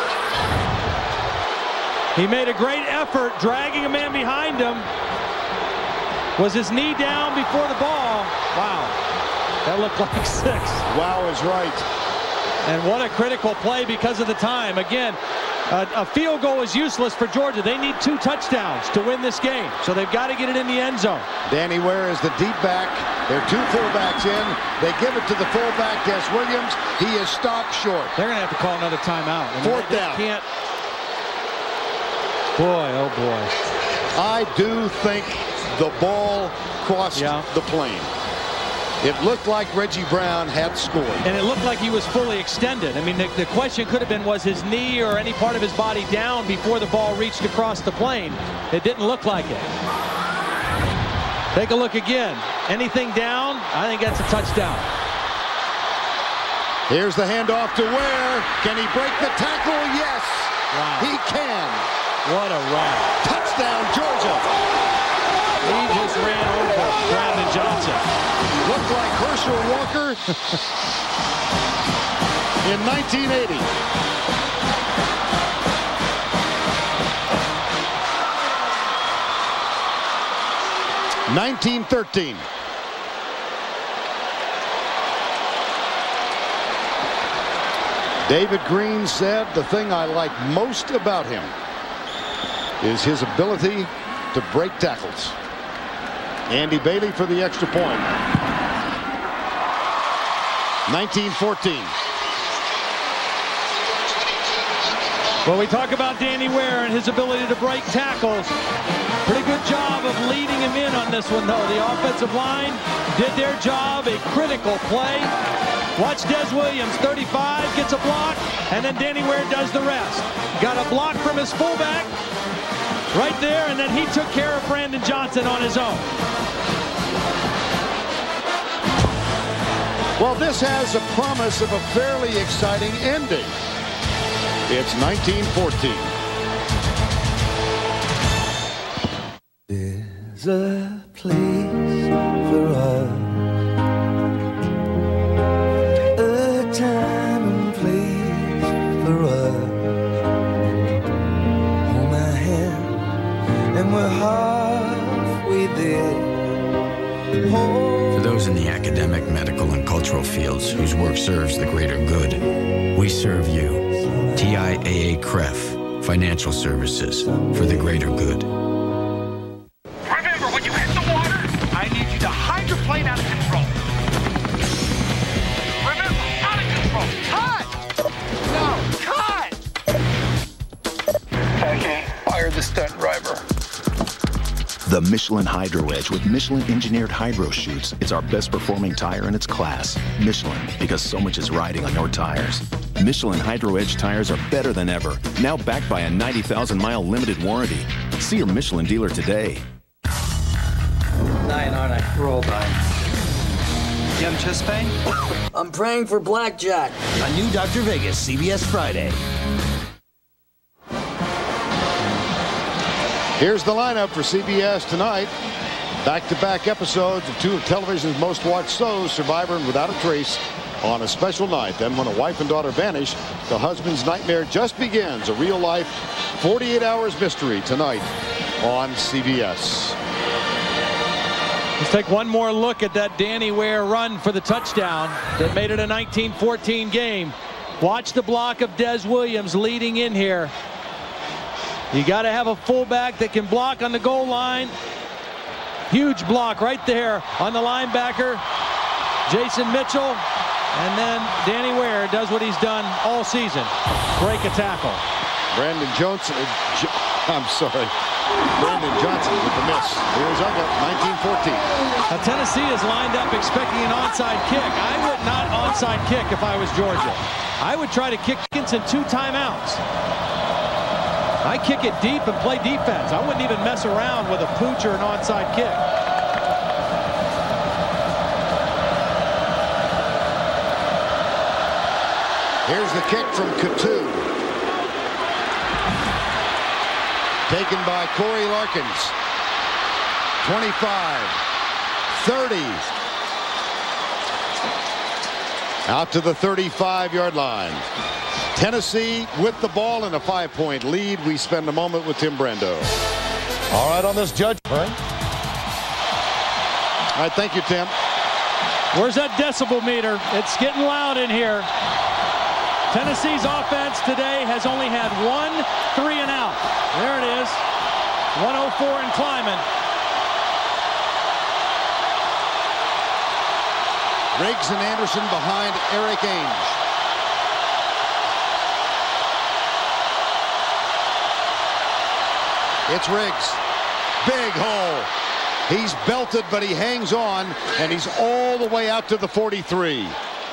He made a great effort dragging a man behind him. Was his knee down before the ball? Wow. That looked like 6. Wow is right. And what a critical play because of the time. Again, a field goal is useless for Georgia. They need 2 touchdowns to win this game. So they've got to get it in the end zone. Danny Ware is the deep back. There are 2 fullbacks in. They give it to the fullback, Des Williams. He is stopped short. They're going to have to call another timeout. I mean, 4th down. Can't. Boy, oh boy. I do think the ball crossed the plane. It looked like Reggie Brown had scored. And it looked like he was fully extended. I mean, the question could have been, was his knee or any part of his body down before the ball reached across the plane? It didn't look like it. Take a look again. Anything down? I think that's a touchdown. Here's the handoff to Ware. Can he break the tackle? Yes. Wow. He can. What a run. Touchdown, Georgia. He just ran over Brandon Johnson. Looked like Herschel Walker in 1980. (1913). David Green said the thing I like most about him is his ability to break tackles. Andy Bailey for the extra point. 1914. Well, we talk about Danny Ware and his ability to break tackles. Pretty good job of leading him in on this one, though. The offensive line did their job. A critical play. Watch Des Williams, 35, gets a block, and then Danny Ware does the rest. Got a block from his fullback right there, and then he took care of Brandon Johnson on his own. Well, this has a promise of a fairly exciting ending. It's 1914. There's a place for us medical and cultural fields whose work serves the greater good. We serve you. TIAA-CREF, Financial Services for the greater good. Remember, when you hit the water, I need you to hydroplane out of control. Remember, out of control. Cut! No, cut! Okay, fire the stunt driver. The Michelin Hydro Edge with Michelin engineered hydro chutes. It's our best performing tire in its class. Michelin, because so much is riding on your tires. Michelin Hydro Edge tires are better than ever. Now backed by a 90,000-mile limited warranty. See your Michelin dealer today. 9, aren't I? Roll 9. You having chest pain? I'm praying for blackjack. A new Dr. Vegas, CBS Friday. Here's the lineup for CBS tonight. Back-to-back episodes of two of television's most watched shows, Survivor and Without a Trace, on a special night. Then when a wife and daughter vanish, the husband's nightmare just begins. A real-life 48 hours mystery tonight on CBS. Let's take one more look at that Danny Ware run for the touchdown that made it a 19-14 game. Watch the block of Des Williams leading in here. You got to have a fullback that can block on the goal line. Huge block right there on the linebacker, Jason Mitchell. And then Danny Ware does what he's done all season, break a tackle. Brandon Johnson with the miss. Here's Uga, 19-14. Now Tennessee is lined up expecting an onside kick. I would not onside kick if I was Georgia. I would try to kick in 2 timeouts. I kick it deep and play defense. I wouldn't even mess around with a pooch or an onside kick. Here's the kick from Coutu. Taken by Corey Larkins. 25, 30. Out to the 35-yard line. Tennessee with the ball in a 5-point lead. We spend a moment with Tim Brando. All right, on this judge. All right, thank you, Tim. Where's that decibel meter? It's getting loud in here. Tennessee's offense today has only had 1 3 and out. There it is. 104 and climbing. Riggs and Anderson behind Eric Ainge. It's Riggs. Big hole. He's belted, but he hangs on, and he's all the way out to the 43.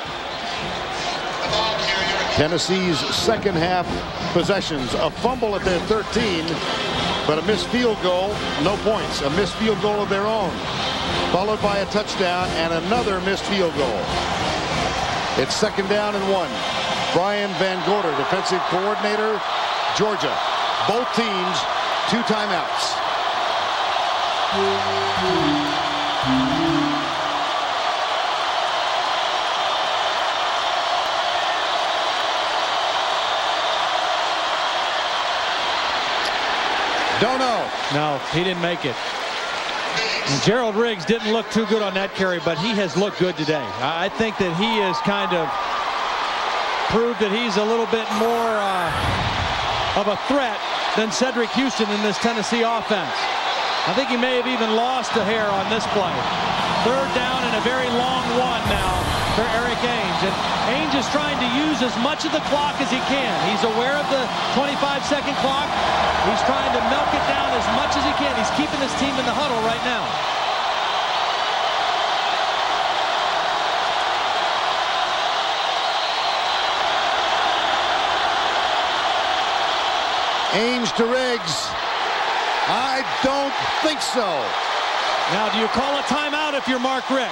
Tennessee's second half possessions. A fumble at their 13, but a missed field goal, no points. A missed field goal of their own, followed by a touchdown and another missed field goal. It's 2nd down and 1. Brian Van Gorder, defensive coordinator, Georgia. Both teams 2 timeouts. Don't know. No, he didn't make it. And Gerald Riggs didn't look too good on that carry, but he has looked good today. I think that he has kind of proved that he's a little bit more of a threat than Cedric Houston in this Tennessee offense. I think he may have even lost a hair on this play. 3rd down and a very long one now for Eric Ainge. And Ainge is trying to use as much of the clock as he can. He's aware of the 25-second clock. He's trying to milk it down as much as he can. He's keeping his team in the huddle right now. Ainge to Riggs. I don't think so. Now, do you call a timeout if you're Mark Richt?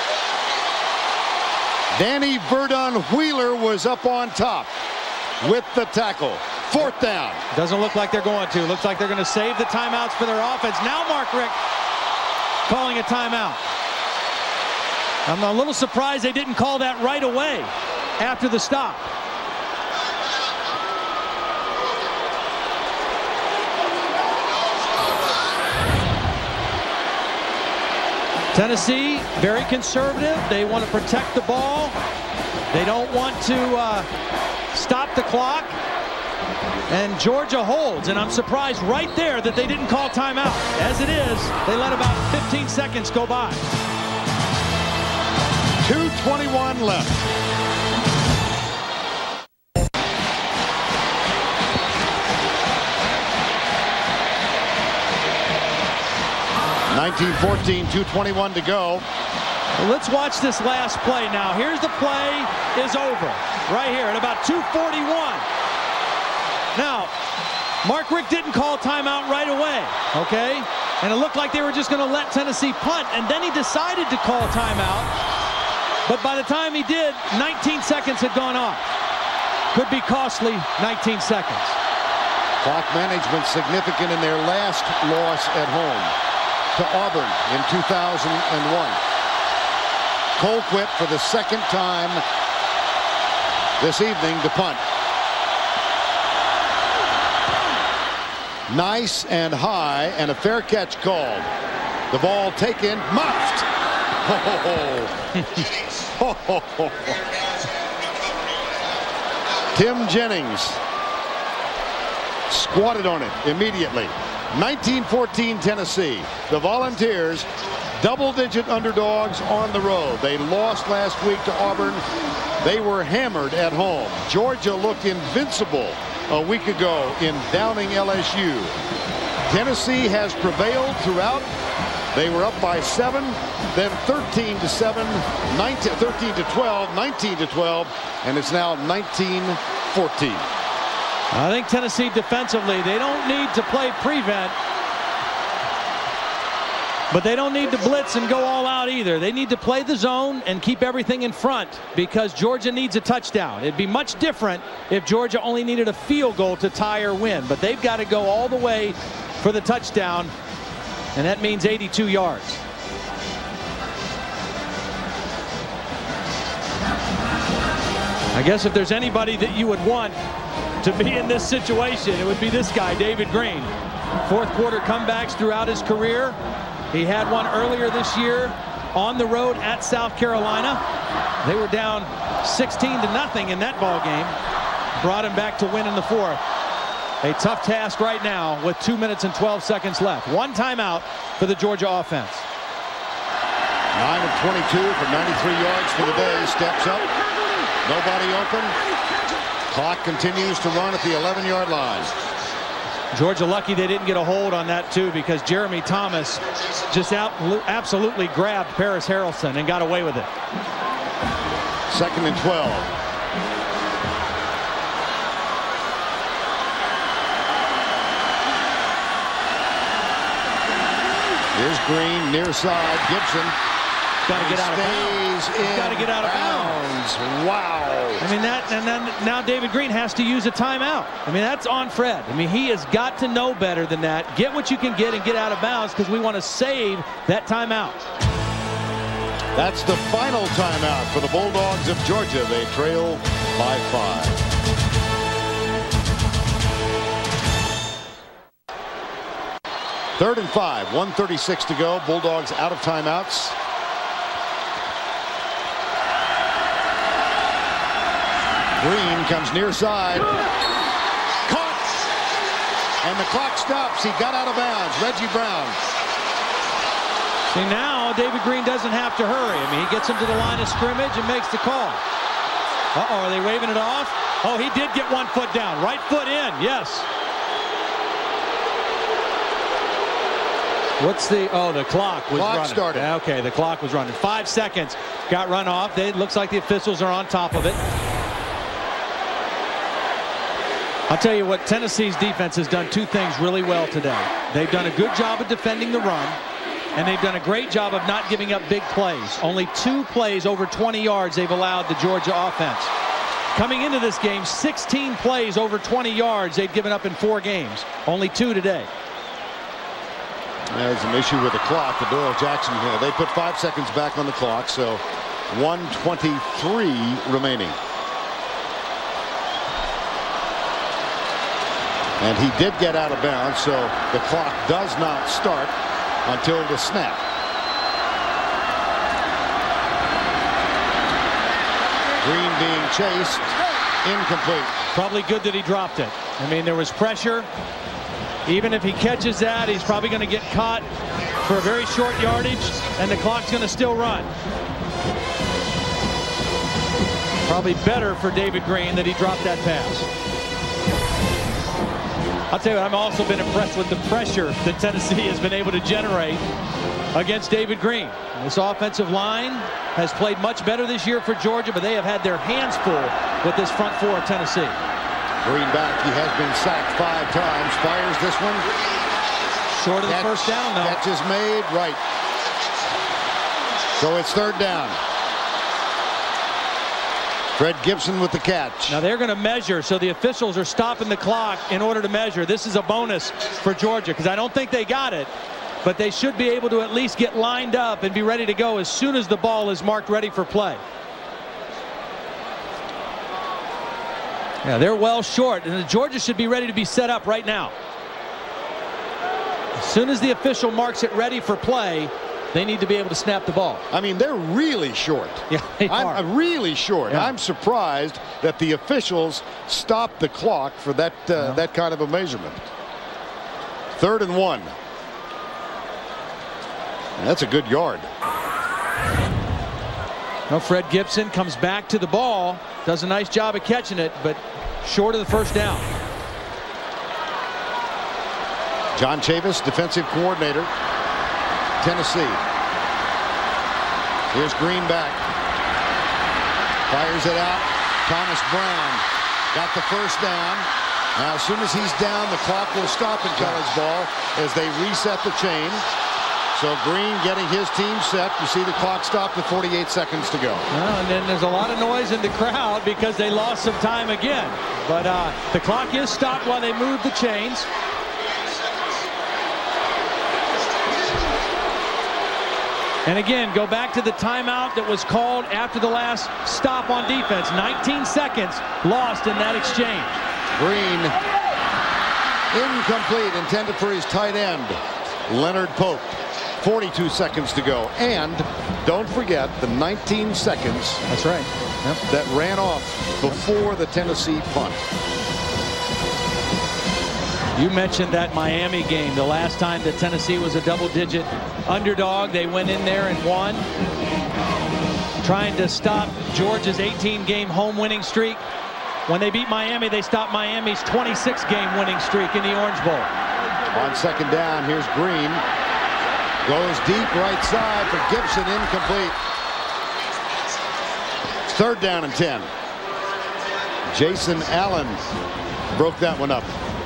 Danny Verdon Wheeler was up on top with the tackle. 4th down. Doesn't look like they're going to. Looks like they're going to save the timeouts for their offense. Now Mark Richt calling a timeout. I'm a little surprised they didn't call that right away after the stop. Tennessee, very conservative. They want to protect the ball. They don't want to stop the clock. And Georgia holds, and I'm surprised right there that they didn't call timeout. As it is, they let about 15 seconds go by. 2:21 left. (1914), 2:21 to go. Well, let's watch this last play now. Here's the play is over right here at about 2:41. Now, Mark Richt didn't call timeout right away, okay? And it looked like they were just going to let Tennessee punt, and then he decided to call timeout. But by the time he did, 19 seconds had gone off. Could be costly, 19 seconds. Clock management significant in their last loss at home to Auburn in 2001. Colquitt for the second time this evening to punt. Nice and high, and a fair catch called. The ball taken, muffed. Tim Jennings squatted on it immediately. 1914 Tennessee. The Volunteers, double-digit underdogs on the road. They lost last week to Auburn. They were hammered at home. Georgia looked invincible a week ago in downing LSU. Tennessee has prevailed throughout. They were up by 7, then 13-7, 13-12, 19-12, and it's now 19-14. I think Tennessee defensively, they don't need to play prevent, but they don't need to blitz and go all out either. They need to play the zone and keep everything in front because Georgia needs a touchdown. It'd be much different if Georgia only needed a field goal to tie or win, but they've got to go all the way for the touchdown, and that means 82 yards. I guess if there's anybody that you would want to be in this situation, it would be this guy, David Green. Fourth quarter comebacks throughout his career. He had one earlier this year on the road at South Carolina. They were down 16-0 in that ball game. Brought him back to win in the fourth. A tough task right now with 2 minutes and 12 seconds left. One timeout for the Georgia offense. 9 of 22 for 93 yards for the day. Steps up. Nobody open. Clock continues to run at the 11-yard line. Georgia lucky they didn't get a hold on that too, because Jeremy Thomas just absolutely grabbed Paris Harrelson and got away with it. 2nd and 12. Here's Green near side. Gibson. Got to get out of bounds. Got to get out of bounds. Wow. I mean, that, and then now David Green has to use a timeout. I mean, that's on Fred. I mean, he has got to know better than that. Get what you can get and get out of bounds, because we want to save that timeout. That's the final timeout for the Bulldogs of Georgia. They trail by 5. Third and 5, 1:36 to go. Bulldogs out of timeouts. Green comes near side. Caught. And the clock stops. He got out of bounds. Reggie Brown. See, now David Green doesn't have to hurry. I mean, he gets him to the line of scrimmage and makes the call. Uh-oh, are they waving it off? Oh, he did get 1 foot down. Right foot in, yes. What's the, oh, the clock was running. Started. Okay, the clock was running. 5 seconds. Got run off. It looks like the officials are on top of it. I'll tell you what, Tennessee's defense has done 2 things really well today. They've done a good job of defending the run, and they've done a great job of not giving up big plays. Only 2 plays over 20 yards they've allowed the Georgia offense. Coming into this game, 16 plays over 20 yards they've given up in 4 games. Only 2 today. There's an issue with the clock. The Doyle Jackson, they put 5 seconds back on the clock, so 1:23 remaining. And he did get out of bounds, so the clock does not start until the snap. Green being chased. Incomplete. Probably good that he dropped it. I mean, there was pressure. Even if he catches that, he's probably going to get caught for a very short yardage, and the clock's going to still run. Probably better for David Green that he dropped that pass. I'll tell you what, I've also been impressed with the pressure that Tennessee has been able to generate against David Green. This offensive line has played much better this year for Georgia, but they have had their hands full with this front four of Tennessee. Green back, he has been sacked 5 times. Fires this one. Short of the first down, though. Catch is made, right. So it's 3rd down. Fred Gibson with the catch. Now they're going to measure, so the officials are stopping the clock in order to measure. This is a bonus for Georgia, because I don't think they got it, but they should be able to at least get lined up and be ready to go as soon as the ball is marked ready for play. Yeah, they're well short, and Georgia should be ready to be set up right now. As soon as the official marks it ready for play, they need to be able to snap the ball. I mean, they're really short. Yeah, they are. I'm really short. Yeah. I'm surprised that the officials stopped the clock for that that kind of a measurement. 3rd and 1. And that's a good yard. Well, Fred Gibson comes back to the ball, does a nice job of catching it, but short of the first down. John Chavis, defensive coordinator, Tennessee. Here's Green back. Fires it out. Thomas Brown got the first down. Now, as soon as he's down, the clock will stop in college ball as they reset the chain. So Green getting his team set. You see the clock stop with 48 seconds to go. Well, and then there's a lot of noise in the crowd because they lost some time again. But the clock is stopped while they move the chains. And again, go back to the timeout that was called after the last stop on defense. 19 seconds lost in that exchange. Green, incomplete, intended for his tight end, Leonard Pope. 42 seconds to go. And don't forget the 19 seconds. That's right. Yep. That ran off before the Tennessee punt. You mentioned that Miami game, the last time that Tennessee was a double-digit underdog. They went in there and won, trying to stop Georgia's 18-game home winning streak. When they beat Miami, they stopped Miami's 26-game winning streak in the Orange Bowl. On 2nd down, here's Green. Goes deep right side for Gibson, incomplete. 3rd down and 10. Jason Allen broke that one up.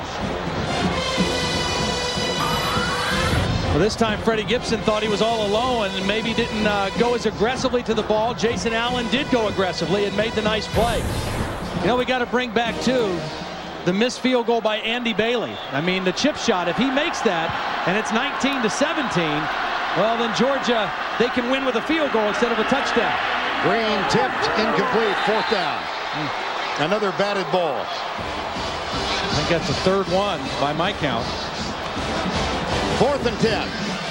Well, this time Freddie Gibson thought he was all alone and maybe didn't go as aggressively to the ball. Jason Allen did go aggressively and made the nice play. You know, we got to bring back too the missed field goal by Andy Bailey. I mean, the chip shot, if he makes that and it's 19-17, well, then Georgia, they can win with a field goal instead of a touchdown. Green tipped, incomplete, 4th down. Another batted ball. I think that's the 3rd one by my count. 4th and 10.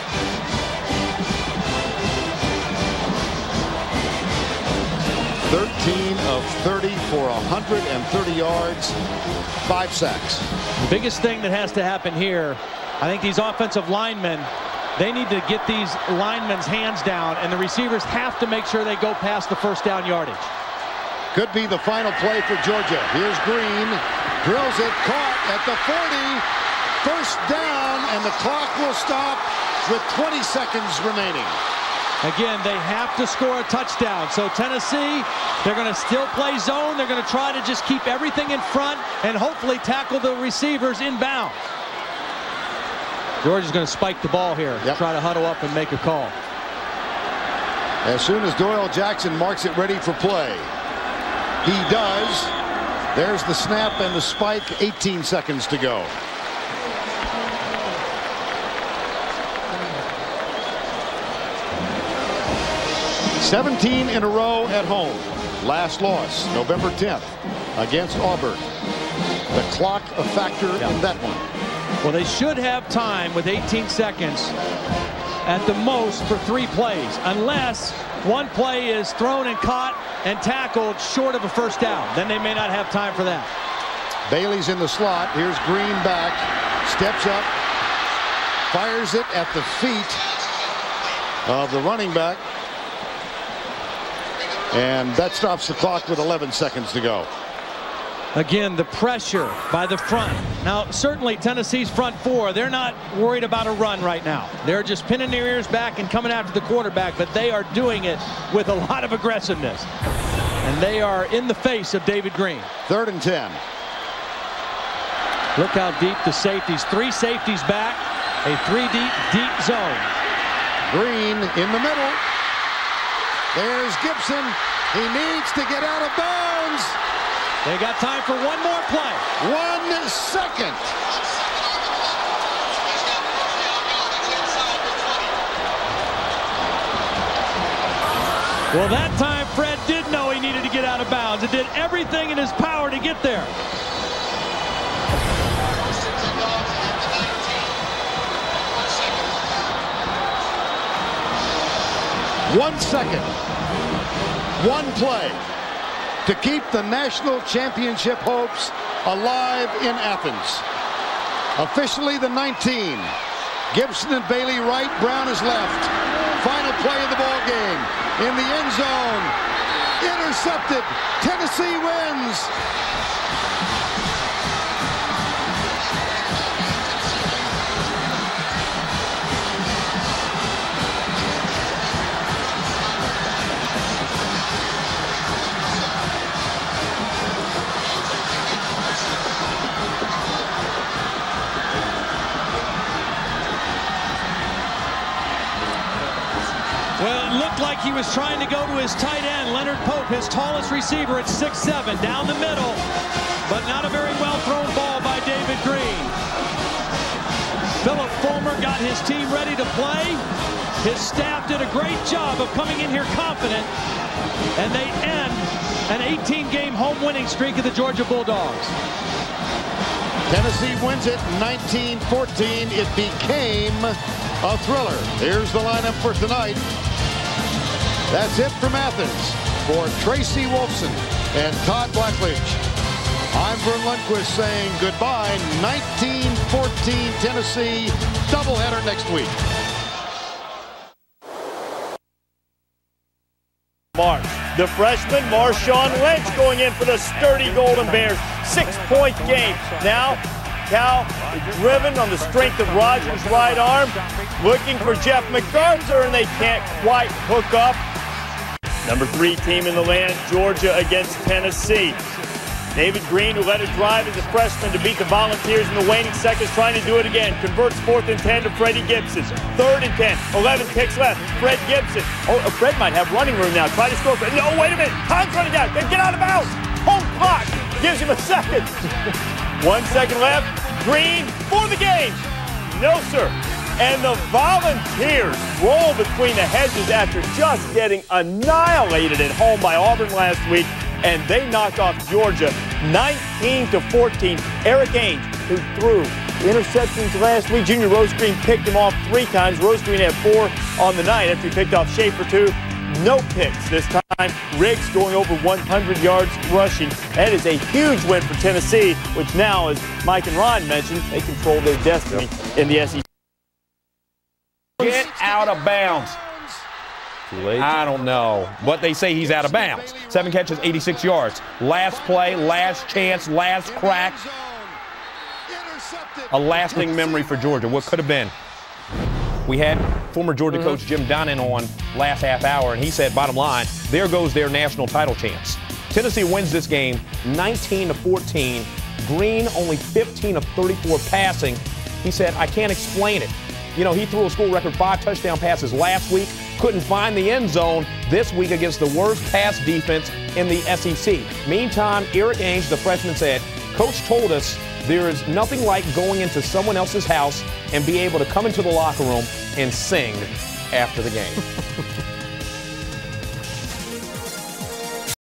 of 30 for 130 yards, 5 sacks. The biggest thing that has to happen here, I think these offensive linemen, they need to get these linemen's hands down, and the receivers have to make sure they go past the first down yardage. Could be the final play for Georgia. Here's Green, drills it, caught at the 40. First down, and the clock will stop with 20 seconds remaining. Again, they have to score a touchdown. So Tennessee, they're going to still play zone. They're going to try to just keep everything in front and hopefully tackle the receivers inbound. Georgia's going to spike the ball here, try to huddle up and make a call. As soon as Doyle Jackson marks it ready for play, he does. There's the snap and the spike, 18 seconds to go. $17 in a row at home. Last loss, November 10th, against Auburn. The clock a factor in that one. Well, they should have time with 18 seconds at the most for 3 plays, unless one play is thrown and caught and tackled short of a first down. Then they may not have time for that. Bailey's in the slot. Here's Green back. Steps up. Fires it at the feet of the running back. And that stops the clock with 11 seconds to go. Again, the pressure by the front. Now, certainly Tennessee's front four, they're not worried about a run right now. They're just pinning their ears back and coming after the quarterback, but they are doing it with a lot of aggressiveness. And they are in the face of David Green. 3rd and 10. Look how deep the safeties. 3 safeties back. A 3-deep, deep zone. Green in the middle. There's Gibson. He needs to get out of bounds. They got time for one more play. 1 second. Well, that time Fred did know he needed to get out of bounds. It did everything in his power to get there. One second. One play to keep the national championship hopes alive in Athens. Officially the 19. Gibson and Bailey right, Brown is left. Final play of the ball game. In the end zone. Intercepted. Tennessee wins. Well, it looked like he was trying to go to his tight end, Leonard Pope, his tallest receiver at 6'7", down the middle, but not a very well-thrown ball by David Green. Philip Fulmer got his team ready to play. His staff did a great job of coming in here confident, and they end an 18-game home winning streak of the Georgia Bulldogs. Tennessee wins it 19-14. It became a thriller. Here's the lineup for tonight. That's it from Athens for Tracy Wolfson and Todd Blackledge. I'm Vern Lundquist saying goodbye. 19-14 Tennessee. Doubleheader next week. The freshman Marshawn Lynch going in for the sturdy Golden Bears. 6-point game. Now Cal driven on the strength of Rogers' right arm, looking for Jeff MacArthur, and they can't quite hook up. Number 3 team in the land, Georgia against Tennessee. David Green, who led a drive as a freshman to beat the Volunteers in the waning seconds, trying to do it again. Converts 4th and 10 to Freddie Gibson. 3rd and 10, 11 kicks left. Fred Gibson. Oh, Fred might have running room now. Try to score. No, wait a minute. Time's running down. Get out of bounds. Home clock. Gives him a second. 1 second left. Green for the game. No, sir. And the Volunteers roll between the hedges after just getting annihilated at home by Auburn last week. And they knock off Georgia 19-14. Eric Ainge, who threw interceptions last week. Junior Rosecreen picked him off 3 times. Rosecreen had 4 on the night after he picked off Schaefer 2. No picks this time. Riggs going over 100 yards rushing. That is a huge win for Tennessee, which now, as Mike and Ron mentioned, they control their destiny in the SEC. Get out of bounds. Too late. I don't know, but they say he's out of bounds. 7 catches, 86 yards. Last play, last chance, last crack. A lasting memory for Georgia. What could have been? We had former Georgia coach Jim Donnan on last half hour, and he said, bottom line, there goes their national title chance. Tennessee wins this game 19-14. Green only 15 of 34 passing. He said, I can't explain it. You know, he threw a school record 5 touchdown passes last week, couldn't find the end zone this week against the worst pass defense in the SEC. Meantime, Eric Ainge, the freshman, said, Coach told us there is nothing like going into someone else's house and be able to come into the locker room and sing after the game.